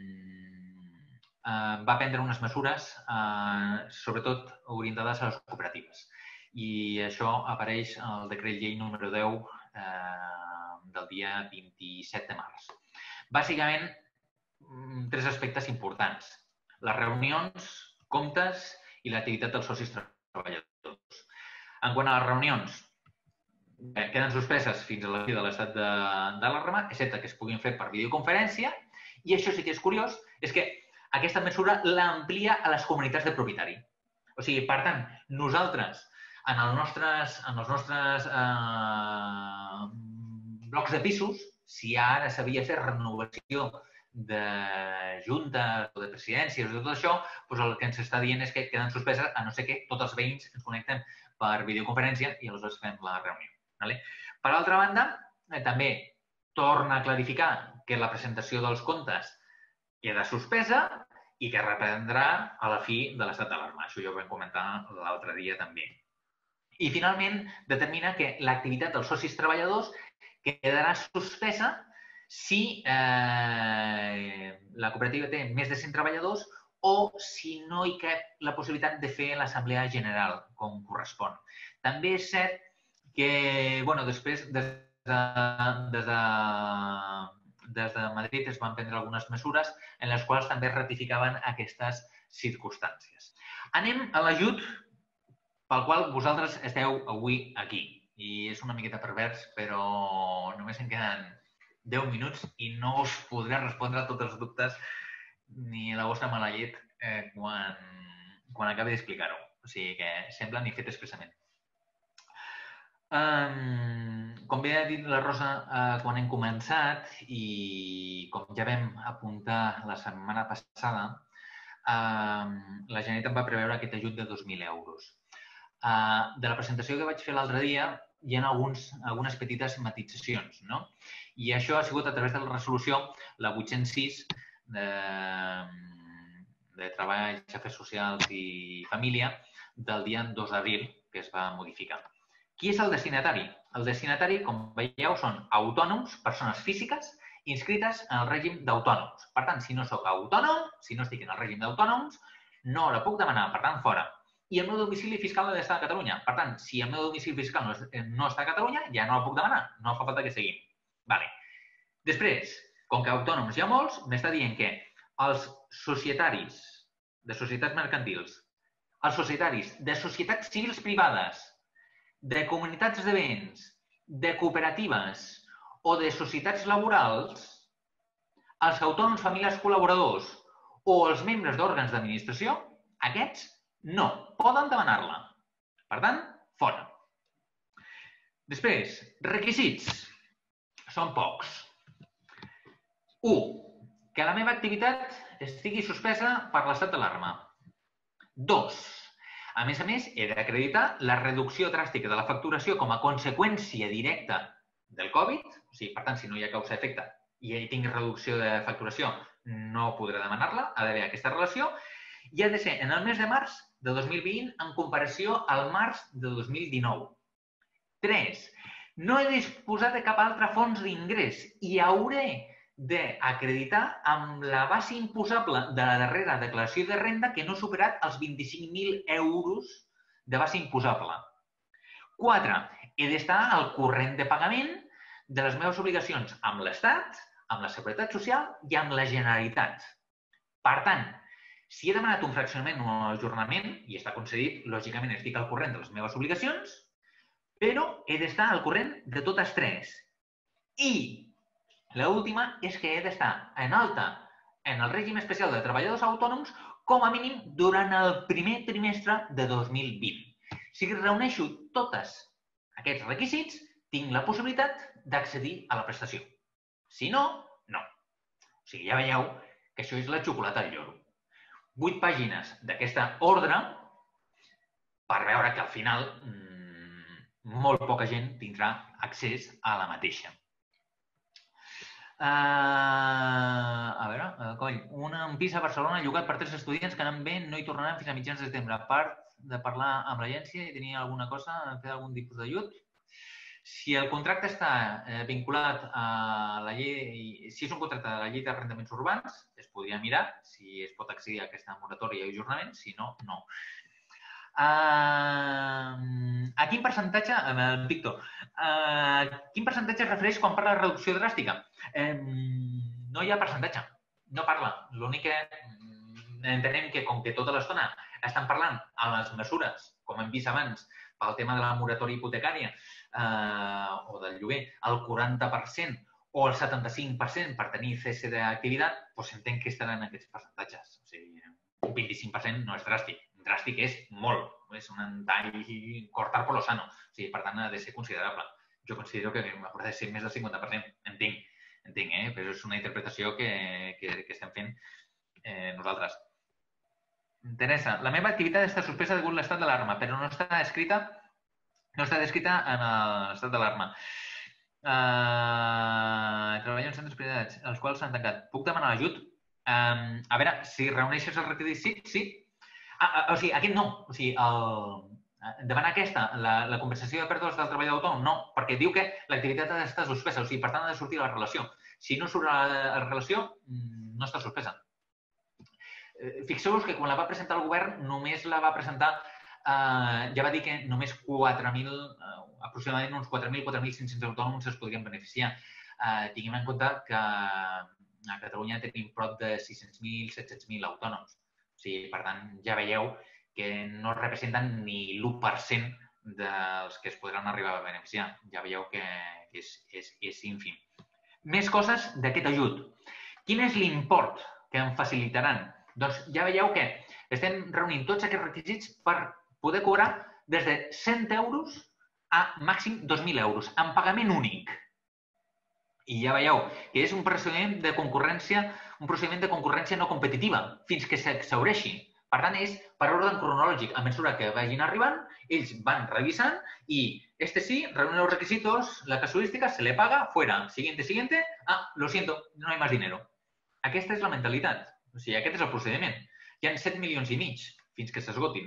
uh, va prendre unes mesures, uh, sobretot orientades a les cooperatives. I això apareix al decret llei número deu eh, del dia vint-i-set de març. Bàsicament, tres aspectes importants. Les reunions, comptes i l'activitat dels socis treballadors. En quant a les reunions, queden suspeses fins a la fi de l'estat d'alarma, excepte que es puguin fer per videoconferència, i això sí que és curiós, és que aquesta mesura l'amplia a les comunitats de propietari. O sigui, per tant, nosaltres, en els nostres, en els nostres eh, blocs de pisos, si ara s'havia fet renovació de juntes o de presidències o tot això, doncs el que ens està dient és que queden suspeses, a no ser que tots els veïns ens connectem per videoconferència i aleshores fem la reunió. Vale? Per altra banda, eh, també torna a clarificar que la presentació dels comptes queda suspesa i que reprendrà a la fi de l'estat d'alarma. Això ja ho vam comentar l'altre dia també. I, finalment, determina que l'activitat dels socis treballadors quedarà suspesa si eh, la cooperativa té més de cent treballadors o si no hi cap la possibilitat de fer l'assemblea general, com correspon. També és cert que, bueno, després, des de, des de, des de Madrid es van prendre algunes mesures en les quals també ratificaven aquestes circumstàncies. Anem a l'ajut pel qual vosaltres esteu avui aquí. I és una miqueta pervers, però només en queden deu minuts i no us podré respondre a tots els dubtes ni la vostra mala llet eh, quan, quan acabi d'explicar-ho. O sigui que sembla ni fet expressament. Um, com bé ha dit la Rosa uh, quan hem començat i com ja vam apuntar la setmana passada, uh, la Generalitat va preveure aquest ajut de dos mil euros. Uh, de la presentació que vaig fer l'altre dia hi ha alguns, algunes petites matitzacions, no? I això ha sigut a través de la resolució, la vuit-cents sis de, de Treball, Afers Socials i Família del dia dos d'abril, que es va modificar. Qui és el destinatari? El destinatari, com veieu, són autònoms, persones físiques inscrites en el règim d'autònoms. Per tant, si no sóc autònom, si no estic en el règim d'autònoms, no la puc demanar, per tant, fora. I el meu domicili fiscal ha d'estar a Catalunya. Per tant, si el meu domicili fiscal no està a Catalunya, ja no la puc demanar. No fa falta que seguim. Vale. Després, com que autònoms hi ha molts, m'està dient que els societaris de societats mercantils, els societaris de societats civils privades, de comunitats de béns, de cooperatives o de societats laborals, els autònoms familiars col·laboradors o els membres d'òrgans d'administració, aquests no poden demanar-la. Per tant, fora. Després, requisits. Són pocs. u. Que la meva activitat estigui suspesa per l'estat d'alarma. dos. A més a més, he d'acreditar la reducció dràstica de la facturació com a conseqüència directa del Covid. O sigui, per tant, si no hi ha causa-efecte i hi tingui reducció de facturació, no podré demanar-la. Ha d'haver aquesta relació. I ha de ser en el mes de març de dos mil vint en comparació al març de dos mil dinou. tres. No he disposat de cap altre fons d'ingrés i hauré d'acreditar amb la base imposable de la darrera declaració de renda que no ha superat els vint-i-cinc mil euros de base imposable. quatre. He d'estar al corrent de pagament de les meves obligacions amb l'Estat, amb la Seguretat Social i amb la Generalitat. Per tant, si he demanat un fraccionament o un ajornament i està concedit, lògicament estic al corrent de les meves obligacions, però he d'estar al corrent de totes tres. I l'última és que he d'estar en alta en el règim especial de treballadors autònoms com a mínim durant el primer trimestre de dos mil vint. Si reuneixo tots aquests requisits, tinc la possibilitat d'accedir a la prestació. Si no, no. O sigui, ja veieu que això és la xocolata al lloro. Vuit pàgines d'aquesta ordre per veure que al final molt poca gent tindrà accés a la mateixa. A veure, coll, un pis a Barcelona llogat per tres estudiants que anen bé no hi tornaran fins a mitjans de setembre. A part de parlar amb l'agència i tenir alguna cosa, fer algun tipus d'ajut. Si el contracte està vinculat a la llei, si és un contracte de la llei d'arrendaments urbans, es podria mirar si es pot accedir a aquesta moratòria i ajornament, si no, no. A quin percentatge, Víctor, a quin percentatge es refereix quan parla de reducció dràstica? No hi ha percentatge, no parla. L'únic que entenem que com que tota l'estona estan parlant a les mesures, com hem vist abans, pel tema de la moratòria hipotecària o del lloguer, el quaranta per cent o el setanta-cinc per cent per tenir cese d'activitat, doncs entenc que estaran aquests percentatges. O sigui, un vint-i-cinc per cent no és dràstic. Dràstic és molt. És un tall cortar por lo sano. O sigui, per tant, ha de ser considerable. Jo considero que haurà de ser més del cinquanta per cent. Entenc, entenc, eh? Però és una interpretació que estem fent nosaltres. Teresa, la meva activitat està suspesa degut a l'estat d'alarma, però no està escrita no està descrita en l'estat d'alarma. Treballo en centres privats, els quals s'han tancat. Puc demanar l'ajut? A veure, si reuneixes els requisits, sí. O sigui, aquest no. O sigui, demanar aquesta, la compensació de pèrdues del treballador autònom, no, perquè diu que l'activitat ha d'estar suspesa. O sigui, per tant, ha de sortir la relació. Si no surt la relació, no està suspesa. Fixeu-vos que quan la va presentar el govern, només la va presentar, ja va dir que només quatre mil, aproximadament uns quatre mil, quatre mil cinc-cents autònoms es podrien beneficiar. Tinguem en compte que a Catalunya tenim prop de sis-cents mil, set-cents mil autònoms. O sigui, per tant, ja veieu que no representen ni l'u per cent dels que es podran arribar a beneficiar. Ja veieu que és ínfim. Més coses d'aquest ajut. Quin és l'import que em facilitaran? Doncs ja veieu que estem reunint tots aquests requisits per poder cobrar des de cent euros a màxim dos mil euros, en pagament únic. I ja veieu que és un procediment de concurrència, un procediment de concurrència no competitiva, fins que s'exhaureixi. Per tant, és per ordre cronològic. A mesura que vagin arribant, ells van revisant i este sí, reúne los requisitos, la casuística, se le paga, fuera. Siguiente, siguiente, ah, lo siento, no hay más dinero. Aquesta és la mentalitat. O sigui, aquest és el procediment. Hi ha set milions i mig fins que s'esgotin.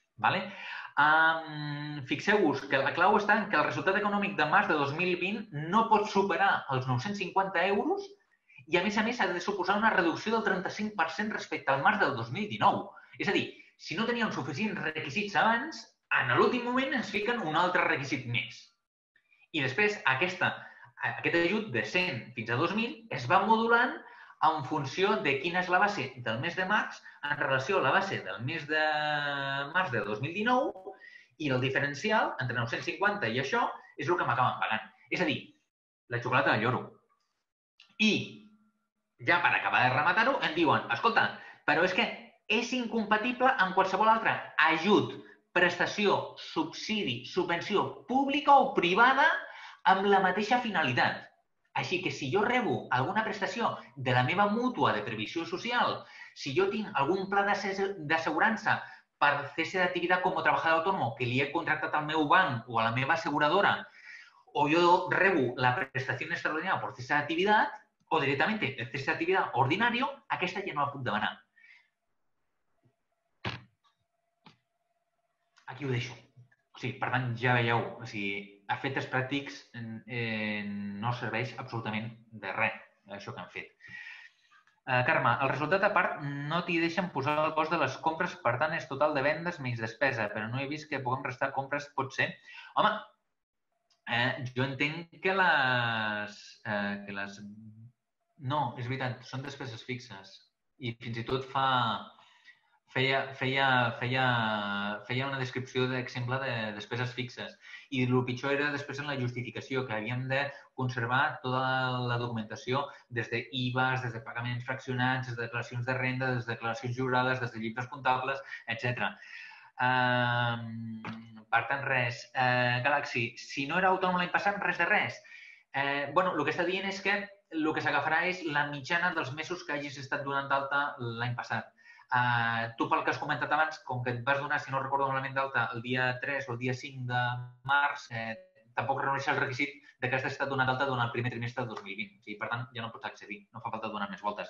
Fixeu-vos que la clau està en que el resultat econòmic de març de dos mil vint no pot superar els nou-cents cinquanta euros i, a més a més, ha de suposar una reducció del trenta-cinc per cent respecte al març del dos mil dinou. És a dir, si no teníem suficients requisits abans, en l'últim moment ens fiquen un altre requisit més. I després, aquesta, aquest ajut de cent fins a dos mil es va modulant en funció de quina és la base del mes de març en relació a la base del mes de març de dos mil dinou i el diferencial entre nou-cents cinquanta i això és el que m'acaben pagant. És a dir, la xocolata del lloro. I ja per acabar de rematar-ho, em diuen, escolta, però és que és incompatible amb qualsevol altre ajut, prestació, subsidi, subvenció pública o privada amb la mateixa finalitat. Així que si jo rebo alguna prestació de la meva mútua de previsió social, si jo tinc algun pla d'assegurança per cese d'activitat com a treballador autònom que li he contractat al meu banc o a la meva asseguradora, o jo rebo la prestació extraordinària per cese d'activitat, o directament el cese d'activitat ordinari, aquesta ja no la puc demanar. Aquí ho deixo. O sigui, per tant, ja veieu, o sigui, a efectes pràctics eh, no serveix absolutament de res, això que han fet. Eh, Carme, el resultat a part no t'hi deixen posar el cost de les compres, per tant, és total de vendes menys despesa, però no he vist que puguem restar compres, pot ser. Home, eh, jo entenc que les, eh, que les... No, és veritat, són despeses fixes i fins i tot fa... Feia, feia, feia, feia una descripció d'exemple de despeses fixes i el pitjor era després en la justificació, que havíem de conservar tota la documentació des d'I V As, des de pagaments fraccionats, des de declaracions de renda, des de declaracions jurades, des de llibres comptables, etcètera. Uh, per tant, res. Uh, Galaxy, si no era autònom l'any passat, res de res. Uh, bueno, el que està dient és que el que s'agafarà és la mitjana dels mesos que hagis estat donant d'alta l'any passat. Uh, tu, pel que has comentat abans, com que et vas donar, si no recordo malament, d'alta el dia tres o el dia cinc de març, eh, tampoc reuneix el requisit de que has estat donat d'alta durant el primer trimestre del dos mil vint. O sigui, per tant, ja no pots accedir, no fa falta donar més voltes.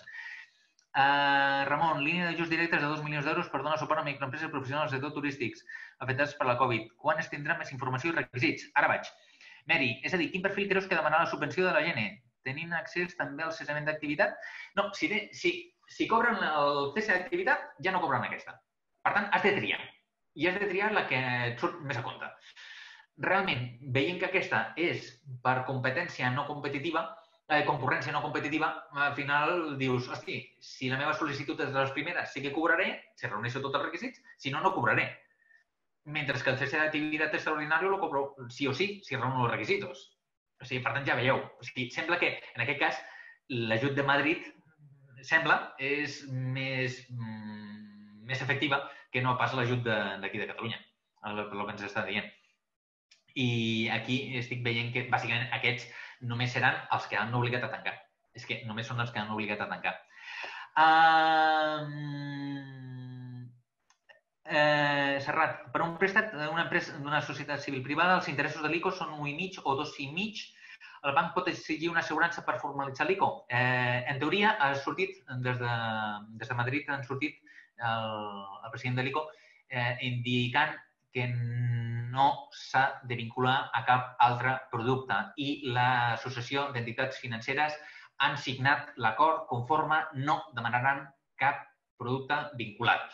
Uh, Ramon, línia d'ajuts directes de dos milions d'euros per donar suport a microempreses professionals del sector turístics afectats per la Covid. Quan es tindrà més informació i requisits? Ara vaig. Mary, és a dir, quin perfil creus que demanarà la subvenció de la Gene? Tenint accés també al cessament d'activitat? No, si, de, si, si cobren el cese d'activitat, ja no cobren aquesta. Per tant, has de triar. I has de triar la que et surt més a compte. Realment, veient que aquesta és per competència no competitiva, eh, concurrència no competitiva, al final dius, hosti, si la meva sol·licitud és de les primeres, sí que cobraré, si reuneixo tots els requisits, si no, no cobraré. Mentre que el cese d'activitat extraordinari lo cobro sí o sí, si reúno els requisitos. O sigui, per tant, ja veieu. O sigui, sembla que, en aquest cas, l'ajut de Madrid, sembla, és més, mm, més efectiva que no pas l'ajut d'aquí de, de Catalunya, el, el que ens està dient. I aquí estic veient que, bàsicament, aquests només seran els que han obligat a tancar. És que només són els que han obligat a tancar. Uh, eh, Serrat, per un préstec d'una empresa d'una societat civil privada, els interessos de l'I C O són un i mig o dos i mig. El banc pot exigir una assegurança per formalitzar l'I C O? Eh, en teoria, ha sortit, des de, des de Madrid, han sortit el, el president de l'I C O eh, indicant que no s'ha de vincular a cap altre producte i l'Associació d'Entitats Financeres han signat l'acord conforme no demanaran cap producte vinculat.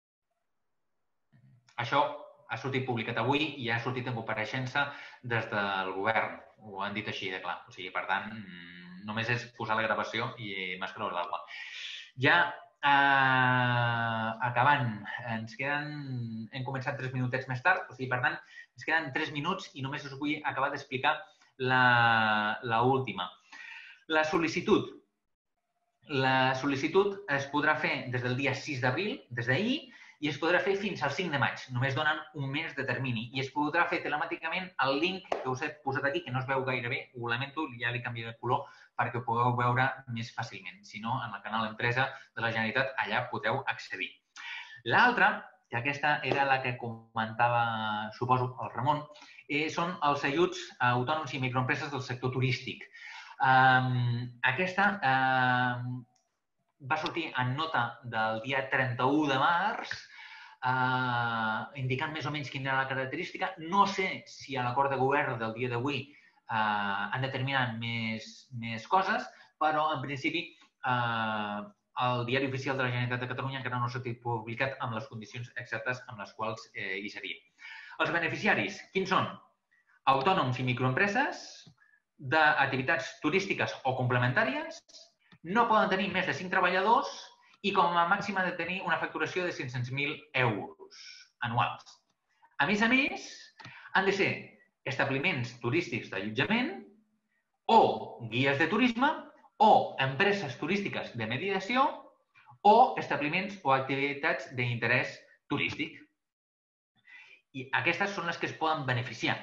Això ha sortit publicat avui i ha sortit en compareixença des del govern. Ho han dit així de clar. O sigui, per tant, només és posar la gravació i m'has creure l'aigua. Ja eh, acabant, ens queden... Hem començat tres minutets més tard, o sigui, per tant, ens queden tres minuts i només us vull acabar d'explicar l'última. La sol·licitud. La sol·licitud es podrà fer des del dia sis d'abril, des d'ahir, i es podrà fer fins al cinc de maig. Només donen un mes de termini. I es podrà fer telemàticament el link que us he posat aquí, que no es veu gaire bé, ho lamento, ja li canviaré el color perquè ho podeu veure més fàcilment. Si no, en el canal Empresa de la Generalitat, allà podeu accedir. L'altra, que aquesta era la que comentava, suposo, el Ramon, eh, són els ajuts a autònoms i microempreses del sector turístic. Um, aquesta uh, va sortir en nota del dia trenta-u de març, Uh, indicant més o menys quina era la característica. No sé si a l'acord de govern del dia d'avui uh, han determinat més, més coses, però en principi el Diari Oficial de la Generalitat de Catalunya encara no s'ha publicat amb les condicions exactes amb les quals hi seria. Els beneficiaris, quins són? Autònoms i microempreses, d'activitats turístiques o complementàries, no poden tenir més de cinc treballadors i com a màxim han de tenir una facturació de cinc-cents mil euros anuals. A més a més, han de ser establiments turístics d'allotjament o guies de turisme o empreses turístiques de mediació o establiments o activitats d'interès turístic. I aquestes són les que es poden beneficiar.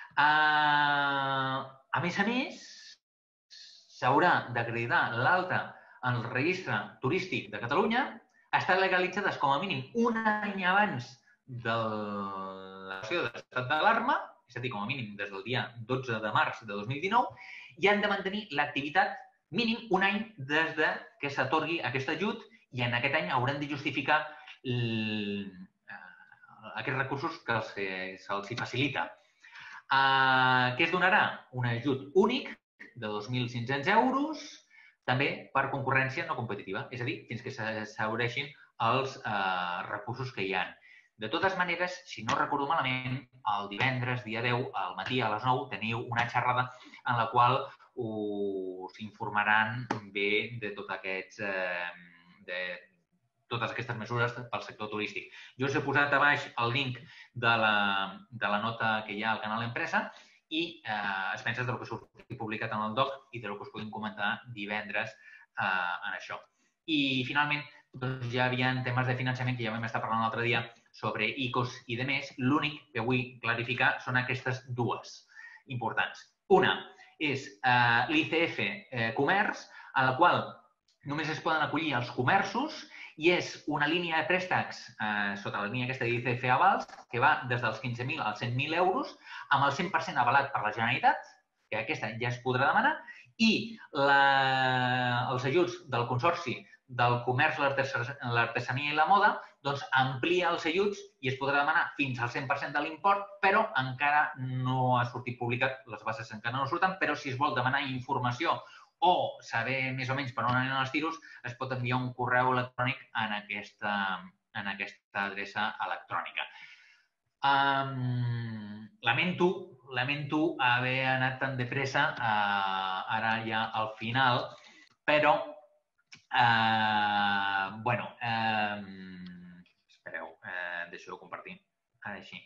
A més a més, s'haurà d'acreditar l'alta en el registre turístic de Catalunya, estar legalitzades com a mínim un any abans de la declaració d'estat d'alarma, és a dir, com a mínim des del dia dotze de març de dos mil dinou, i han de mantenir l'activitat mínim un any des que s'atorgui aquest ajut i en aquest any hauran de justificar aquests recursos que se'ls facilita. Què es donarà? Un ajut únic de dos mil cinc-cents euros, també per concurrència no competitiva, és a dir, fins que s'exhaureixin els recursos que hi ha. De totes maneres, si no recordo malament, el divendres, dia deu, al matí a les nou, teniu una xerrada en la qual us informaran bé de tots aquests de totes aquestes mesures pel sector turístic. Jo us he posat a baix el link de la nota que hi ha al canal Empresa i es pensa del que s'ha publicat en el doc i del que us podem comentar divendres en això. I, finalment, ja hi havia temes de finançament que ja vam estar parlant l'altre dia sobre I C O S i demés. L'únic que vull clarificar són aquestes dues importants. Una és l'I C F Comerç, a la qual només es poden acollir els comerços i és una línia de préstecs sota la línia aquesta d'I C F Avals que va des dels quinze mil als cent mil euros amb el cent per cent avalat per la Generalitat, que aquesta ja es podrà demanar, i els ajuts del Consorci del Comerç, l'Artesania i la Moda doncs amplia els ajuts i es podrà demanar fins al cent per cent de l'import, però encara no ha sortit publicat, les bases encara no surten, però si es vol demanar informació o saber més o menys per on anen els tiros, es pot enviar un correu electrònic en aquesta, en aquesta adreça electrònica. Um, lamento, lamento haver anat tan de pressa uh, ara ja al final, però, uh, bueno, uh, espereu, uh, deixo de compartir, ara així.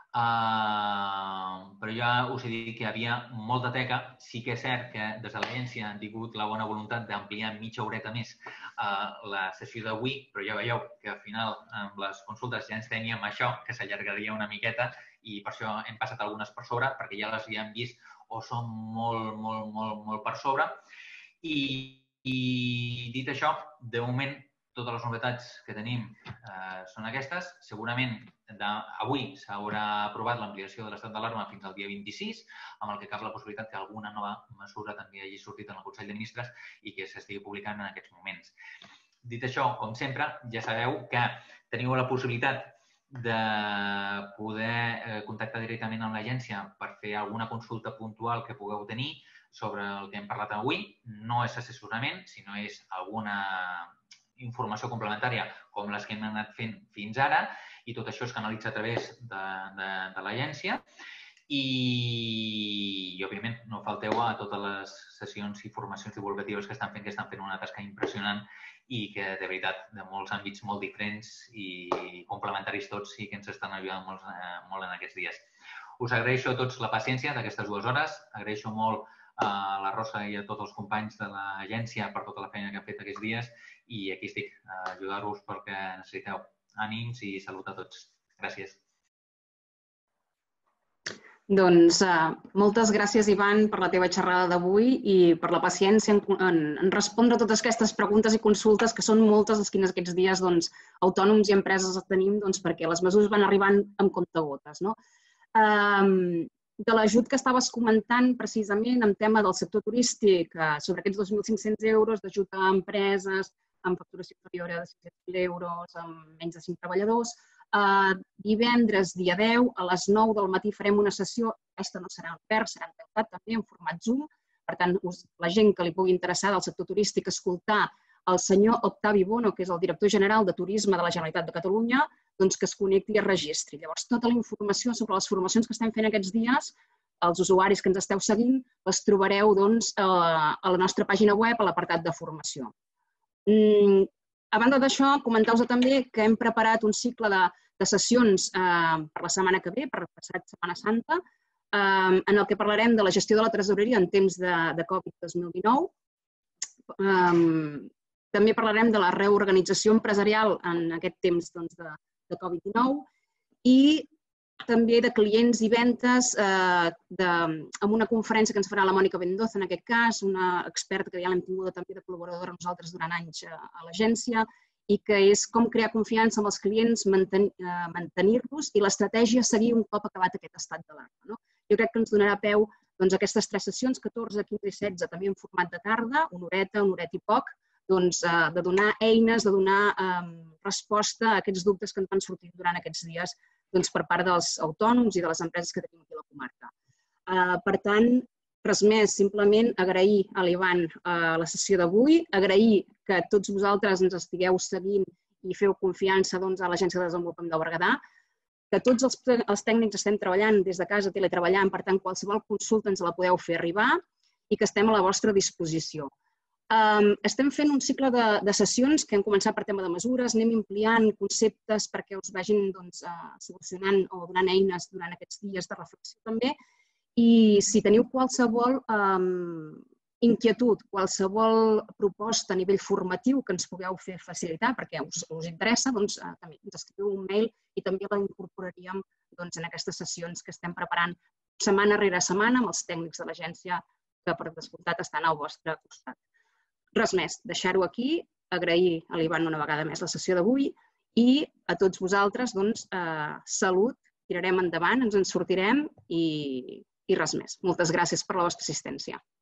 Uh, però ja us he dit que hi havia molta teca. Sí que és cert que des de l'agència han tingut la bona voluntat d'ampliar mitja horeta més uh, la sessió d'avui, però ja veieu que al final amb les consultes ja ens teníem això, que s'allargaria una miqueta i per això hem passat algunes per sobre, perquè ja les havíem vist o són molt, molt, molt, molt per sobre. I, i dit això, de moment totes les novetats que tenim eh, són aquestes. Segurament avui s'haurà aprovat l'ampliació de l'estat d'alarma fins al dia vint-i-sis, amb el que cap la possibilitat que alguna nova mesura també hagi sortit en el Consell de Ministres i que s'estigui publicant en aquests moments. Dit això, com sempre, ja sabeu que teniu la possibilitat de poder contactar directament amb l'agència per fer alguna consulta puntual que pugueu tenir sobre el que hem parlat avui. No és assessorament, sinó és alguna informació complementària com les que hem anat fent fins ara i tot això es canalitza a través de, de, de l'agència i, i, òbviament, no falteu a totes les sessions i formacions divulgatives que estan fent, que estan fent una tasca impressionant i que, de veritat, de molts àmbits molt diferents i complementaris tots i que ens estan ajudant molt, eh, molt en aquests dies. Us agraeixo a tots la paciència d'aquestes dues hores, agraeixo molt a la Rosa i a tots els companys de l'agència per tota la feina que han fet aquests dies i aquí estic a ajudar-vos pel que necessiteu. Ànims i salut a tots. Gràcies. Doncs uh, moltes gràcies, Ivan, per la teva xerrada d'avui i per la paciència en, en, en respondre a totes aquestes preguntes i consultes que són moltes les quines aquests dies doncs, autònoms i empreses tenim doncs, perquè les mesures van arribant amb comptagotes. No? Um, de l'ajut que estaves comentant precisament en tema del sector turístic, sobre aquests dos mil cinc-cents euros d'ajut a empreses amb facturació inferior a cinc-cents mil euros, amb menys de cinc treballadors. Divendres, dia deu, a les nou del matí farem una sessió, aquesta no serà en obert, serà en tancat també en format Zoom, per tant, la gent que li pugui interessar del sector turístic escoltar el senyor Octavi Bono, que és el director general de Turisme de la Generalitat de Catalunya, doncs que es connecti i es registri. Llavors, tota la informació sobre les formacions que estem fent aquests dies, els usuaris que ens esteu seguint, les trobareu a la nostra pàgina web, a l'apartat de formació. A banda d'això, comentar-vos també que hem preparat un cicle de sessions per la setmana que ve, per passat Setmana Santa, en el que parlarem de la gestió de la tresoreria en temps de Covid dos mil dinou. També parlarem de la reorganització empresarial en aquest temps de Covid dinou i també de clients i ventes amb una conferència que ens farà la Mònica Mendoza, en aquest cas, una experta que ja l'hem tinguda també de col·laboradora amb nosaltres durant anys a l'agència, i que és com crear confiança amb els clients, mantenir-los i l'estratègia a seguir un cop acabat aquest estat d'alarma. Jo crec que ens donarà peu a aquestes tres sessions, catorze, quinze i setze, també en format de tarda, una horeta, una horeta i poc, de donar eines, de donar resposta a aquests dubtes que ens van sortir durant aquests dies per part dels autònoms i de les empreses que tenim aquí a la comarca. Per tant, res més, simplement agrair a l'Ivan la sessió d'avui, agrair que tots vosaltres ens estigueu seguint i feu confiança a l'Agència de Desenvolupament del Berguedà, que tots els tècnics estem treballant des de casa, teletreballant, per tant, qualsevol consulta ens la podeu fer arribar i que estem a la vostra disposició. Estem fent un cicle de sessions que hem començat per tema de mesures, anem ampliant conceptes perquè us vagin solucionant o donant eines durant aquests dies de reflexió també. I si teniu qualsevol inquietud, qualsevol proposta a nivell formatiu que ens pugueu fer facilitar perquè us interessa, doncs també ens escriviu un mail i també la incorporaríem en aquestes sessions que estem preparant setmana rere setmana amb els tècnics de l'agència que per descomptat estan al vostre costat. Res més, deixar-ho aquí, agrair a l'Ivan una vegada més la sessió d'avui i a tots vosaltres, doncs, salut, tirarem endavant, ens en sortirem i res més. Moltes gràcies per la vostra assistència.